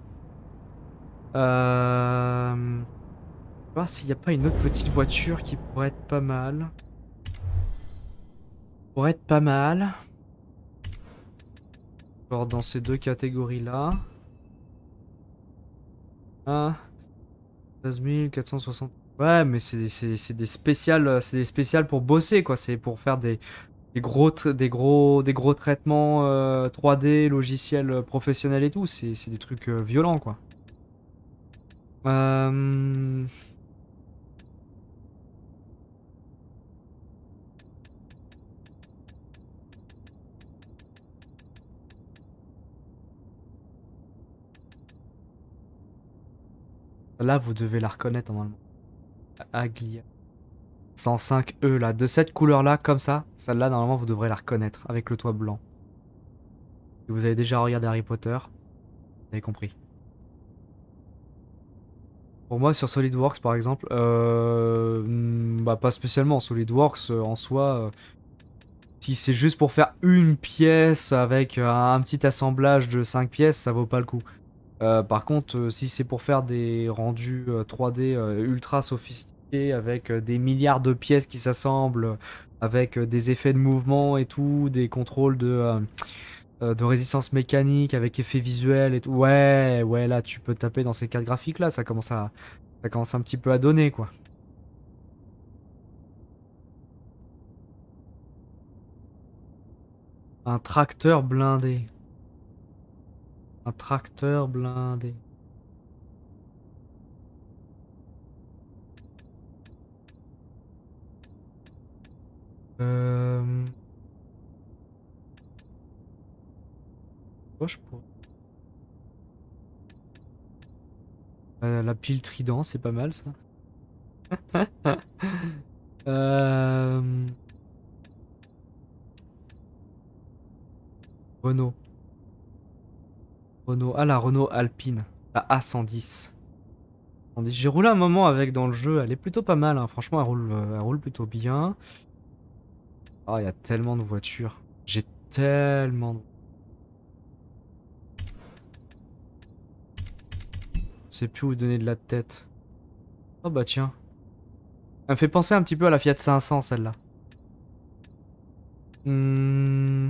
Euh... Je vais voir s'il n'y a pas une autre petite voiture qui pourrait être pas mal. Pourrait être pas mal. Genre dans ces deux catégories-là. Ah. seize mille quatre cent soixante. Ouais, mais c'est des spéciales, c'est des spéciales pour bosser, quoi. C'est pour faire des, des, gros, des, gros, des gros traitements euh, trois D, logiciels professionnels et tout. C'est des trucs euh, violents, quoi. Euh... Là, vous devez la reconnaître normalement. Aglia. cent cinq E là, de cette couleur là, comme ça, celle-là normalement vous devrez la reconnaître avec le toit blanc. Si vous avez déjà regardé Harry Potter, vous avez compris. Pour moi sur SolidWorks par exemple, euh, bah pas spécialement, SolidWorks euh, en soi, euh, si c'est juste pour faire une pièce avec euh, un petit assemblage de cinq pièces, ça vaut pas le coup. Euh, par contre, euh, si c'est pour faire des rendus euh, trois D euh, ultra sophistiqués avec euh, des milliards de pièces qui s'assemblent, avec euh, des effets de mouvement et tout, des contrôles de, euh, euh, de résistance mécanique avec effets visuels et tout, ouais, ouais, là tu peux taper dans ces cartes graphiques là, ça commence à, ça commence un petit peu à donner quoi. Un tracteur blindé. Un tracteur blindé. Euh... Quoi je pourrais... Euh, la pile trident, c'est pas mal ça. euh... Renault. Renault. Ah, la Renault Alpine. La A cent dix. J'ai roulé un moment avec dans le jeu. Elle est plutôt pas mal. Hein. Franchement, elle roule, elle roule plutôt bien. Oh, il y a tellement de voitures. J'ai tellement de... Je sais plus où donner de la tête. Oh bah tiens. Elle me fait penser un petit peu à la Fiat cinq cents, celle-là. Hmm...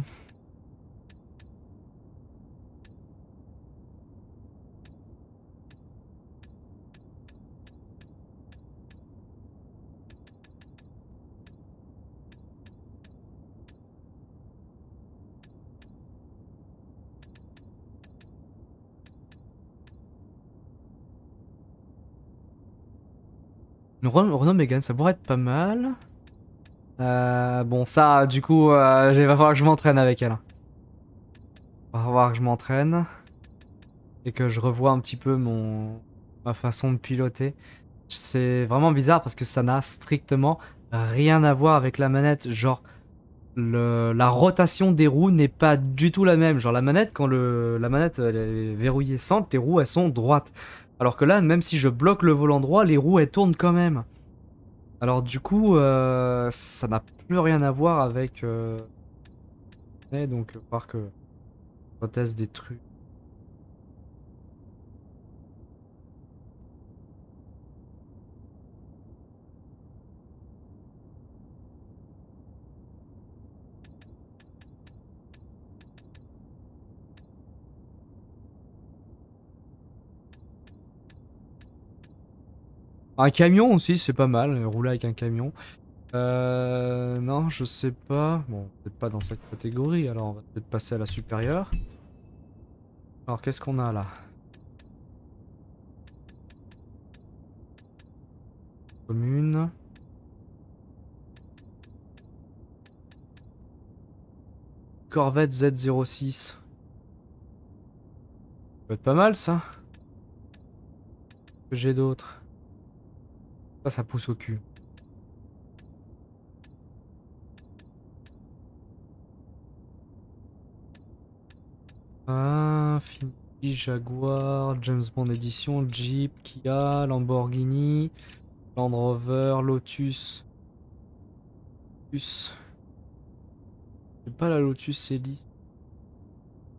Une Renault, Renault Mégane, ça pourrait être pas mal. Euh, bon, ça, du coup, euh, il va falloir que je m'entraîne avec elle. Il va falloir que je m'entraîne. Et que je revoie un petit peu mon ma façon de piloter. C'est vraiment bizarre parce que ça n'a strictement rien à voir avec la manette. Genre, le, la rotation des roues n'est pas du tout la même. Genre, la manette, quand le, la manette elle est verrouillée centre, les roues elles sont droites. Alors que là, même si je bloque le volant droit, les roues elles tournent quand même. Alors du coup, euh, ça n'a plus rien à voir avec... Euh... Et donc, il va falloir que je teste des trucs. Un camion aussi, c'est pas mal, rouler avec un camion. Euh, non, je sais pas. Bon, peut-être pas dans cette catégorie, alors on va peut-être passer à la supérieure. Alors, qu'est-ce qu'on a là? Commune. Corvette Z zéro six. Ça peut être pas mal, ça. Que j'ai d'autres. Ça, ça pousse au cul. Ah, Infiniti, Jaguar, James Bond Edition, Jeep, Kia, Lamborghini, Land Rover, Lotus. Lotus. C'est pas la Lotus Elise.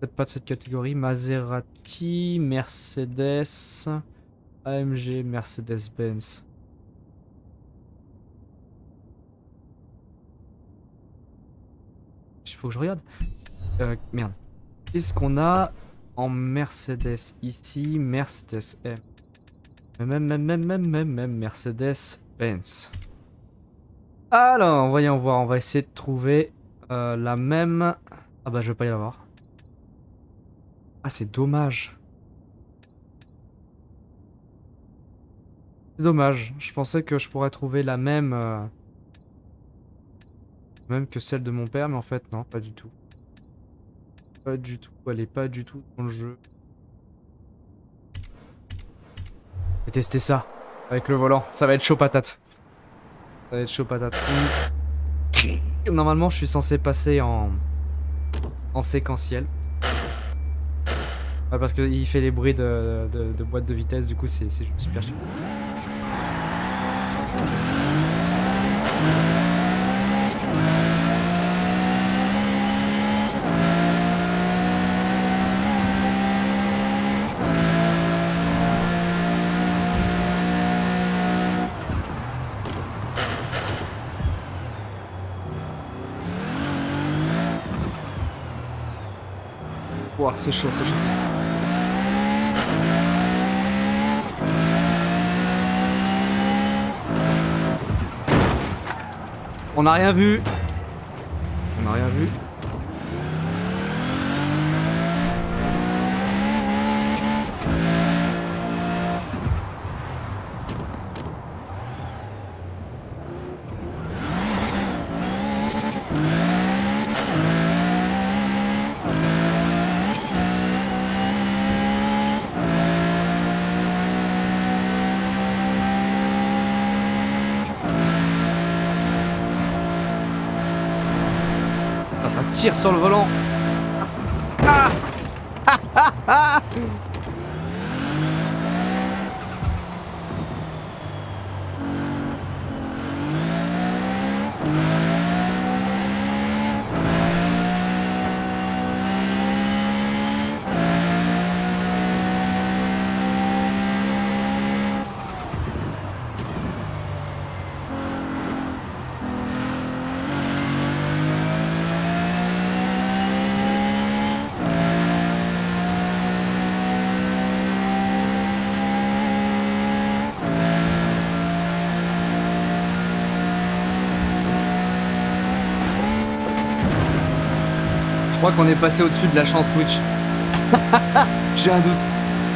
Peut-être pas de cette catégorie. Maserati, Mercedes, A M G, Mercedes-Benz. Il faut que je regarde. Euh, merde. Qu'est-ce qu'on a en Mercedes ici? Mercedes M. Même, même, même, même, même, même Mercedes-Benz. Alors, voyons voir. On va essayer de trouver euh, la même... Ah bah, je vais pas y l'avoir. Ah, c'est dommage. C'est dommage. Je pensais que je pourrais trouver la même... Euh... Même que celle de mon père, mais en fait, non, pas du tout. Pas du tout. Elle est pas du tout dans le jeu. Je vais tester ça. Avec le volant. Ça va être chaud patate. Ça va être chaud patate. Normalement, je suis censé passer en... En séquentiel. Ouais, parce qu'il fait les bruits de, de, de boîte de vitesse, du coup, c'est super chiant. Ouah, c'est chaud, c'est chaud. On n'a rien vu. On n'a rien vu. Ça tire sur le volant. Ah Je crois qu'on est passé au-dessus de la chance Twitch. J'ai un doute.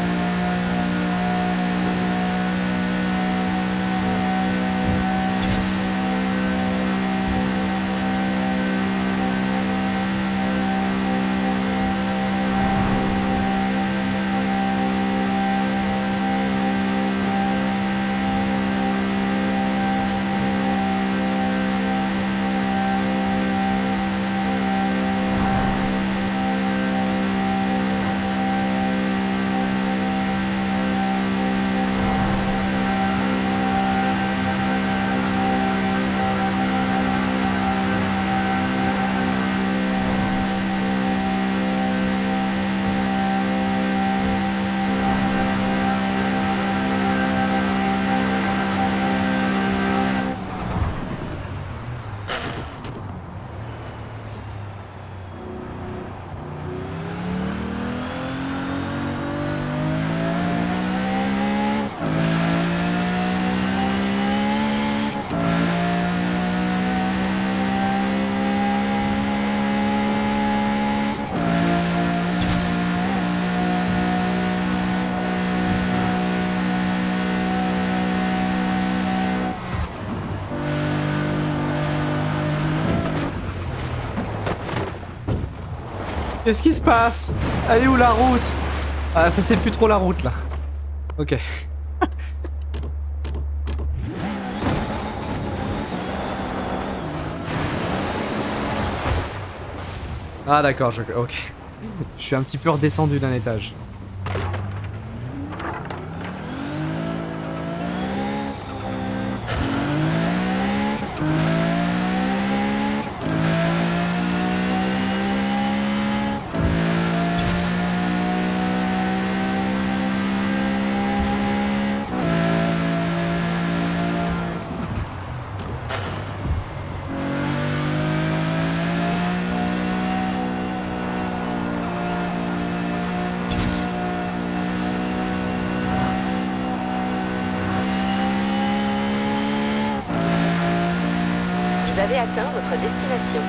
Qu'est-ce qui se passe? Elle est où la route? Ah, ça c'est plus trop la route là. Ok. Ah d'accord, je... ok. Je suis un petit peu redescendu d'un étage. Vous avez atteint votre destination.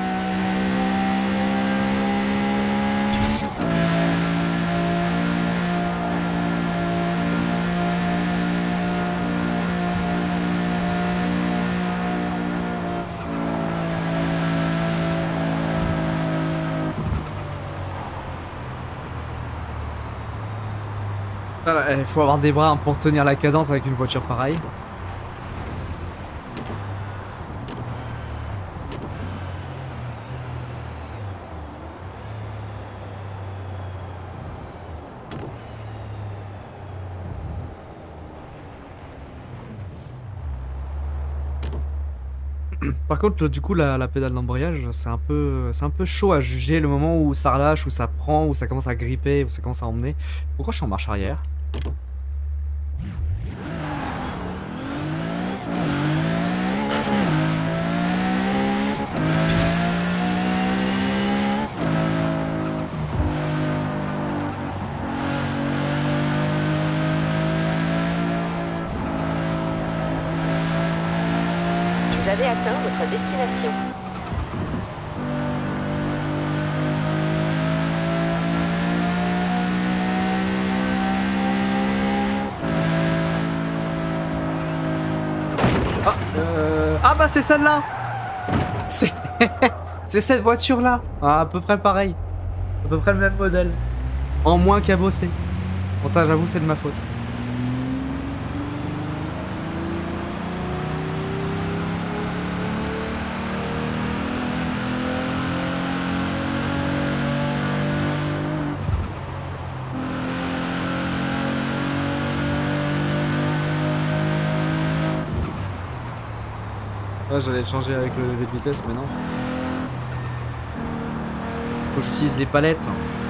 Il faut avoir des bras pour tenir la cadence avec une voiture pareille. Par contre, du coup, la, la pédale d'embrayage, c'est un peu, c'est un peu chaud à juger le moment où ça relâche, où ça prend, où ça commence à gripper, où ça commence à emmener. Pourquoi je suis en marche arrière? Vous avez atteint votre destination. Ah, euh... ah bah c'est celle-là. C'est c'est cette voiture-là. Ah, à peu près pareil. À peu près le même modèle. En moins cabossé. Bon ça j'avoue c'est de ma faute. Ouais, j'allais le changer avec le levier de vitesse, mais non. Faut que j'utilise les palettes.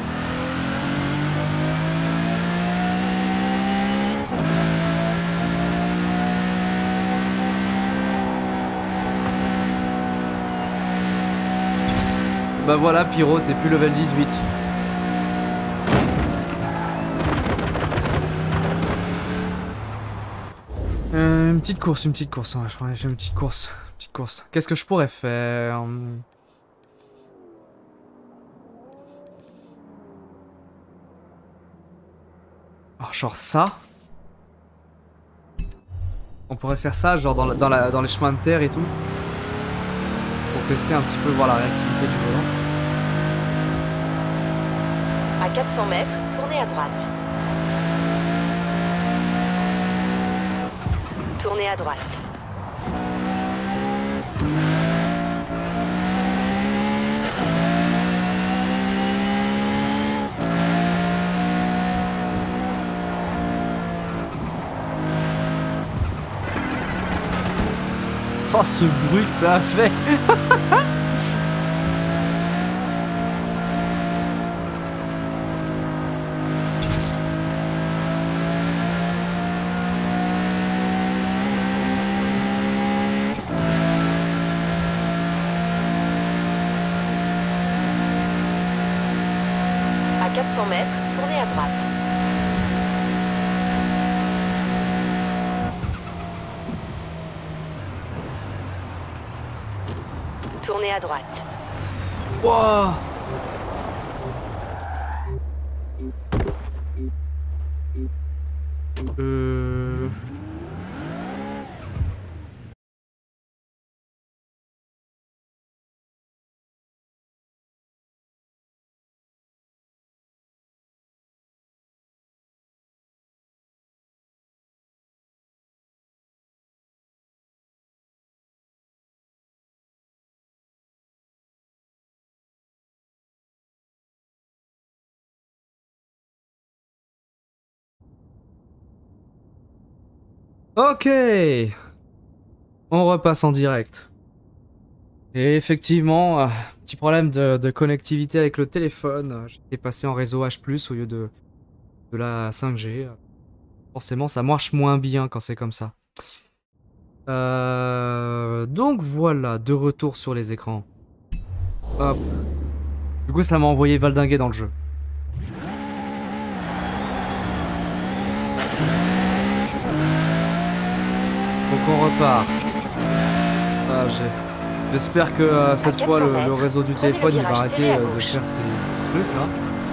Bah voilà, Pyro, t'es plus level dix-huit. Euh, une petite course, une petite course. Ouais, je vais faire une petite course. Petite course. Qu'est-ce que je pourrais faire? Oh, genre ça. On pourrait faire ça, genre dans, la, dans, la, dans les chemins de terre et tout. Pour tester un petit peu, voir la réactivité du volant. À quatre cents mètres, tournez à droite. Tournez à droite. Oh, ce bruit que ça a fait. À quatre cents mètres, tournez à droite. Tournez à droite. Wow. Euh... Ok, on repasse en direct. Et effectivement, euh, petit problème de, de connectivité avec le téléphone. J'étais passé en réseau H plus, au lieu de, de la cinq G. Forcément, ça marche moins bien quand c'est comme ça. Euh, donc voilà, de retour sur les écrans. Hop. Du coup, ça m'a envoyé valdinguer dans le jeu. Donc on repart. Ah, j'ai... J'espère que euh, cette fois le, le réseau du prenez téléphone le il va virage arrêter serré à euh, de gauche. faire ces, ces trucs là.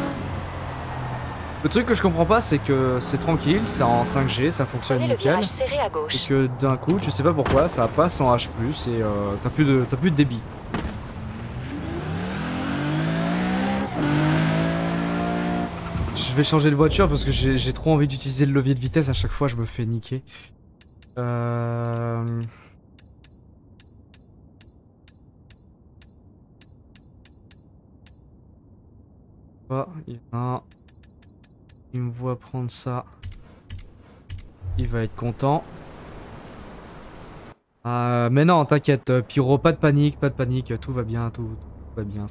Le truc que je comprends pas, c'est que c'est tranquille, c'est en cinq G, ça fonctionne Prenez le nickel. virage serré à Et gauche. que d'un coup, tu sais pas pourquoi, ça passe en H plus et euh, t'as plus de t'as plus de débit. Je vais changer de voiture parce que j'ai j'ai trop envie d'utiliser le levier de vitesse, à chaque fois je me fais niquer. Euh... Ah, il y en a un. Il me voit prendre ça. Il va être content. Euh, mais non, t'inquiète, euh, Pyro, pas de panique, pas de panique, tout va bien, tout, tout va bien.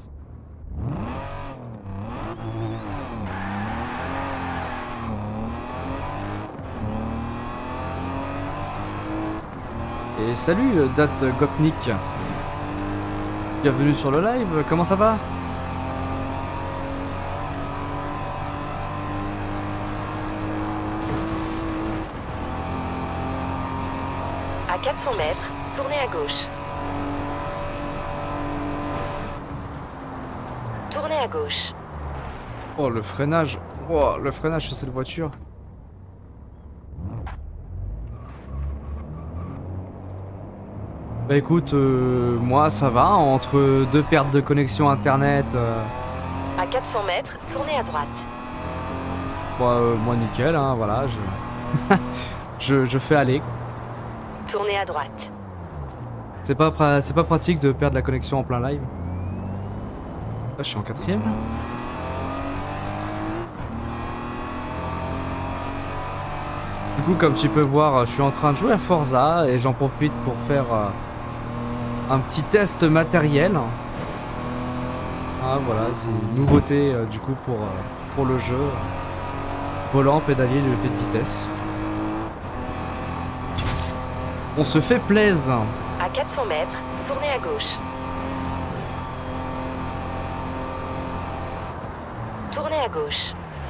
Et salut, euh, Date Gopnik. Bienvenue sur le live, comment ça va? À quatre cents mètres, tournez à gauche. Tournez à gauche. Oh, le freinage. Oh, le freinage sur cette voiture. Bah écoute, euh, moi ça va, entre deux pertes de connexion internet. Euh, À quatre cents mètres, tournez à droite. bah, euh, moi nickel, hein, voilà, je... je, je fais aller. Tournez à droite. C'est pas, pra- c'est pas pratique de perdre la connexion en plein live. Là, je suis en quatrième. Là. Du coup, comme tu peux voir, je suis en train de jouer à Forza et j'en profite pour faire euh, un petit test matériel. Ah voilà, c'est une nouveauté euh, du coup pour, euh, pour le jeu. Volant, pédalier, levier de vitesse. On se fait plaisir. À quatre cents mètres, tournez à gauche. Tournez à gauche.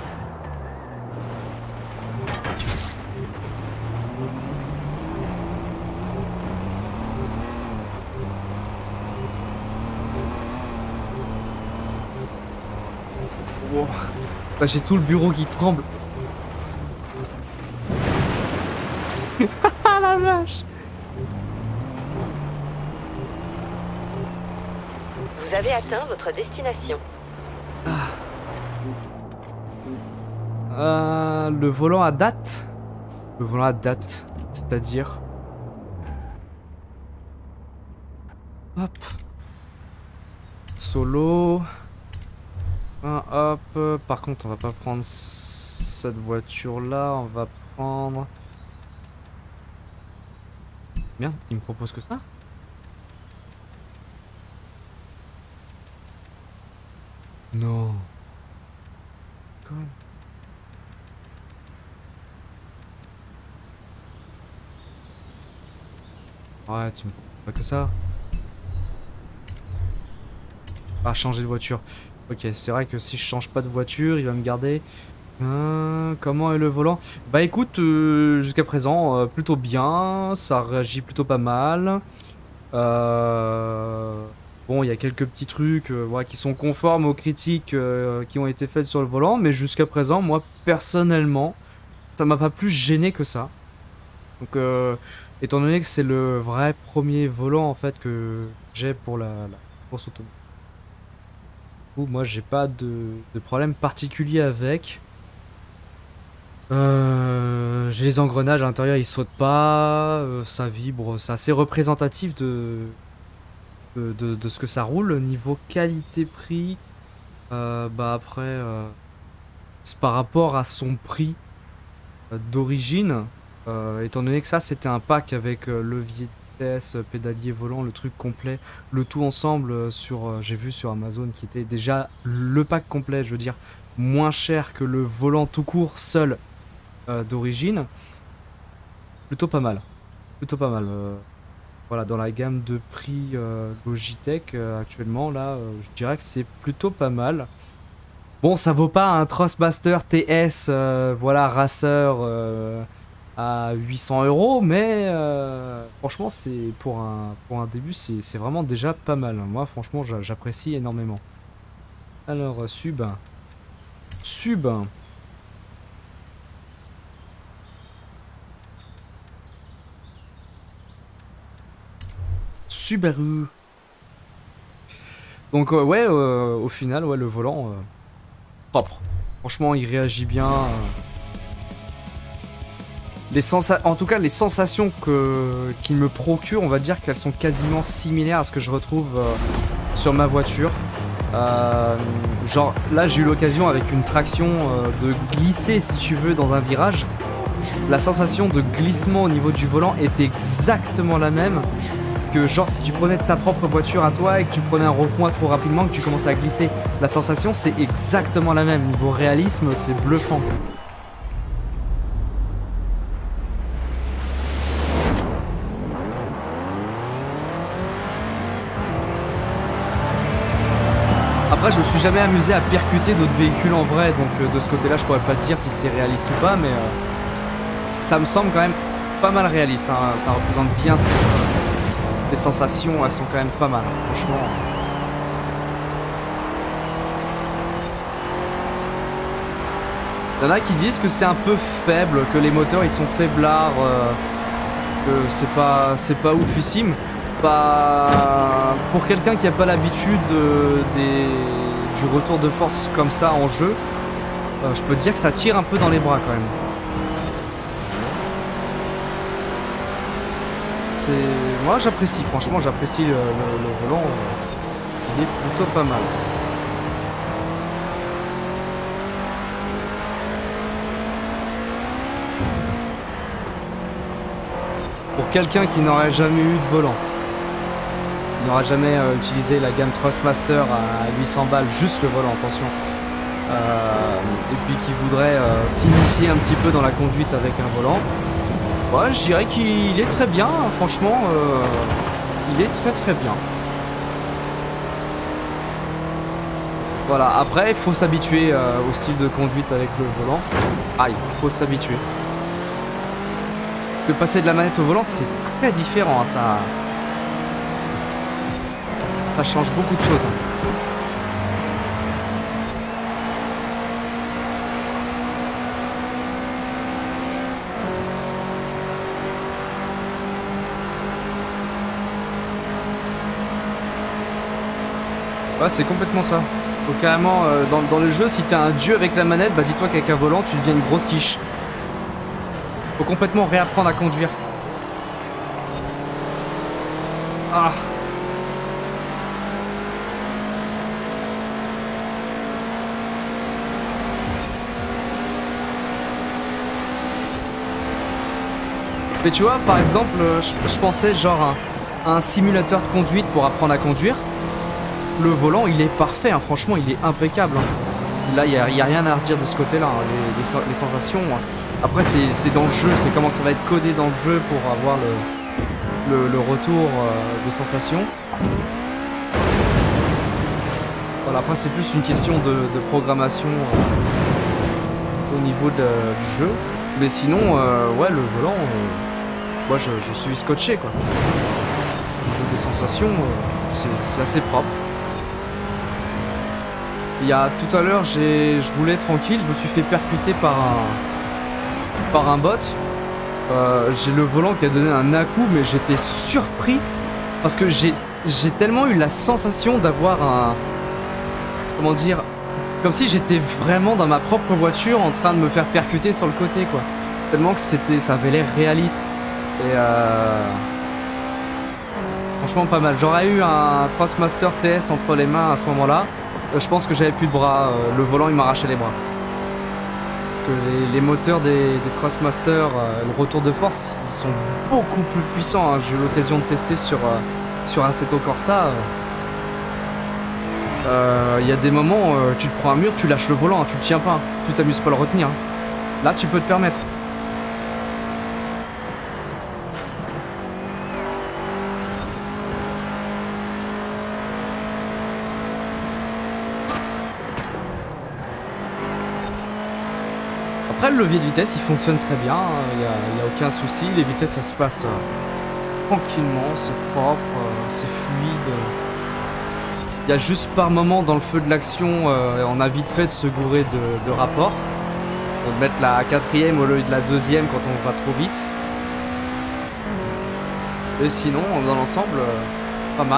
Wow. Là, j'ai tout le bureau qui tremble. Ah la vache! Vous avez atteint votre destination. Euh, le volant à date? Le volant à date, c'est-à-dire... Hop. Solo. Un, hop. Par contre, on va pas prendre cette voiture-là. On va prendre... Merde, il me propose que ça? Non. Quoi? Ouais, tu me proposes pas que ça. Ah, changer de voiture. Ok, c'est vrai que si je change pas de voiture, il va me garder. Euh, comment est le volant? Bah écoute, euh, jusqu'à présent, euh, plutôt bien. Ça réagit plutôt pas mal. Euh... Bon, il y a quelques petits trucs euh, voilà, qui sont conformes aux critiques euh, qui ont été faites sur le volant. Mais jusqu'à présent, moi, personnellement, ça m'a pas plus gêné que ça. Donc, euh, étant donné que c'est le vrai premier volant en fait que j'ai pour la, la course automobile. Moi j'ai pas de, de problème particulier avec. Euh, j'ai les engrenages à l'intérieur, ils sautent pas, euh, ça vibre, c'est assez représentatif de, de, de, de ce que ça roule. Niveau qualité-prix, euh, bah après, euh, c'est par rapport à son prix euh, d'origine, euh, étant donné que ça c'était un pack avec euh, levier vitesse, pédalier, volant, le truc complet, le tout ensemble euh, sur, euh, j'ai vu sur Amazon qui était déjà le pack complet, je veux dire, moins cher que le volant tout court seul euh, d'origine. Plutôt pas mal, plutôt pas mal. Euh, voilà, dans la gamme de prix euh, Logitech euh, actuellement, là, euh, je dirais que c'est plutôt pas mal. Bon, ça vaut pas un Thrustmaster T S, euh, voilà, Racer. Euh, à huit cents euros, mais euh, franchement, c'est pour un, pour un début, c'est c'est vraiment déjà pas mal. Moi, franchement, j'a- j'apprécie énormément. Alors, euh, sub. Sub. Subaru. Donc, euh, ouais, euh, au final, ouais, le volant, euh, propre. Franchement, il réagit bien. euh. Les sensa- en tout cas, les sensations que qu'il me procure, on va dire qu'elles sont quasiment similaires à ce que je retrouve euh, sur ma voiture. Euh, genre, là, j'ai eu l'occasion avec une traction euh, de glisser, si tu veux, dans un virage. La sensation de glissement au niveau du volant est exactement la même que genre si tu prenais ta propre voiture à toi et que tu prenais un rond-point trop rapidement, que tu commençais à glisser. La sensation, c'est exactement la même. Niveau réalisme, c'est bluffant. Après, je me suis jamais amusé à percuter d'autres véhicules en vrai, donc euh, de ce côté-là, je pourrais pas te dire si c'est réaliste ou pas, mais euh, ça me semble quand même pas mal réaliste. Hein. Ça représente bien ce que les sensations, elles sont quand même pas mal, hein, franchement. Il y en a qui disent que c'est un peu faible, que les moteurs ils sont faiblards, euh, que c'est pas, c'est pas oufissime. Bah, pour quelqu'un qui n'a pas l'habitude euh, des, du retour de force comme ça en jeu, euh, je peux te dire que ça tire un peu dans les bras quand même. C'est... Moi j'apprécie, franchement j'apprécie le, le, le volant, euh, il est plutôt pas mal. Pour quelqu'un qui n'aurait jamais eu de volant, qui n'aura jamais euh, utilisé la gamme Thrustmaster à huit cents balles, juste le volant, attention, euh, et puis qui voudrait euh, s'initier un petit peu dans la conduite avec un volant, ouais, je dirais qu'il est très bien, hein, franchement, euh, il est très très bien. Voilà, après il faut s'habituer euh, au style de conduite avec le volant. Aïe, il faut s'habituer. Parce que passer de la manette au volant, c'est très différent, hein, ça... ça change beaucoup de choses. Hein. Ouais, c'est complètement ça. Donc carrément, euh, dans, dans le jeu, si t'es un dieu avec la manette, bah dis-toi qu'avec un volant, tu deviens une grosse quiche. Faut complètement réapprendre à conduire. Ah. Mais tu vois, par exemple, je, je pensais genre à un simulateur de conduite pour apprendre à conduire. Le volant, il est parfait, hein. Franchement, il est impeccable. Hein. Là, il n'y a, a rien à redire de ce côté-là. Hein. Les, les, les sensations. Hein. Après, c'est dans le jeu, c'est comment que ça va être codé dans le jeu pour avoir le, le, le retour euh, des sensations. Voilà, après, c'est plus une question de, de programmation euh, au niveau de, du jeu. Mais sinon, euh, ouais, le volant, euh, moi, je, je suis scotché, quoi. Au niveau des sensations, euh, c'est assez propre. Il y a tout à l'heure, je roulais tranquille, je me suis fait percuter par un, par un bot. Euh, j'ai le volant qui a donné un à-coup, mais j'étais surpris parce que j'ai tellement eu la sensation d'avoir un... Comment dire? Comme si j'étais vraiment dans ma propre voiture en train de me faire percuter sur le côté, quoi. Tellement que c'était, ça avait l'air réaliste. Et euh... franchement pas mal. J'aurais eu un Thrustmaster T S entre les mains à ce moment-là. Je pense que j'avais plus de bras, le volant il m'arrachait les bras. Parce que les, les moteurs des, des Thrustmaster, le retour de force, ils sont beaucoup plus puissants. Hein. J'ai eu l'occasion de tester sur, sur Assetto Corsa. Il euh, y a des moments, euh, tu te prends un mur, tu lâches le volant, hein, tu le tiens pas, hein. Tu t'amuses pas à le retenir. Hein. Là tu peux te permettre. Après le levier de vitesse il fonctionne très bien, il n'y a, y a aucun souci, les vitesses ça se passe euh, tranquillement, c'est propre, euh, c'est fluide. Il y a juste par moment dans le feu de l'action, euh, on a vite fait de se gourer de, de rapport. De mettre la quatrième au lieu de la deuxième quand on va trop vite. Et sinon, dans l'ensemble, euh, pas mal.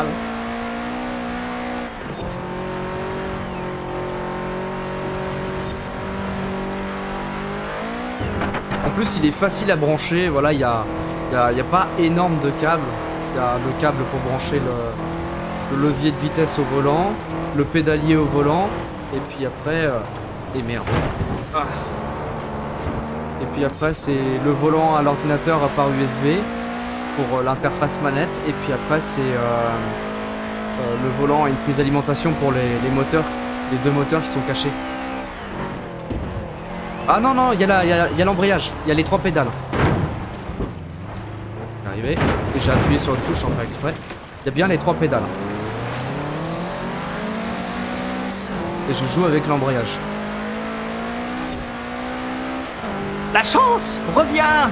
En plus, il est facile à brancher. Voilà, il n'y a, y a, y a pas énorme de câbles. Il y a le câble pour brancher le, le levier de vitesse au volant, le pédalier au volant, et puis après... Euh, et merde. Ah. Et puis après c'est le volant à l'ordinateur par U S B pour euh, l'interface manette. Et puis après c'est euh, euh, le volant et une prise d'alimentation pour les, les moteurs, les deux moteurs qui sont cachés. Ah non non, il y a l'embrayage, il y a les trois pédales. Arrivé, et j'ai appuyé sur une touche en faire exprès. Il y a bien les trois pédales. Et je joue avec l'embrayage. La chance, reviens!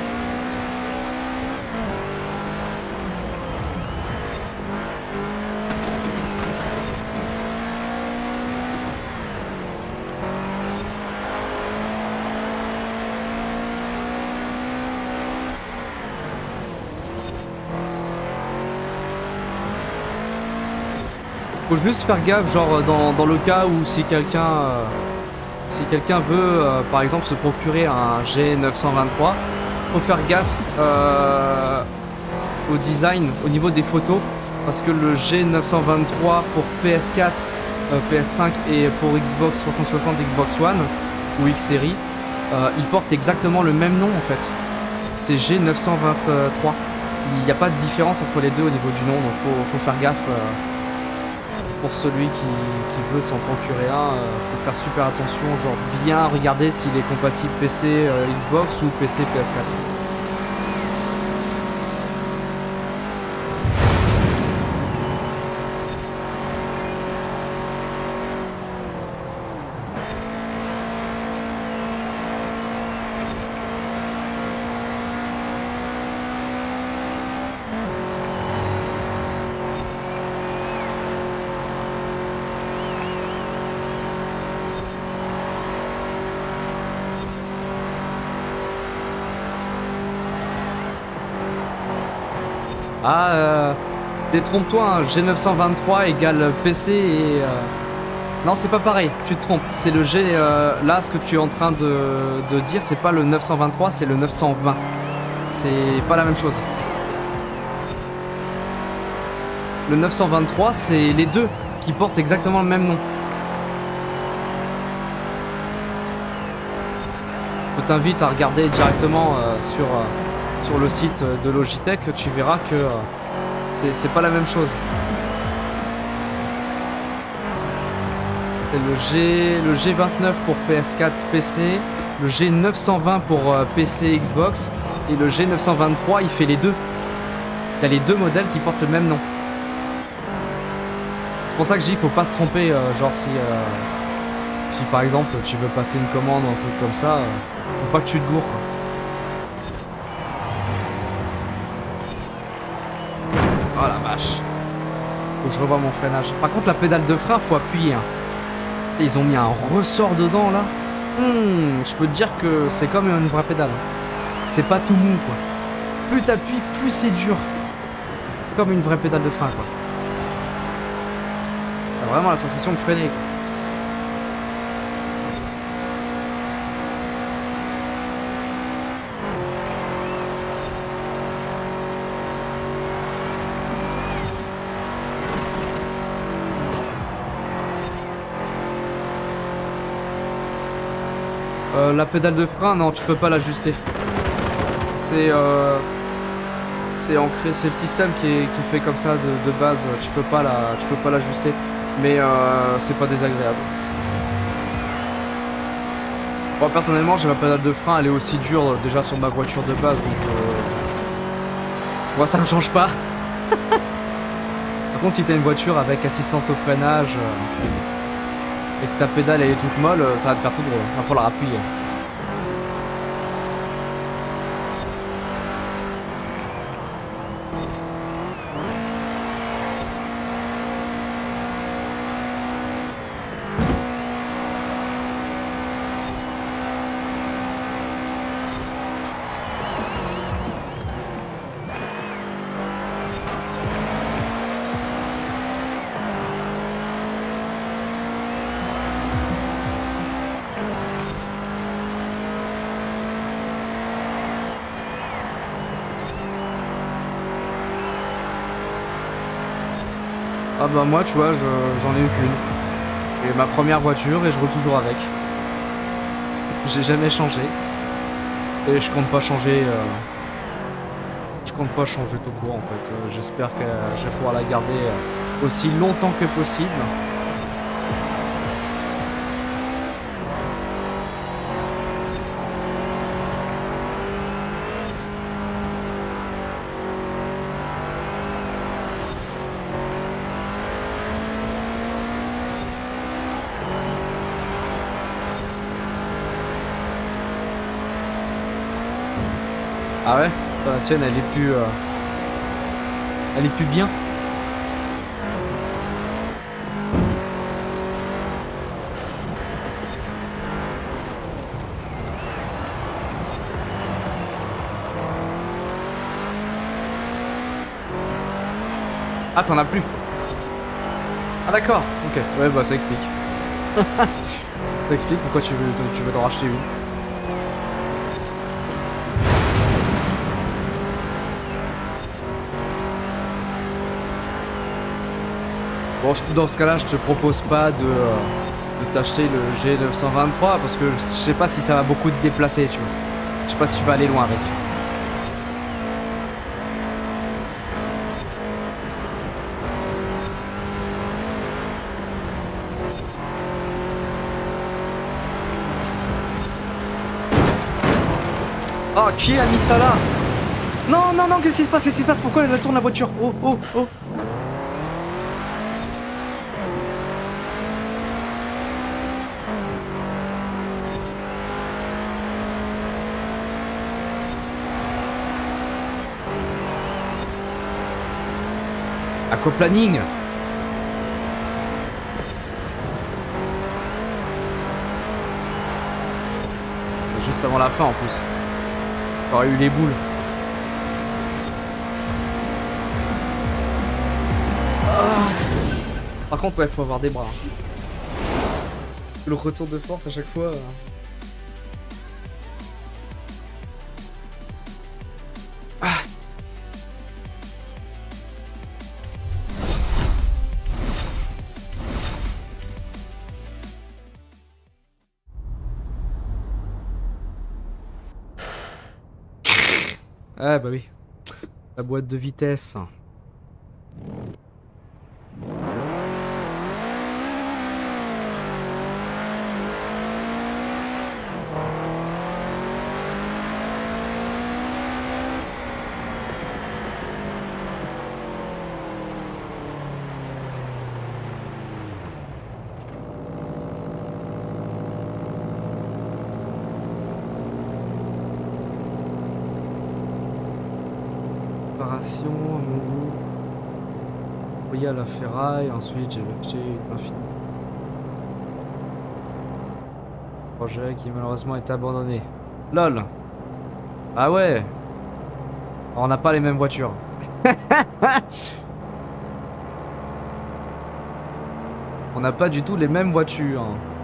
Faut juste faire gaffe, genre dans, dans le cas où si quelqu'un euh, si quelqu'un veut euh, par exemple se procurer un G neuf cent vingt-trois, faut faire gaffe euh, au design au niveau des photos, parce que le G neuf cent vingt-trois pour P S quatre, euh, P S cinq et pour Xbox trois cent soixante, Xbox One ou X-Series, euh, il porte exactement le même nom en fait. C'est G neuf cent vingt-trois. Il n'y a pas de différence entre les deux au niveau du nom, donc faut, faut faire gaffe. Euh, Pour celui qui, qui veut s'en procurer un, euh, faut faire super attention, genre bien regarder s'il est compatible P C euh, Xbox ou P C P S quatre. Ah, euh, détrompe-toi, hein, G neuf cent vingt-trois égale P C et... Euh... Non, c'est pas pareil, tu te trompes. C'est le G... Euh, là, ce que tu es en train de, de dire, c'est pas le neuf cent vingt-trois, c'est le neuf cent vingt. C'est pas la même chose. Le neuf cent vingt-trois, c'est les deux qui portent exactement le même nom. Je t'invite à regarder directement euh, sur... Euh, sur le site de Logitech, tu verras que euh, c'est pas la même chose. Et le G, le G vingt-neuf pour P S quatre, P C, le G neuf cent vingt pour euh, P C, Xbox, et le G neuf cent vingt-trois, il fait les deux. Il y a les deux modèles qui portent le même nom. C'est pour ça que je dis, il faut pas se tromper, euh, genre si, euh, si par exemple tu veux passer une commande ou un truc comme ça, euh, faut pas que tu te gourres, quoi. Oh la vache. Faut que je revoie mon freinage. Par contre la pédale de frein faut appuyer hein. Ils ont mis un ressort dedans là. Hmm, je peux te dire que c'est comme une vraie pédale. C'est pas tout mou quoi. Plus t'appuies, plus c'est dur. Comme une vraie pédale de frein quoi. T'as vraiment la sensation de freiner quoi. Euh, la pédale de frein, non, tu peux pas l'ajuster. C'est euh, c'est ancré, c'est le système qui, est, qui fait comme ça de, de base. Tu peux pas la, tu peux pas l'ajuster, mais euh, c'est pas désagréable. Moi personnellement, j'ai ma pédale de frein, elle est aussi dure déjà sur ma voiture de base, donc euh, moi ça me change pas. Par contre, si t'as une voiture avec assistance au freinage. Euh, et que ta pédale elle est toute molle, ça va te faire tout drôle. Il va falloir appuyer. Ah bah moi, tu vois, je- j'en ai eu qu'une. Et ma première voiture et je roule toujours avec. J'ai jamais changé. Et je compte pas changer. euh, Je compte pas changer tout court en fait. Euh, J'espère que je vais pouvoir la garder euh, aussi longtemps que possible. Ah ouais? La tienne, elle est plus. euh, Elle est plus bien. Ah, t'en as plus. Ah d'accord, ok. Ouais, bah ça explique. Ça explique pourquoi tu veux tu veux t'en racheter une. Bon, je- dans ce cas-là, je te propose pas de, euh, de t'acheter le G neuf cent vingt-trois parce que je sais pas si ça va beaucoup te déplacer, tu vois. Je sais pas si tu vas aller loin avec. Oh, qui a mis ça là? Non, non, non, qu'est-ce qui se passe? Qu'est-ce qui se passe? Pourquoi elle tourne la voiture? Oh, oh, oh. Aquaplaning. Juste avant la fin en plus. T'aurais eu les boules. Ah. Par contre, ouais, faut avoir des bras. Le retour de force à chaque fois. euh. Ah. Ah bah oui. La boîte de vitesse. Réparation, à mon goût. Envoyé à la ferraille, ensuite j'ai acheté une infinité. Projet qui malheureusement est abandonné. LOL. Ah ouais. On n'a pas les mêmes voitures. On n'a pas du tout les mêmes voitures.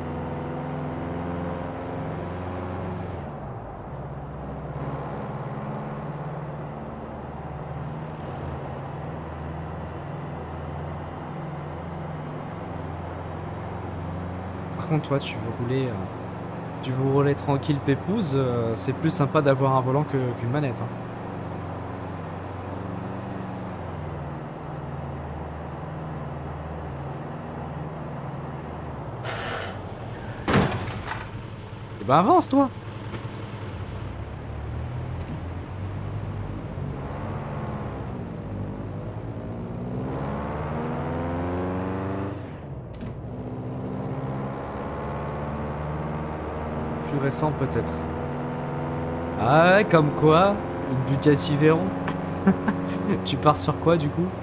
Par contre, toi, tu veux rouler, euh, tu veux rouler tranquille, pépouze. euh, c'est plus sympa d'avoir un volant que- qu'une manette. hein. Eh ben avance, toi. Plus récent peut-être. Ah ouais, comme quoi, une Bugatti Veyron. Tu pars sur quoi du coup?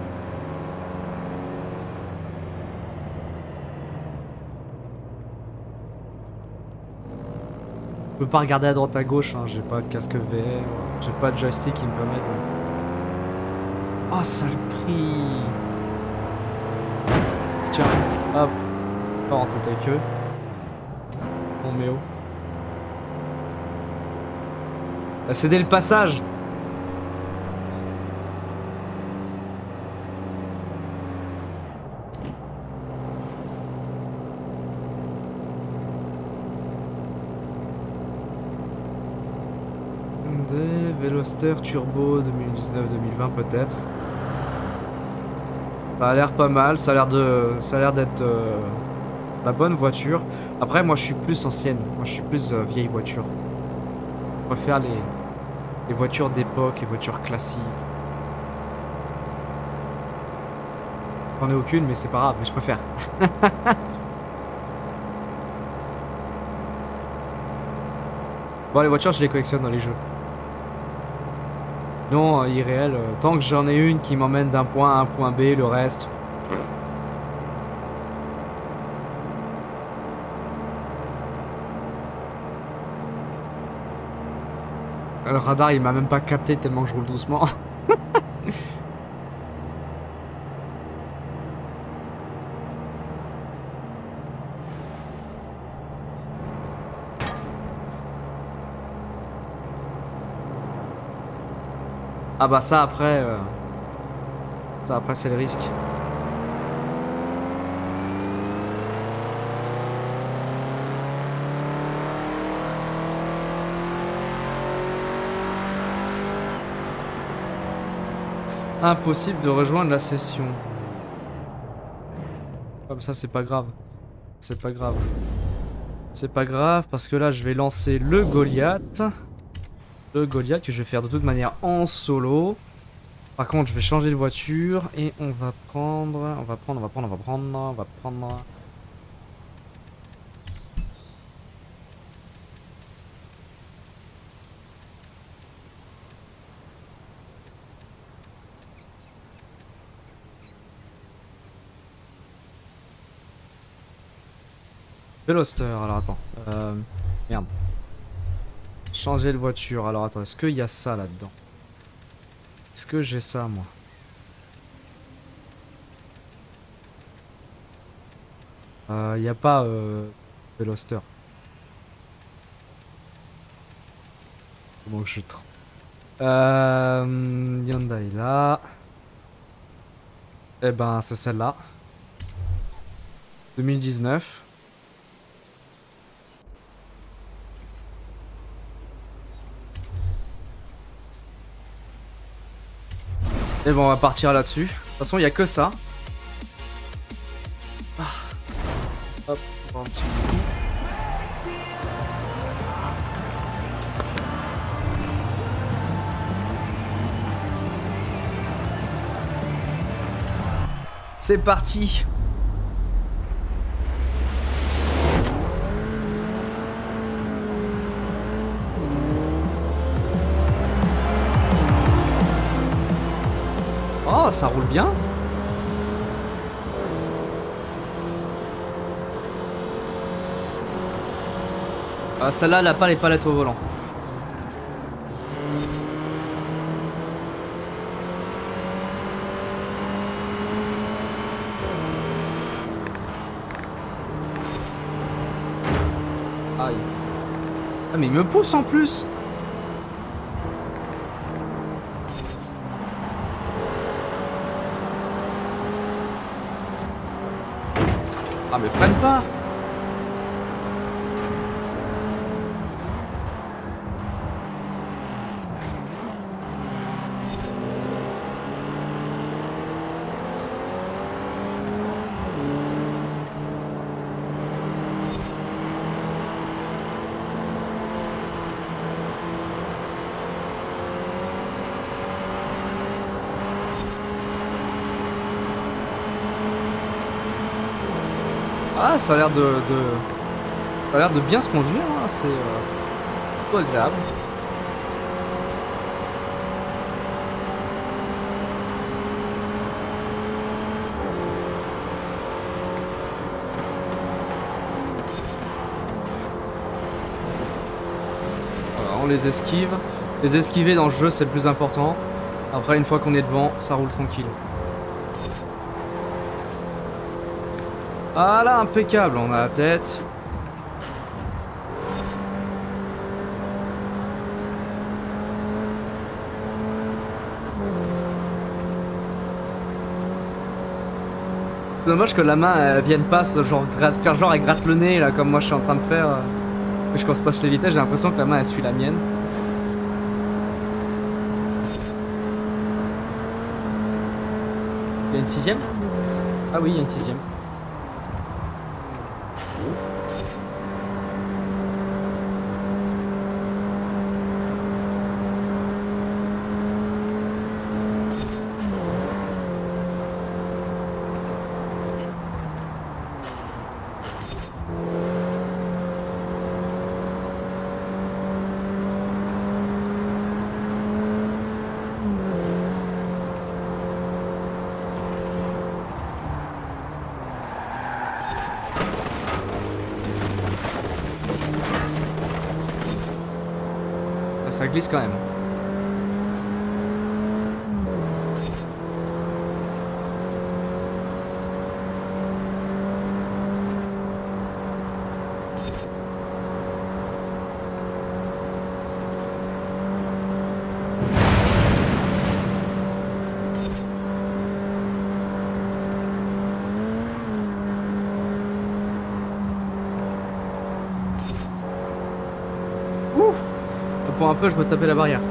Je peux pas regarder à droite à gauche, hein. J'ai pas de casque V R, j'ai pas de joystick qui me permet de... Oh sale prix. Tiens, hop, pas en tête avec eux. Mon méo. Bah, céder le passage. Veloster Turbo deux mille dix-neuf deux mille vingt peut-être. Ça a l'air pas mal, ça a l'air de, ça a l'air d'être euh, la bonne voiture. Après, moi, je suis plus ancienne. Moi, je suis plus euh, vieille voiture. Je préfère les, les voitures d'époque, les voitures classiques. J'en ai aucune, mais c'est pas grave, mais je préfère. Bon, les voitures, je les collectionne dans les jeux. Non, euh, irréel, euh, tant que j'en ai une qui m'emmène d'un point A à un point B, le reste... Le radar, il m'a même pas capté tellement que je roule doucement. Ah bah ça après, euh... ça après c'est le risque. Impossible de rejoindre la session. Comme ça c'est pas grave. C'est pas grave. C'est pas grave parce que là je vais lancer le Goliath. Le Goliath que je vais faire de toute manière en solo. Par contre je vais changer de voiture et on va prendre, on va prendre, on va prendre, on va prendre, on va prendre... Veloster, alors attends. Euh, merde. Changer de voiture, alors attends, est-ce qu'il y a ça là-dedans? Est-ce que j'ai ça moi? Il euh, n'y a pas euh, Veloster. Comment je suis trop. Euh, Hyundai là. Eh ben c'est celle-là. deux mille dix-neuf. Et bon, on va partir là-dessus. De toute façon, il n'y a que ça. Ah. Hop, on va un petit coup. C'est parti. Oh, ça roule bien. Ah, celle-là, elle a pas les palettes au volant. Aïe. Ah, mais il me pousse en plus. Ah mais freine pas. Ah, ça a l'air de, de... ça a l'air de bien se conduire, hein. C'est euh, plutôt agréable. Voilà, on les esquive. Les esquiver dans le jeu, c'est le plus important. Après, une fois qu'on est devant, ça roule tranquille. Ah là, impeccable, on a la tête. C'est dommage que la main elle vienne pas ce genre, faire genre elle gratte le nez là comme moi je suis en train de faire. Je quand je passe les vitesses, j'ai l'impression que la main elle suit la mienne. Il y a une sixième? Ah oui, il y a une sixième. Ça glisse quand même. Ouf! Pour un peu, je me tapais la barrière.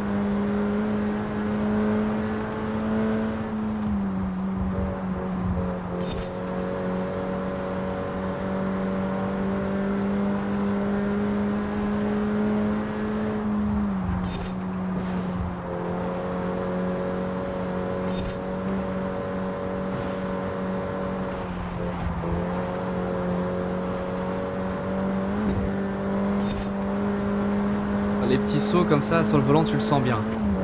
Les petits sauts comme ça sur le volant, tu le sens bien.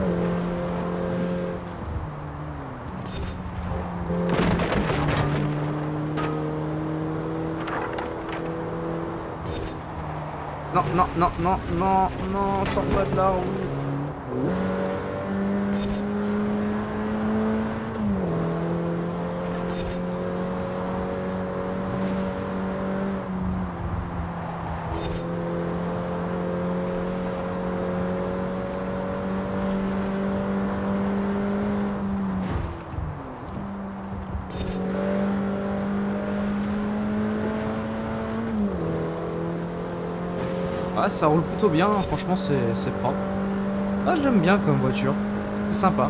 Non, non, non, non, non, non, sors pas de la route. Ah, ça roule plutôt bien, franchement c'est propre. Ah, je l'aime bien comme voiture, c'est sympa.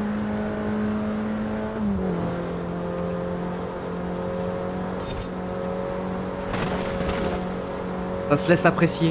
Ça se laisse apprécier.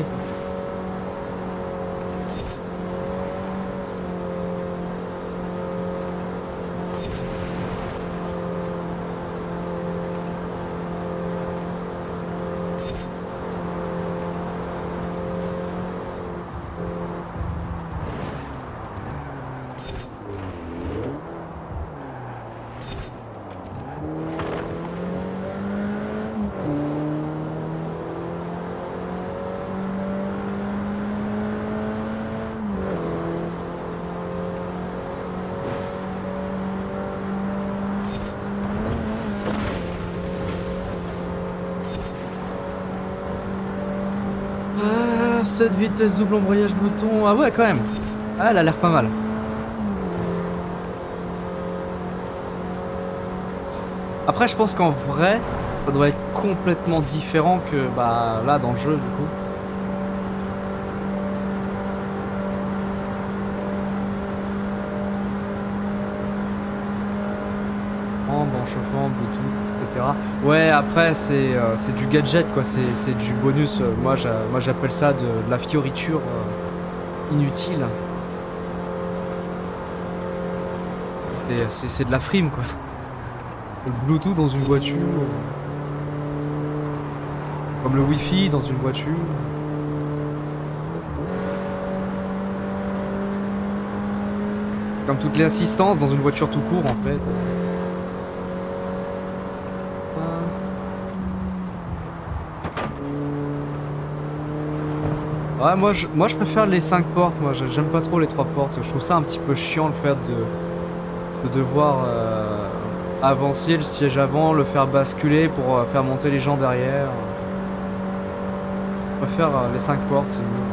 Cette vitesse double embrayage bouton, ah ouais quand même. Ah, elle a l'air pas mal. Après je pense qu'en vrai ça doit être complètement différent que bah là dans le jeu du coup. En bon chauffant, Bluetooth, et cetera. Ouais, après c'est euh, c'est du gadget quoi, c'est du bonus. Moi j'appelle ça de, de la fioriture euh, inutile. C'est de la frime quoi. Le Bluetooth dans une voiture. Comme le Wi-Fi dans une voiture. Comme toutes les assistances dans une voiture tout court en fait. Ouais, moi je, moi je préfère les cinq portes, moi j'aime pas trop les trois portes. Je trouve ça un petit peu chiant le fait de, de devoir euh, avancer le siège avant, le faire basculer pour euh, faire monter les gens derrière. Je préfère euh, les cinq portes, c'est mieux.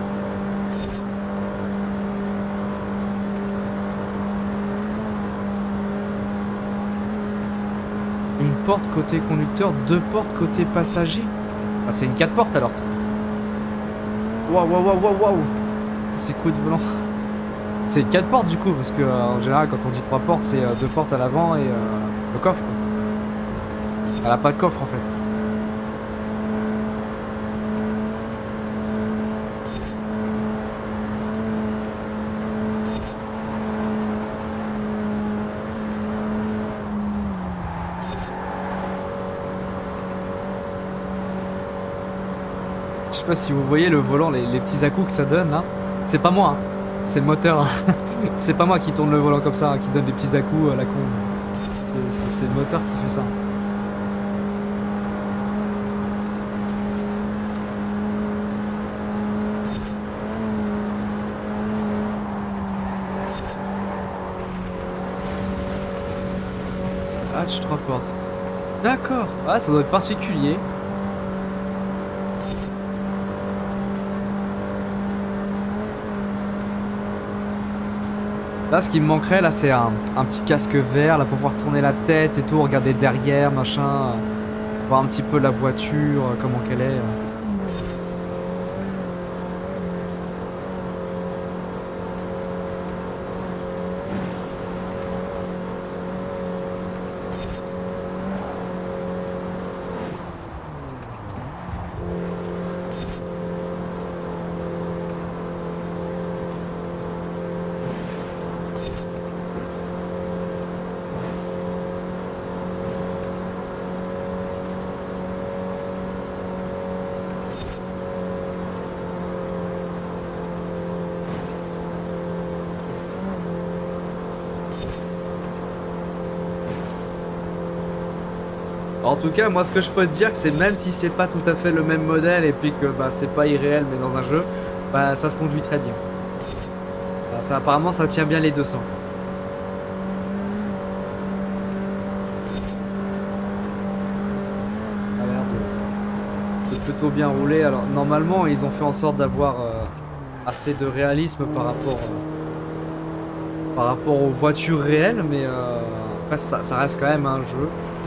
Une porte côté conducteur, deux portes côté passager. Ah, c'est une quatre portes alors. Waouh, waouh, waouh, waouh, waouh. C'est coup de volant. C'est quatre portes du coup, parce que euh, en général quand on dit trois portes, c'est euh, deux portes à l'avant et, euh, Le coffre quoi. Elle a pas de coffre en fait. Je sais pas si vous voyez le volant, les, les petits à-coups que ça donne là. C'est pas moi, hein. C'est le moteur. C'est pas moi qui tourne le volant comme ça, hein, qui donne des petits à-coups à la con. C'est le moteur qui fait ça. Hatch trois portes. D'accord. Ah, ça doit être particulier. Là, ce qui me manquerait, là, c'est un, un petit casque vert, là, pour pouvoir tourner la tête et tout, regarder derrière, machin, euh, voir un petit peu la voiture, euh, comment qu'elle est. euh. En tout cas, moi, ce que je peux te dire, que c'est même si c'est pas tout à fait le même modèle et puis que bah, c'est pas irréel, mais dans un jeu, bah, ça se conduit très bien. Bah, ça, apparemment, ça tient bien les deux cents. Ça a l'air de, de plutôt bien rouler. Alors, normalement, ils ont fait en sorte d'avoir euh, assez de réalisme par rapport, euh, par rapport aux voitures réelles, mais euh, après, ça, ça reste quand même un jeu.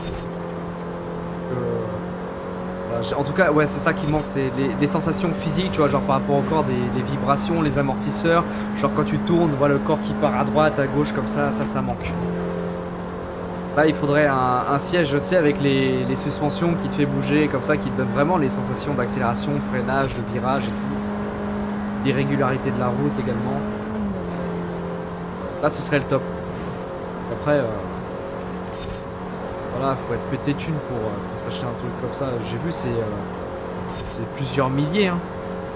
En tout cas, ouais, c'est ça qui manque, c'est les, les sensations physiques, tu vois, genre par rapport au corps, des, les vibrations, les amortisseurs, genre quand tu tournes, voilà le corps qui part à droite, à gauche, comme ça, ça, ça manque. Là, il faudrait un, un siège, tu sais, avec les, les suspensions qui te fait bouger, comme ça, qui te donne vraiment les sensations d'accélération, de freinage, de virage et tout. L'irrégularité de la route également. Là, ce serait le top. Après... Euh... Voilà, faut être pété de thunes pour, euh, pour s'acheter un truc comme ça. J'ai vu, c'est euh, c'est plusieurs milliers. Hein.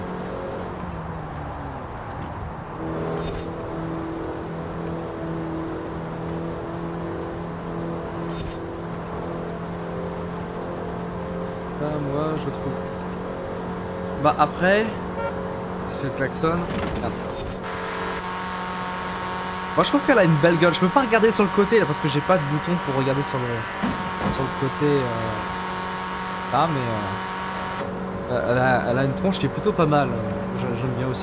Là, moi, je trouve. Bah, après, c'est le klaxon. Merde. Moi, je trouve qu'elle a une belle gueule. Je peux pas regarder sur le côté là parce que j'ai pas de bouton pour regarder sur le. Sur le côté euh... là, mais euh... elle, a, elle a une tronche qui est plutôt pas mal. J'aime bien aussi.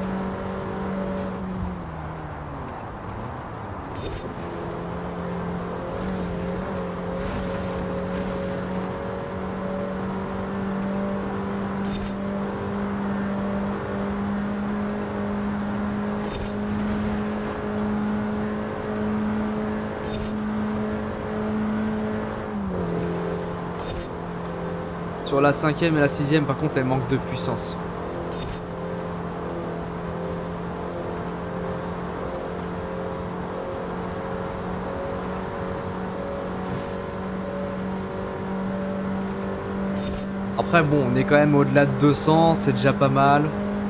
Sur la cinquième et la sixième, par contre, elle manque de puissance. Après, bon, on est quand même au-delà de deux cents, c'est déjà pas mal.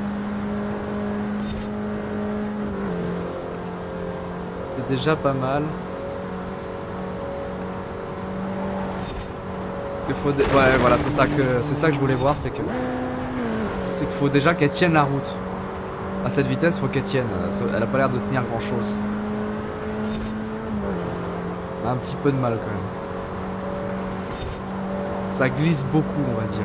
C'est déjà pas mal. Faut de... Ouais, voilà, c'est ça que c'est ça que je voulais voir, c'est que c'est qu'il faut déjà qu'elle tienne la route. À cette vitesse, faut qu'elle tienne. Elle a pas l'air de tenir grand chose. Elle a un petit peu de mal quand même. Ça glisse beaucoup, on va dire.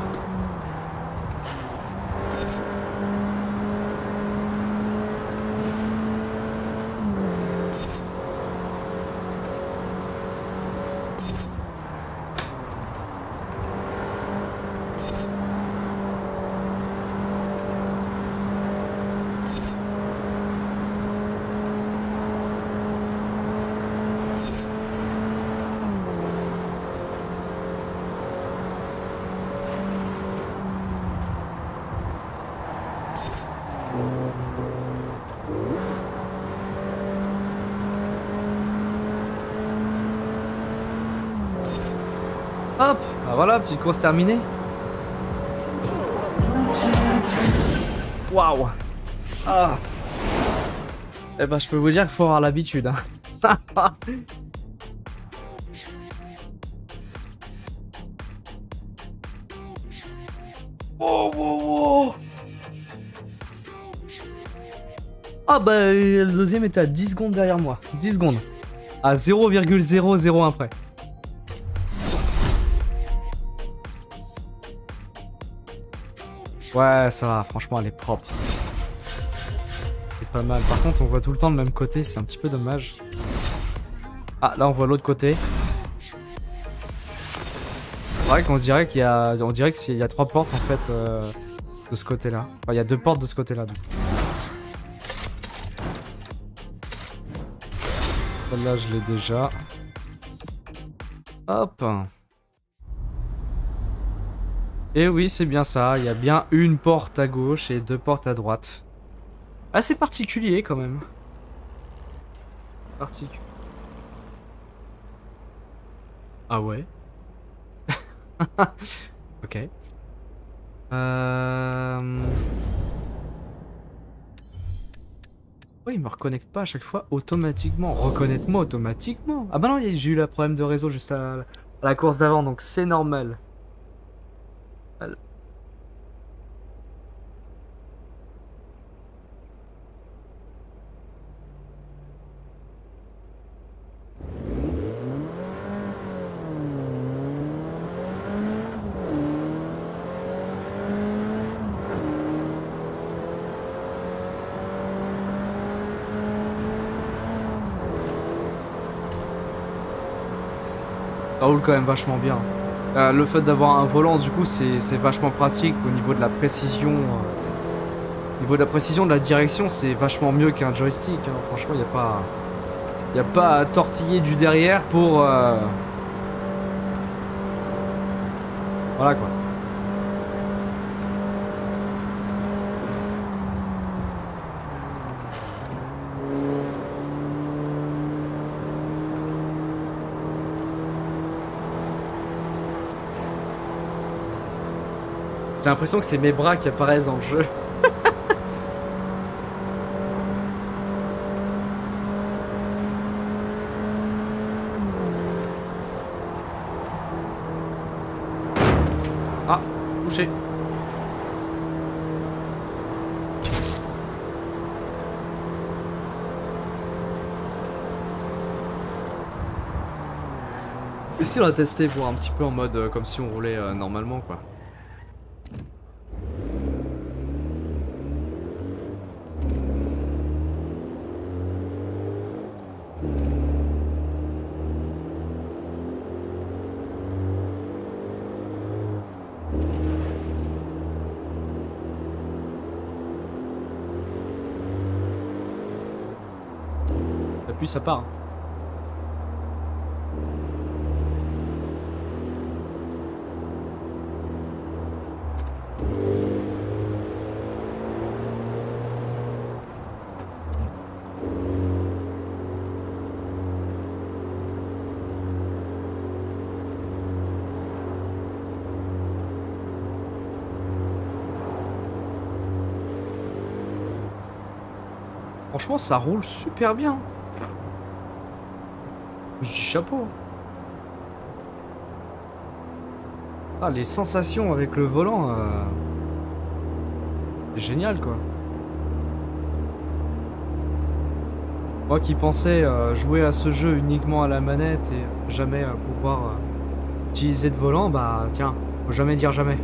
Hop, bah voilà, petite course terminée. Waouh. Ah. Eh ben, je peux vous dire qu'il faut avoir l'habitude. Hein. Oh, oh, oh. Ah bah, le deuxième était à dix secondes derrière moi. dix secondes. À zéro virgule zéro zéro un près. Ouais, ça va, franchement, elle est propre. C'est pas mal. Par contre, on voit tout le temps le même côté, c'est un petit peu dommage. Ah, là, on voit l'autre côté. C'est vrai qu'on dirait qu'il y a, on dirait qu'il y a trois portes en fait euh, de ce côté-là. Enfin, il y a deux portes de ce côté-là. Celle-là, je l'ai déjà. Hop. Et oui, c'est bien ça. Il y a bien une porte à gauche et deux portes à droite. Assez particulier quand même. Particulier. Ah ouais. Ok. Euh... Pourquoi il me reconnecte pas à chaque fois automatiquement? Reconnecte-moi automatiquement. Ah bah non, j'ai eu le problème de réseau juste à la, à la course d'avant, donc c'est normal. Ça roule quand même vachement bien. Euh, le fait d'avoir un volant, du coup, c'est vachement pratique au niveau de la précision. Euh, au niveau de la précision de la direction, c'est vachement mieux qu'un joystick. Hein. Franchement, il n'y a pas, y a pas à tortiller du derrière pour. Euh... Voilà quoi. J'ai l'impression que c'est mes bras qui apparaissent dans le jeu. Ah, touché. Ici on va tester voir un petit peu en mode euh, comme si on roulait euh, normalement quoi. Puis ça part. Franchement, ça roule super bien. Je dis chapeau. Ah, les sensations avec le volant, euh... c'est génial quoi. Moi qui pensais euh, jouer à ce jeu uniquement à la manette et jamais euh, pouvoir euh, utiliser de volant, bah tiens, faut jamais dire jamais.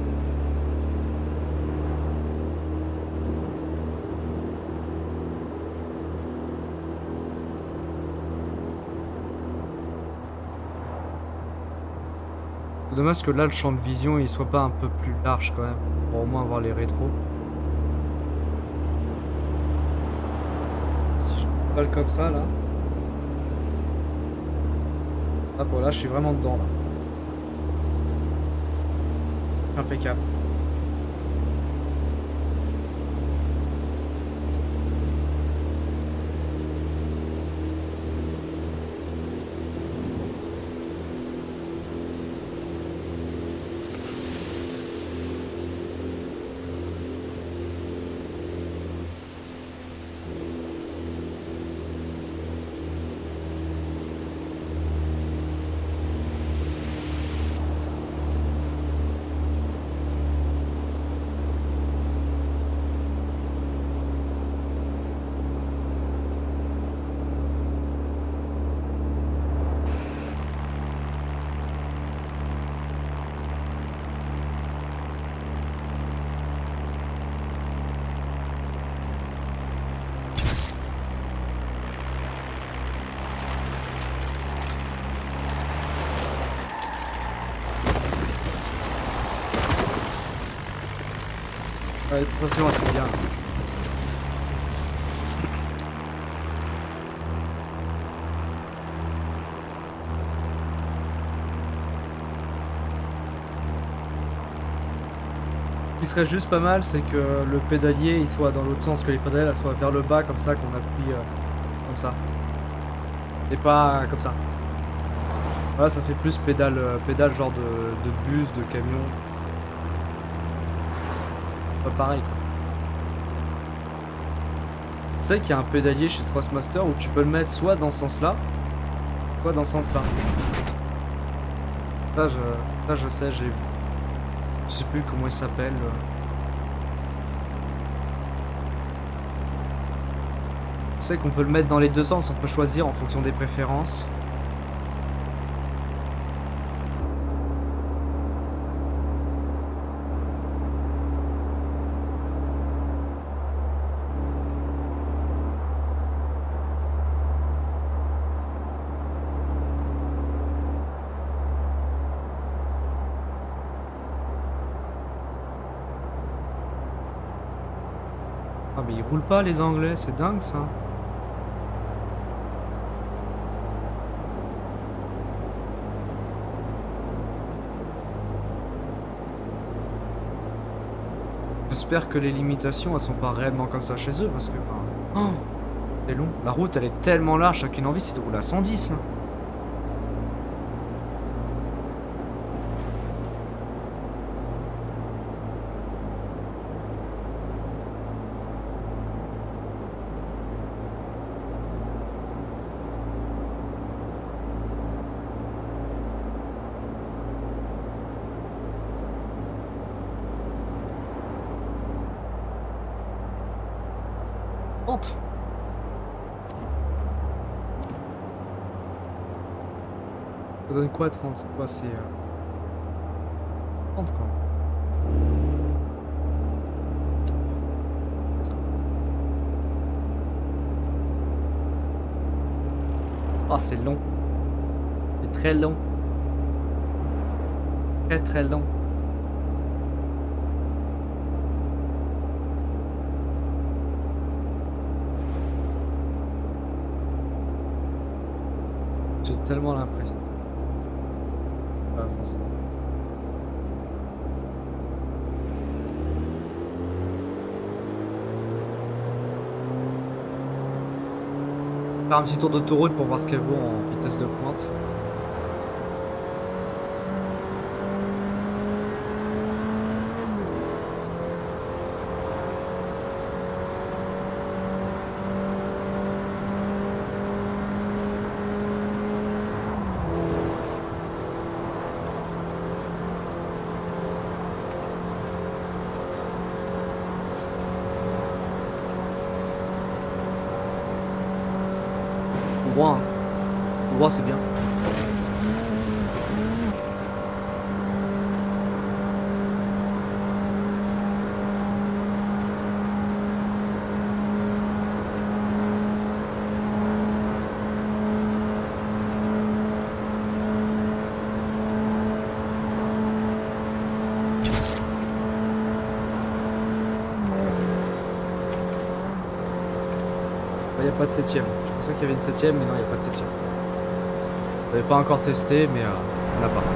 C'est dommage que là le champ de vision il soit pas un peu plus large quand même, pour au moins voir les rétros. Si je balle comme ça là. Hop voilà, je suis vraiment dedans là. Impeccable. Ouais, les sensations elles sont bien. Ce qui serait juste pas mal, c'est que le pédalier il soit dans l'autre sens, que les pédales elles soient vers le bas comme ça, qu'on appuie euh, comme ça. Et pas comme ça. Voilà, ça fait plus pédale, euh, pédale genre de, de bus, de camion. Pas pareil quoi. Tu sais qu'il y a un pédalier chez Thrustmaster où tu peux le mettre soit dans ce sens-là, soit dans ce sens-là. Ça je, ça, je sais, j'ai vu. Je sais plus comment il s'appelle. Je sais qu'on peut le mettre dans les deux sens, on peut choisir en fonction des préférences. Ah mais ils roulent pas les Anglais, c'est dingue ça. J'espère que les limitations elles sont pas réellement comme ça chez eux parce que oh, c'est long. La route elle est tellement large qu'une envie c'est de rouler à cent dix là. trente. Ça donne quoi trente? C'est quoi? C'est euh... trente quoi. Oh c'est long. C'est très long. Très très long. J'ai tellement l'impression. Pas avancer. Faire un petit tour d'autoroute pour voir ce qu'elle vaut en vitesse de pointe. Droit, hein. Droit c'est bien. Il n'y a pas de septième. Je pensais qu'il y avait une septième, mais non, il n'y a pas de septième. Je n'avais pas encore testé, mais euh, on n'a pas.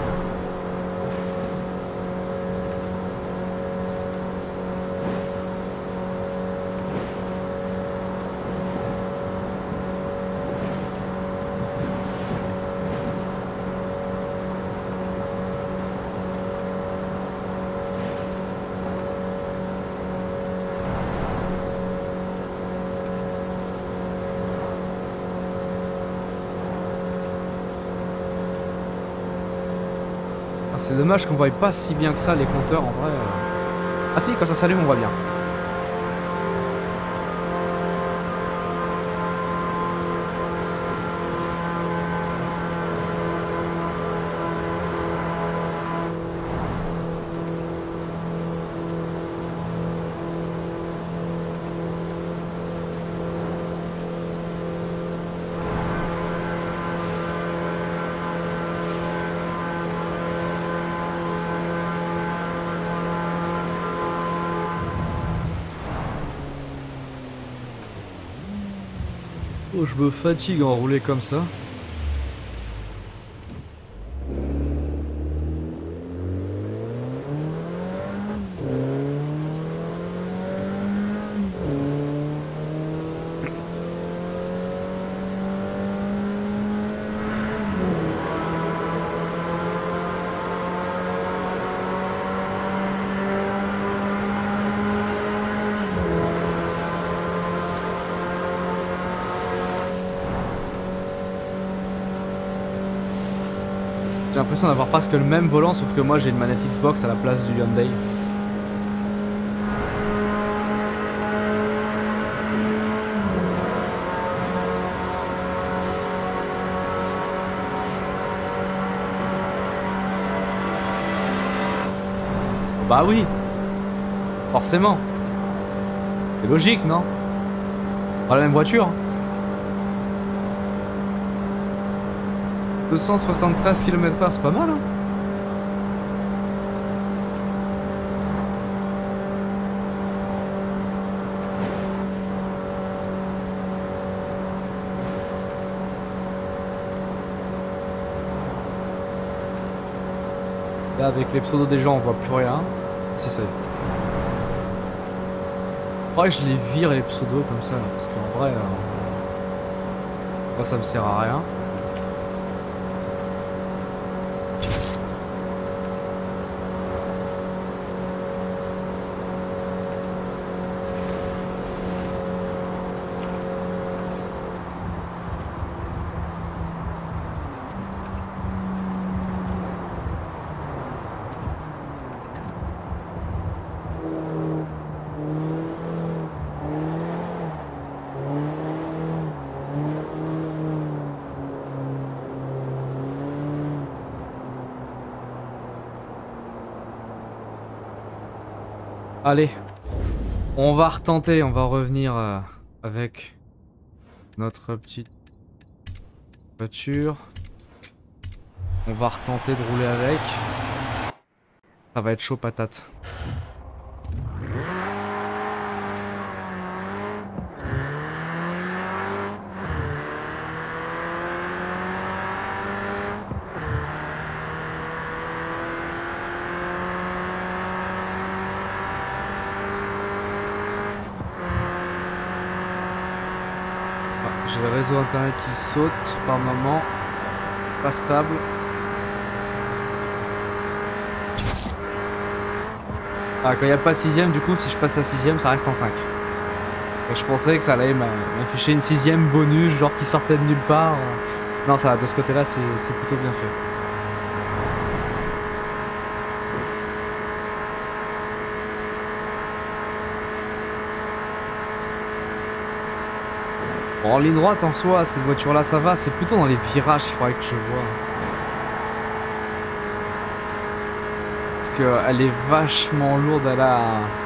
C'est dommage qu'on voit pas si bien que ça les compteurs en vrai. euh. Ah si, quand ça s'allume on voit bien. Oh, je me fatigue à rouler comme ça. J'ai l'impression d'avoir presque le même volant, sauf que moi j'ai une manette Xbox à la place du Hyundai. Bah oui, forcément. C'est logique, non? Pas la même voiture. deux cent soixante-treize kilomètres heure, c'est pas mal, hein? Là, avec les pseudos des gens, on voit plus rien. Si, ça y est. Faudrait que je les vire les pseudos comme ça, là, parce qu'en vrai, euh... moi, ça me sert à rien. Allez, on va retenter, on va revenir euh, avec notre petite voiture. On va retenter de rouler avec. Ça va être chaud patate. J'ai le réseau internet qui saute par moment, pas stable. Ah, quand il n'y a pas sixième, du coup, si je passe à sixième, ça reste en cinq. Et je pensais que ça allait m'afficher une sixième bonus, genre qui sortait de nulle part. Non, ça, de ce côté-là, c'est plutôt bien fait. Bon, en ligne droite, en soi, cette voiture-là, ça va. C'est plutôt dans les virages qu'il faudrait que je vois. Parce qu'elle est vachement lourde, elle a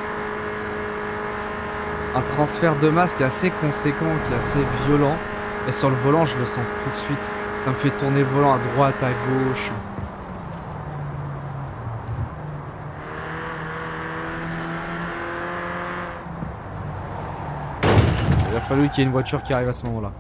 un transfert de masse qui est assez conséquent, qui est assez violent. Et sur le volant, je le sens tout de suite. Ça me fait tourner le volant à droite, à gauche. Il a fallu qu'il y ait une voiture qui arrive à ce moment-là.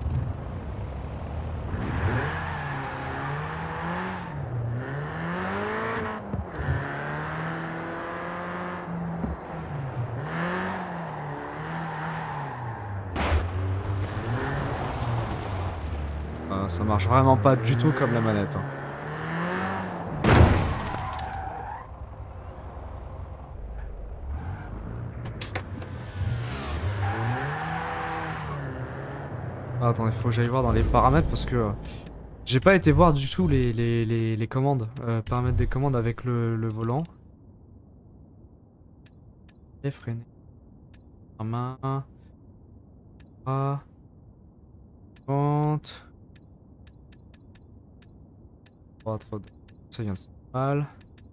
Euh, ça marche vraiment pas du tout comme la manette. Hein. Ah, attends, il faut que j'aille voir dans les paramètres parce que euh, j'ai pas été voir du tout les, les, les, les commandes, euh, paramètres des commandes avec le, le volant. Et freiner. Main. Ah. Vente. trois, trois, deux. Ça vient de mal.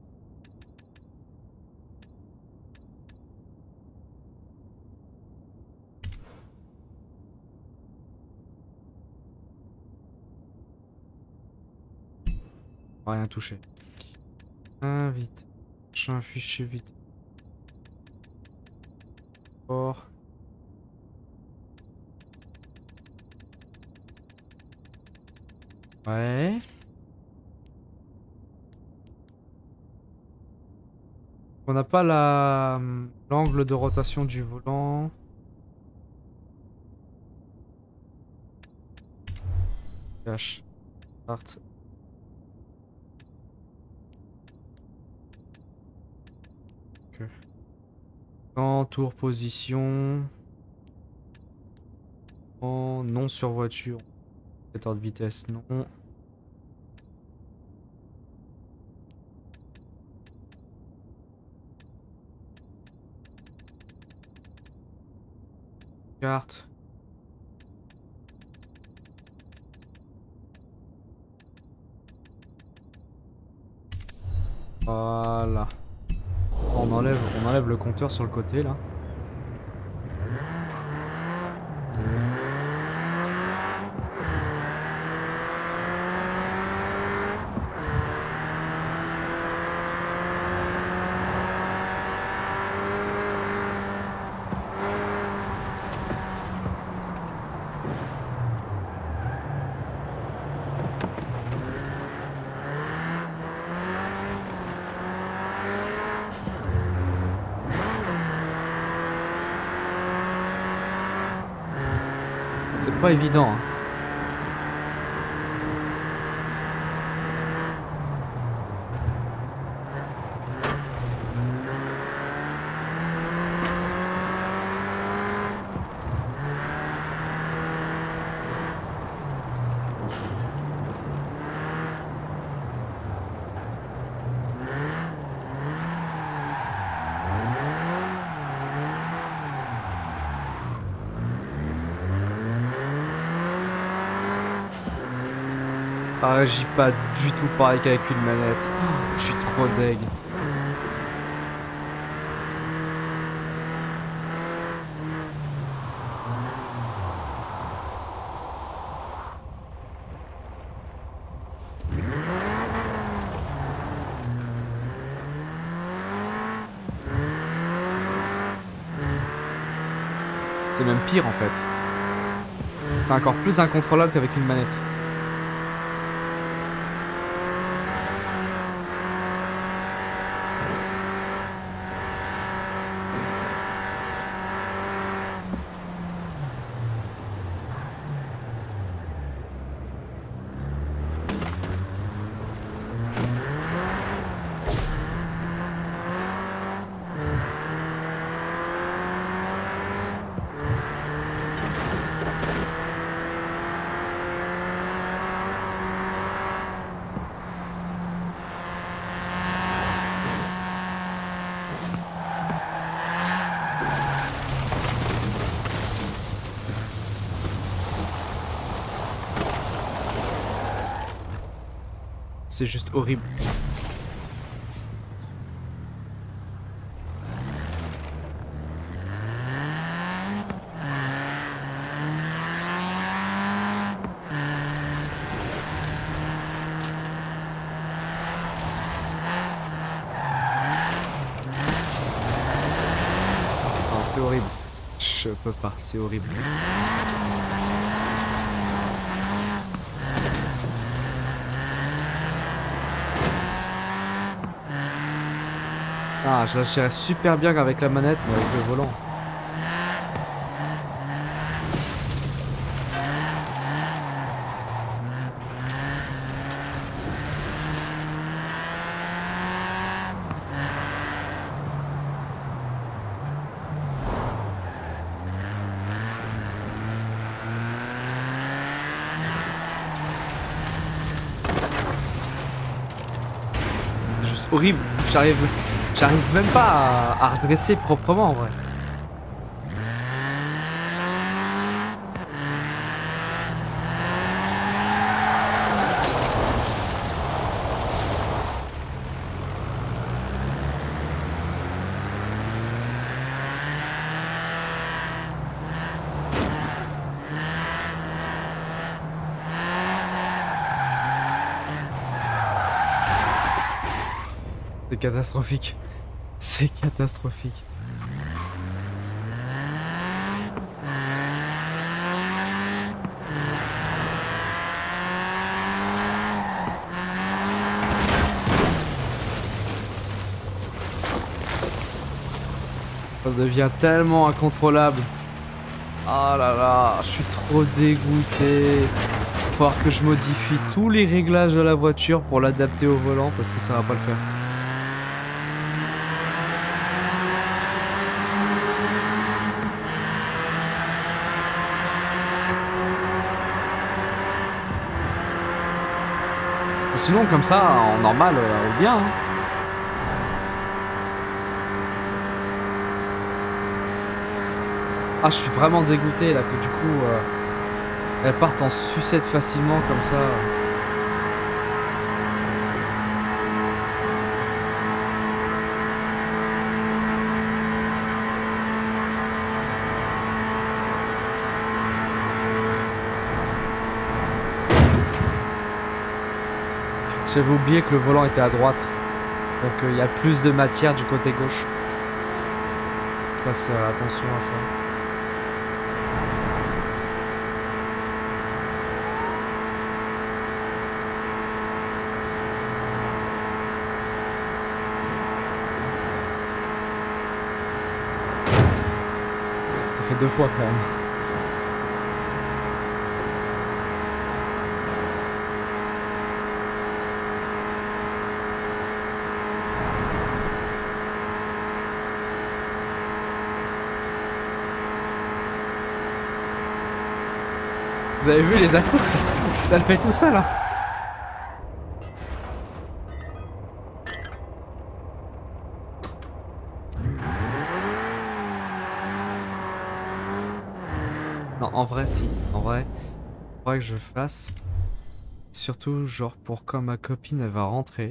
Rien touché. Un vite. J'ai un fichier vite. Fort. Ouais. On n'a pas la l'angle de rotation du volant. Cache. Start. Okay. Temps, tour, position. Oh, non sur voiture. Indicateur de vitesse, non. Carte. Voilà. On enlève, on enlève le compteur sur le côté là. C'est pas évident. Hein. Ça réagit pas du tout pareil qu'avec une manette. Je suis trop deg. C'est même pire en fait. C'est encore plus incontrôlable qu'avec une manette. C'est juste horrible. Oh, c'est horrible. Je peux pas, c'est horrible. Ah, je la gérais super bien avec la manette, mais avec le volant. C'est juste horrible. J'arrive... J'arrive même pas à, à redresser proprement en vrai. C'est catastrophique. C'est catastrophique. Ça devient tellement incontrôlable. Ah là là, je suis trop dégoûté. Il va falloir que je modifie tous les réglages de la voiture pour l'adapter au volant parce que ça va pas le faire. Sinon, comme ça, en normal, elle roule bien. Hein. Ah, je suis vraiment dégoûté là que du coup, euh, elles partent en sucette facilement comme ça. J'avais oublié que le volant était à droite. Donc il euh, y a plus de matière du côté gauche. Je fasse euh, attention à ça. Ça fait deux fois quand même. Vous avez vu les à-coups, ça, ça le fait tout seul hein. Non, en vrai si, en vrai, il faudrait que je fasse. Surtout genre pour quand ma copine elle va rentrer,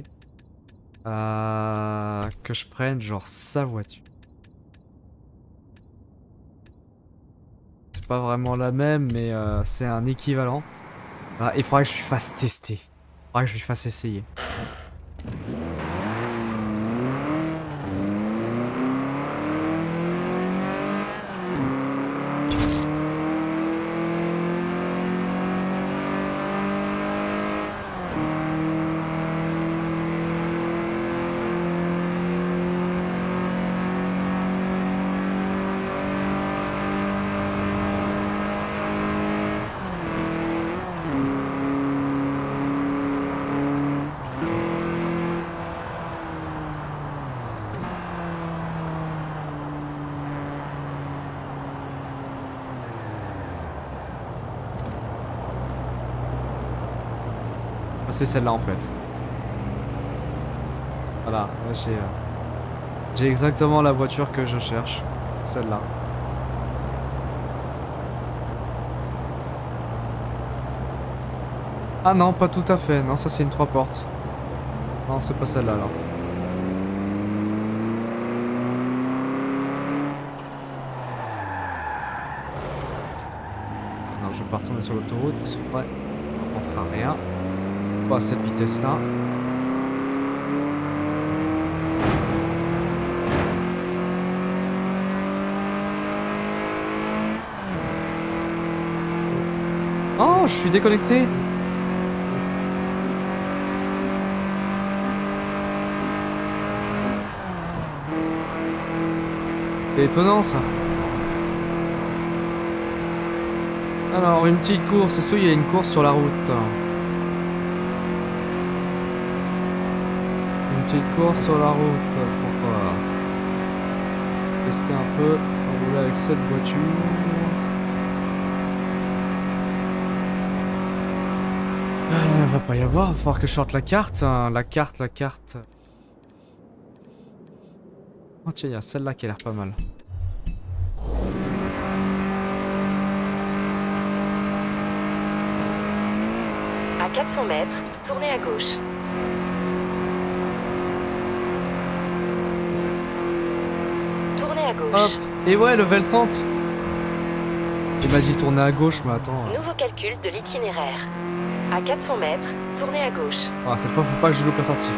euh, que je prenne genre sa voiture. Pas vraiment la même, mais euh, c'est un équivalent. Voilà, il faudrait que je lui fasse tester. Il faudrait que je lui fasse essayer. C'est celle-là en fait. Voilà, j'ai euh, j'ai exactement la voiture que je cherche. Celle-là. Ah non, pas tout à fait. Non, ça c'est une trois portes. Non, c'est pas celle-là alors. Non, je vais pas retourner sur l'autoroute parce que ouais, ça ne rapportera rien. Pas à cette vitesse-là. Oh, je suis déconnecté. C'est étonnant ça. Alors, une petite course. C'est sûr, il y a une course sur la route. Petite course sur la route pour euh, tester un peu rouler avec cette voiture. Euh, va pas y avoir, va falloir que je sorte la carte. Hein. La carte, la carte. Oh tiens, il y a celle-là qui a l'air pas mal. À quatre cents mètres, tournez à gauche. À gauche. Hop. Et ouais, level trente. Il m'a dit tourner à gauche, mais attends. Nouveau calcul de l'itinéraire. À quatre cents mètres, tournez à gauche. Ah, cette fois, faut pas que je loupe la sortie.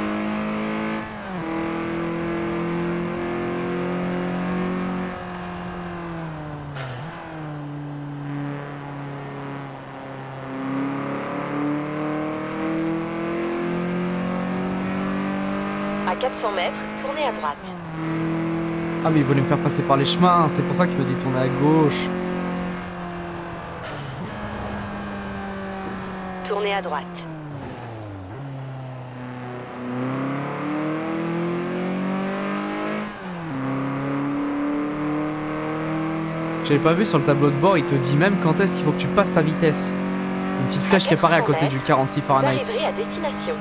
À quatre cents mètres, tournez à droite. Ah mais il voulait me faire passer par les chemins, c'est pour ça qu'il me dit tourner à gauche. Tournez à droite. J'avais pas vu sur le tableau de bord, il te dit même quand est-ce qu'il faut que tu passes ta vitesse. Une petite flèche qui apparaît à côté du quarante-six Vous Fahrenheit. arriverez à destination.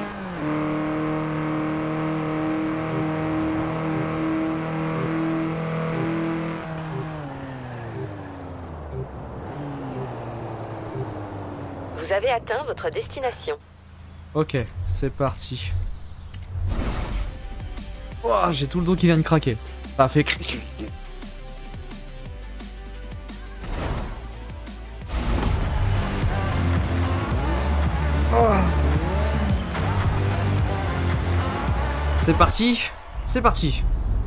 Vous avez atteint votre destination. Ok, c'est parti. Ouah, j'ai tout le dos qui vient de craquer. Ça a fait cric. Oh. C'est parti, c'est parti.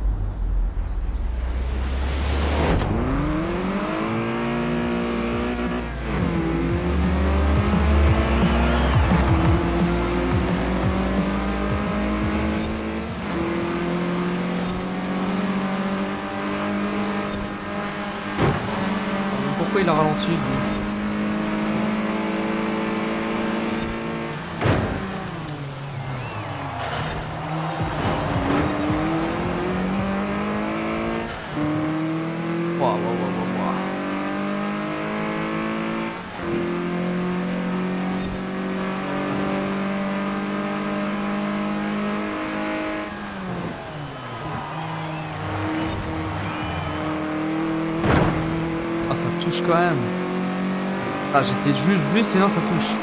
Pourquoi il a ralenti lui ? Waouh, waouh, waouh, waouh. Ah, ça touche quand même. Ah, j'étais juste juste et non, ça touche.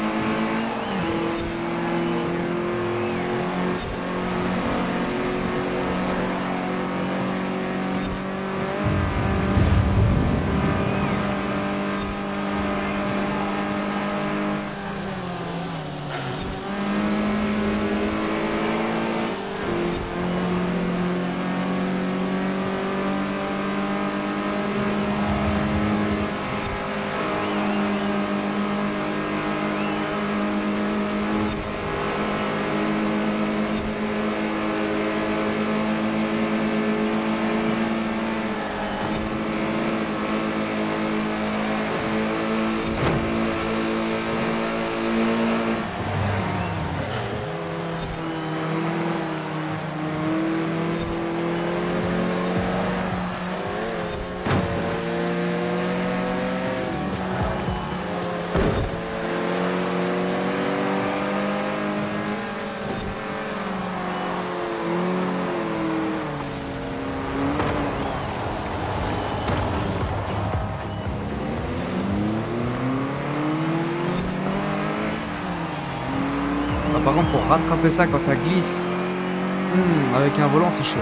Ah, par contre, pour rattraper ça quand ça glisse, hmm, avec un volant, c'est chaud.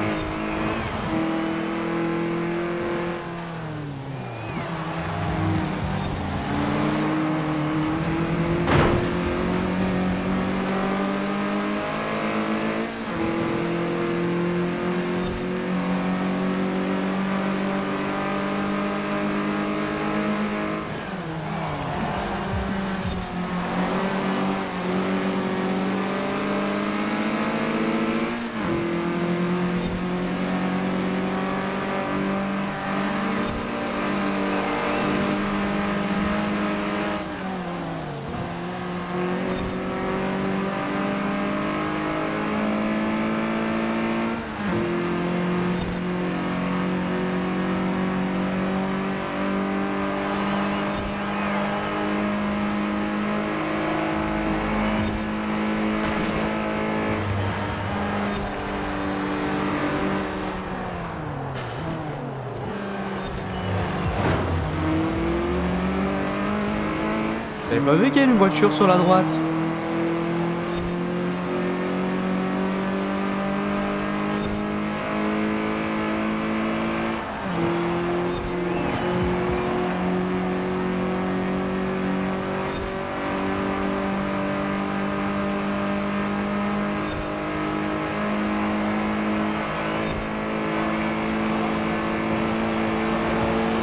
J'avais pas vu qu'il y a une voiture sur la droite.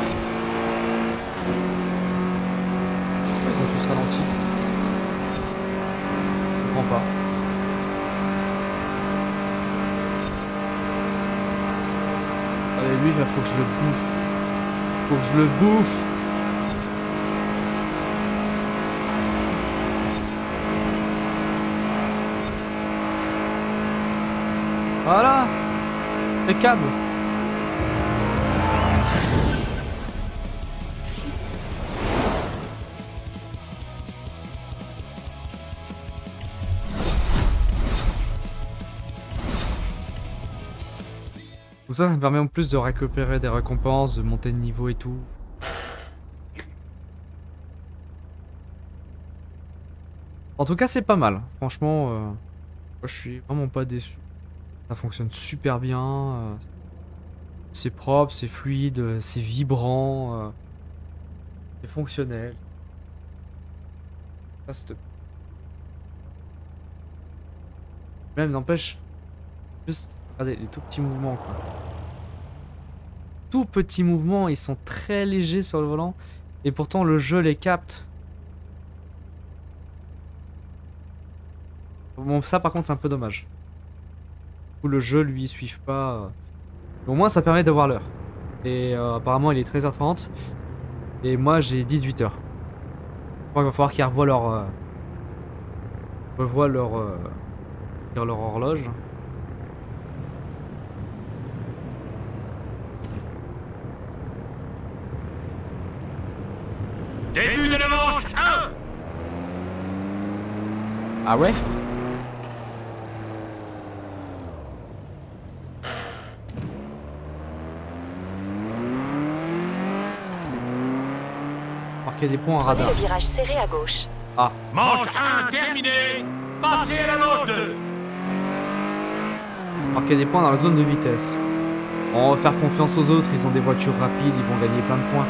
Ils ont tous ralenti. lui, il faut que je le bouffe. Faut que je le bouffe. Voilà. Impeccable. Tout ça, ça me permet en plus de récupérer des récompenses, de monter de niveau et tout. En tout cas, c'est pas mal. Franchement, euh, moi, je suis vraiment pas déçu. Ça fonctionne super bien. Euh, c'est propre, c'est fluide, euh, c'est vibrant. Euh, c'est fonctionnel. Ça, c'est... Même, n'empêche, juste, regardez, les tout petits mouvements, quoi. Tout petits mouvements, ils sont très légers sur le volant. Et pourtant, le jeu les capte. Bon, ça, par contre, c'est un peu dommage. Où le jeu, lui, suive pas. Euh... Au moins, ça permet d'avoir l'heure. Et euh, apparemment, il est treize heures trente. Et moi, j'ai dix-huit heures. Je crois qu'il va falloir qu'ils revoient leur... Euh... revoient leur... Euh... leur horloge. Début de la manche un. Ah ouais? Marquer des points en Prenez radar. le virage serré à gauche. Ah. Manche un terminée. Passez à la manche deux. Marquer des points dans la zone de vitesse. On va faire confiance aux autres, ils ont des voitures rapides, ils vont gagner plein de points.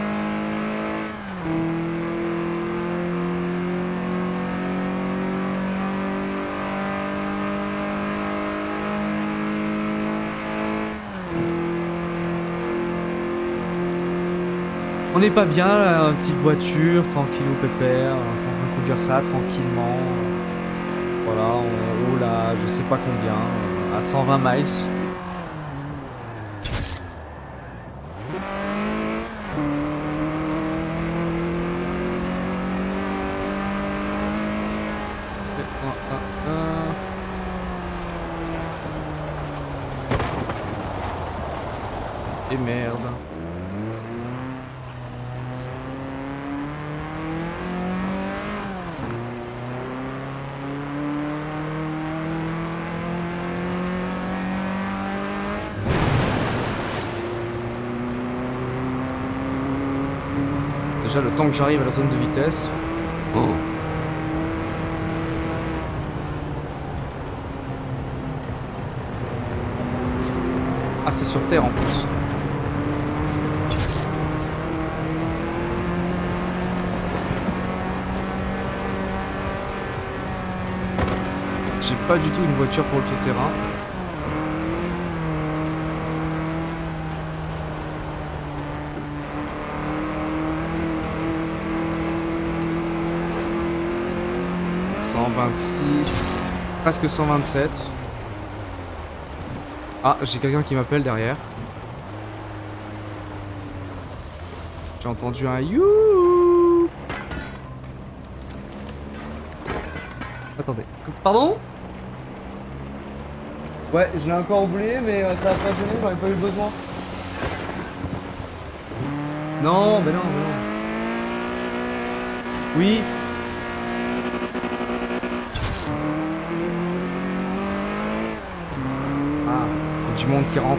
On n'est pas bien là, une petite voiture, tranquille ou pépère, on est en train de conduire ça tranquillement. Voilà, on roule à je sais pas combien, à cent vingt miles. Et merde. Déjà le temps que j'arrive à la zone de vitesse. Oh. Ah, c'est sur terre en plus. J'ai pas du tout une voiture pour le tout-terrain. cent vingt-six, presque cent vingt-sept. Ah, j'ai quelqu'un qui m'appelle derrière. J'ai entendu un you. Attendez. Pardon? Ouais, je l'ai encore oublié, mais euh, ça a pas gêné, j'aurais pas eu besoin. Non, mais non, mais non. Oui. Ah, il y a du monde qui rentre.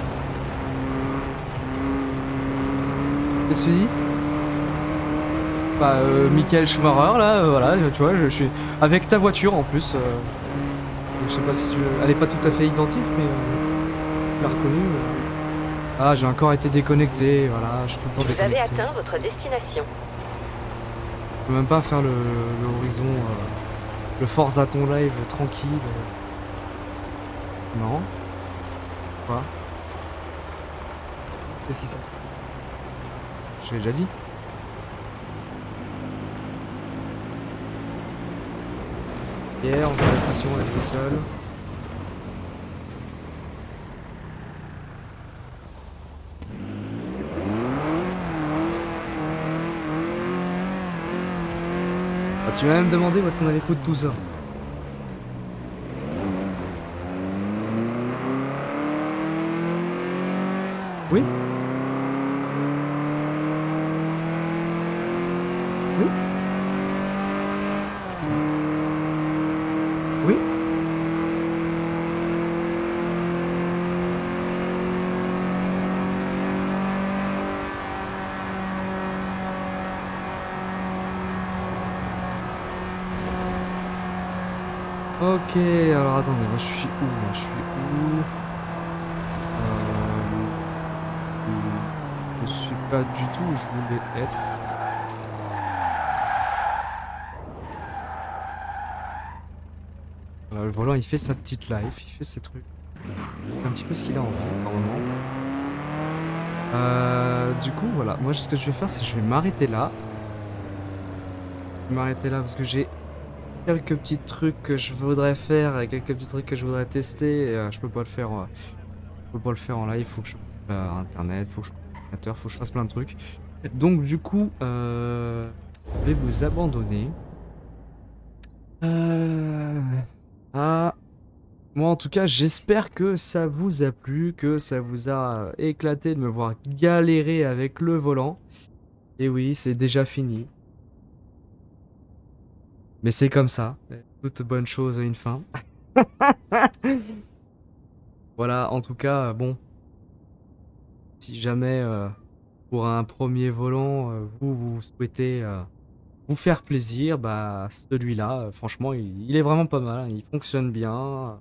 Qu'est-ce que tu dis? Bah, euh, Michael Schumacher, là, euh, voilà, tu vois, je, je suis avec ta voiture en plus. Euh, je sais pas si tu. Elle est pas tout à fait identique, mais euh, tu l'as reconnue. Euh. Ah, j'ai encore été déconnecté, voilà, je suis tout le temps Vous avez déconnecté. atteint votre destination. Je peux même pas faire le, le horizon, euh, le Forza ton live tranquille. euh. Non. Quoi? Qu'est-ce qu'ils sont? Je l'ai déjà dit. Hier, en conversation avec les seuls. Ah, tu m'as même demandé où est-ce qu'on allait foutre tout ça. Oui? Oui? Oui? Ok, alors attendez, moi je suis où là? Je suis où? Euh... Je suis pas du tout où je voulais être. Voilà, le volant il fait sa petite life, il fait ses trucs. Un petit peu ce qu'il a envie par moment. Euh, du coup voilà, moi ce que je vais faire c'est que je vais m'arrêter là. Je vais m'arrêter là parce que j'ai quelques petits trucs que je voudrais faire et quelques petits trucs que je voudrais tester. Et, euh, je peux pas le faire, euh, je peux pas le faire en live. Faut que je euh, internet, faut que je ordinateur, faut que je fasse plein de trucs. Donc du coup, euh, je vais vous abandonner. Euh... Ah, moi en tout cas, j'espère que ça vous a plu, que ça vous a éclaté de me voir galérer avec le volant. Et oui, c'est déjà fini. Mais c'est comme ça. Toute bonne chose a une fin. Voilà, en tout cas, bon. Si jamais euh, pour un premier volant, euh, vous, vous souhaitez euh, vous faire plaisir, bah celui-là, euh, franchement, il, il est vraiment pas mal. Hein, il fonctionne bien.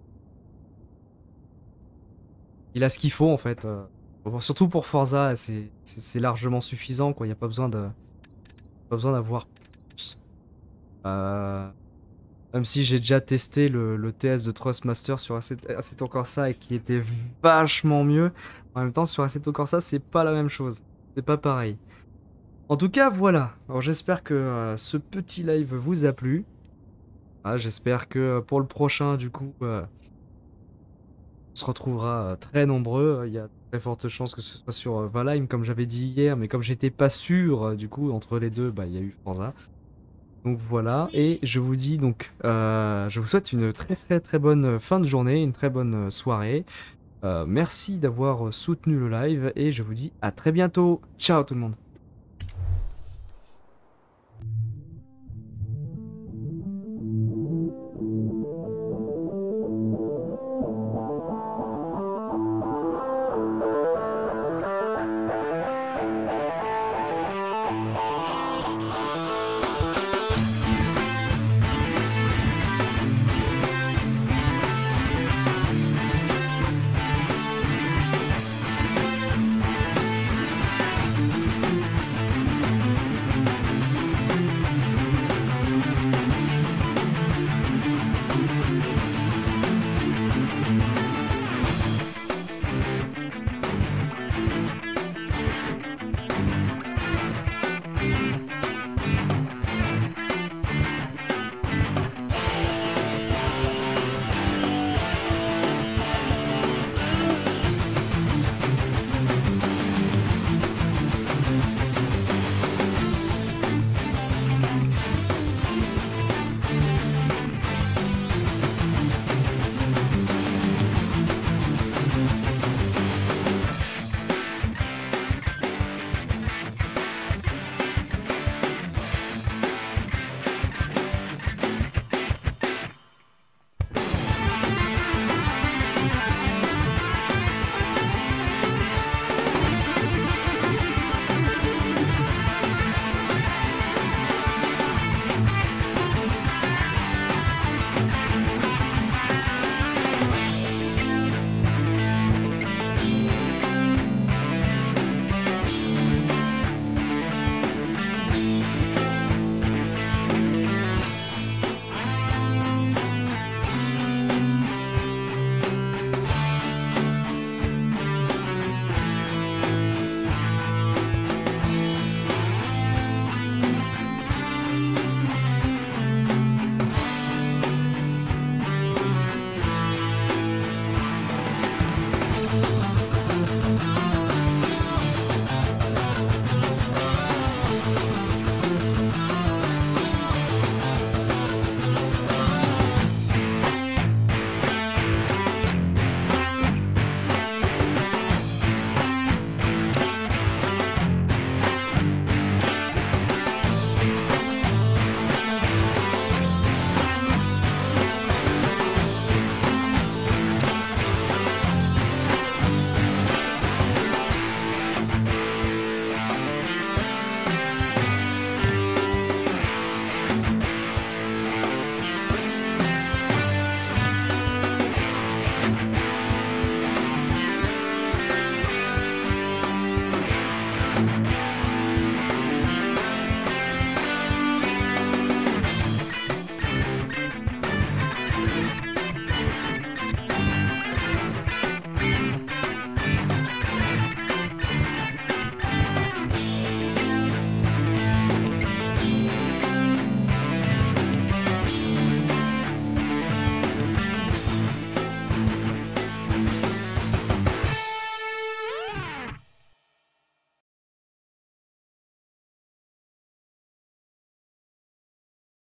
Il a ce qu'il faut en fait. euh. Bon, surtout pour Forza, c'est c'est- c'est largement suffisant, quoi. Il n'y a pas besoin de, pas besoin d'avoir plus. Euh, Même si j'ai déjà testé le, le T S de Thrustmaster sur Assetto Assetto Corsa et qui était vachement mieux, en même temps sur Assetto Corsa c'est pas la même chose, c'est pas pareil. En tout cas voilà, alors j'espère que euh, ce petit live vous a plu. Ah, j'espère que euh, pour le prochain du coup euh, on se retrouvera euh, très nombreux. Il y a très forte chance que ce soit sur euh, Valheim comme j'avais dit hier, mais comme j'étais pas sûr euh, du coup entre les deux, bah il y a eu Forza. Donc voilà, et je vous dis donc, euh, je vous souhaite une très très très bonne fin de journée, une très bonne soirée. Euh, merci d'avoir soutenu le live et je vous dis à très bientôt. Ciao tout le monde.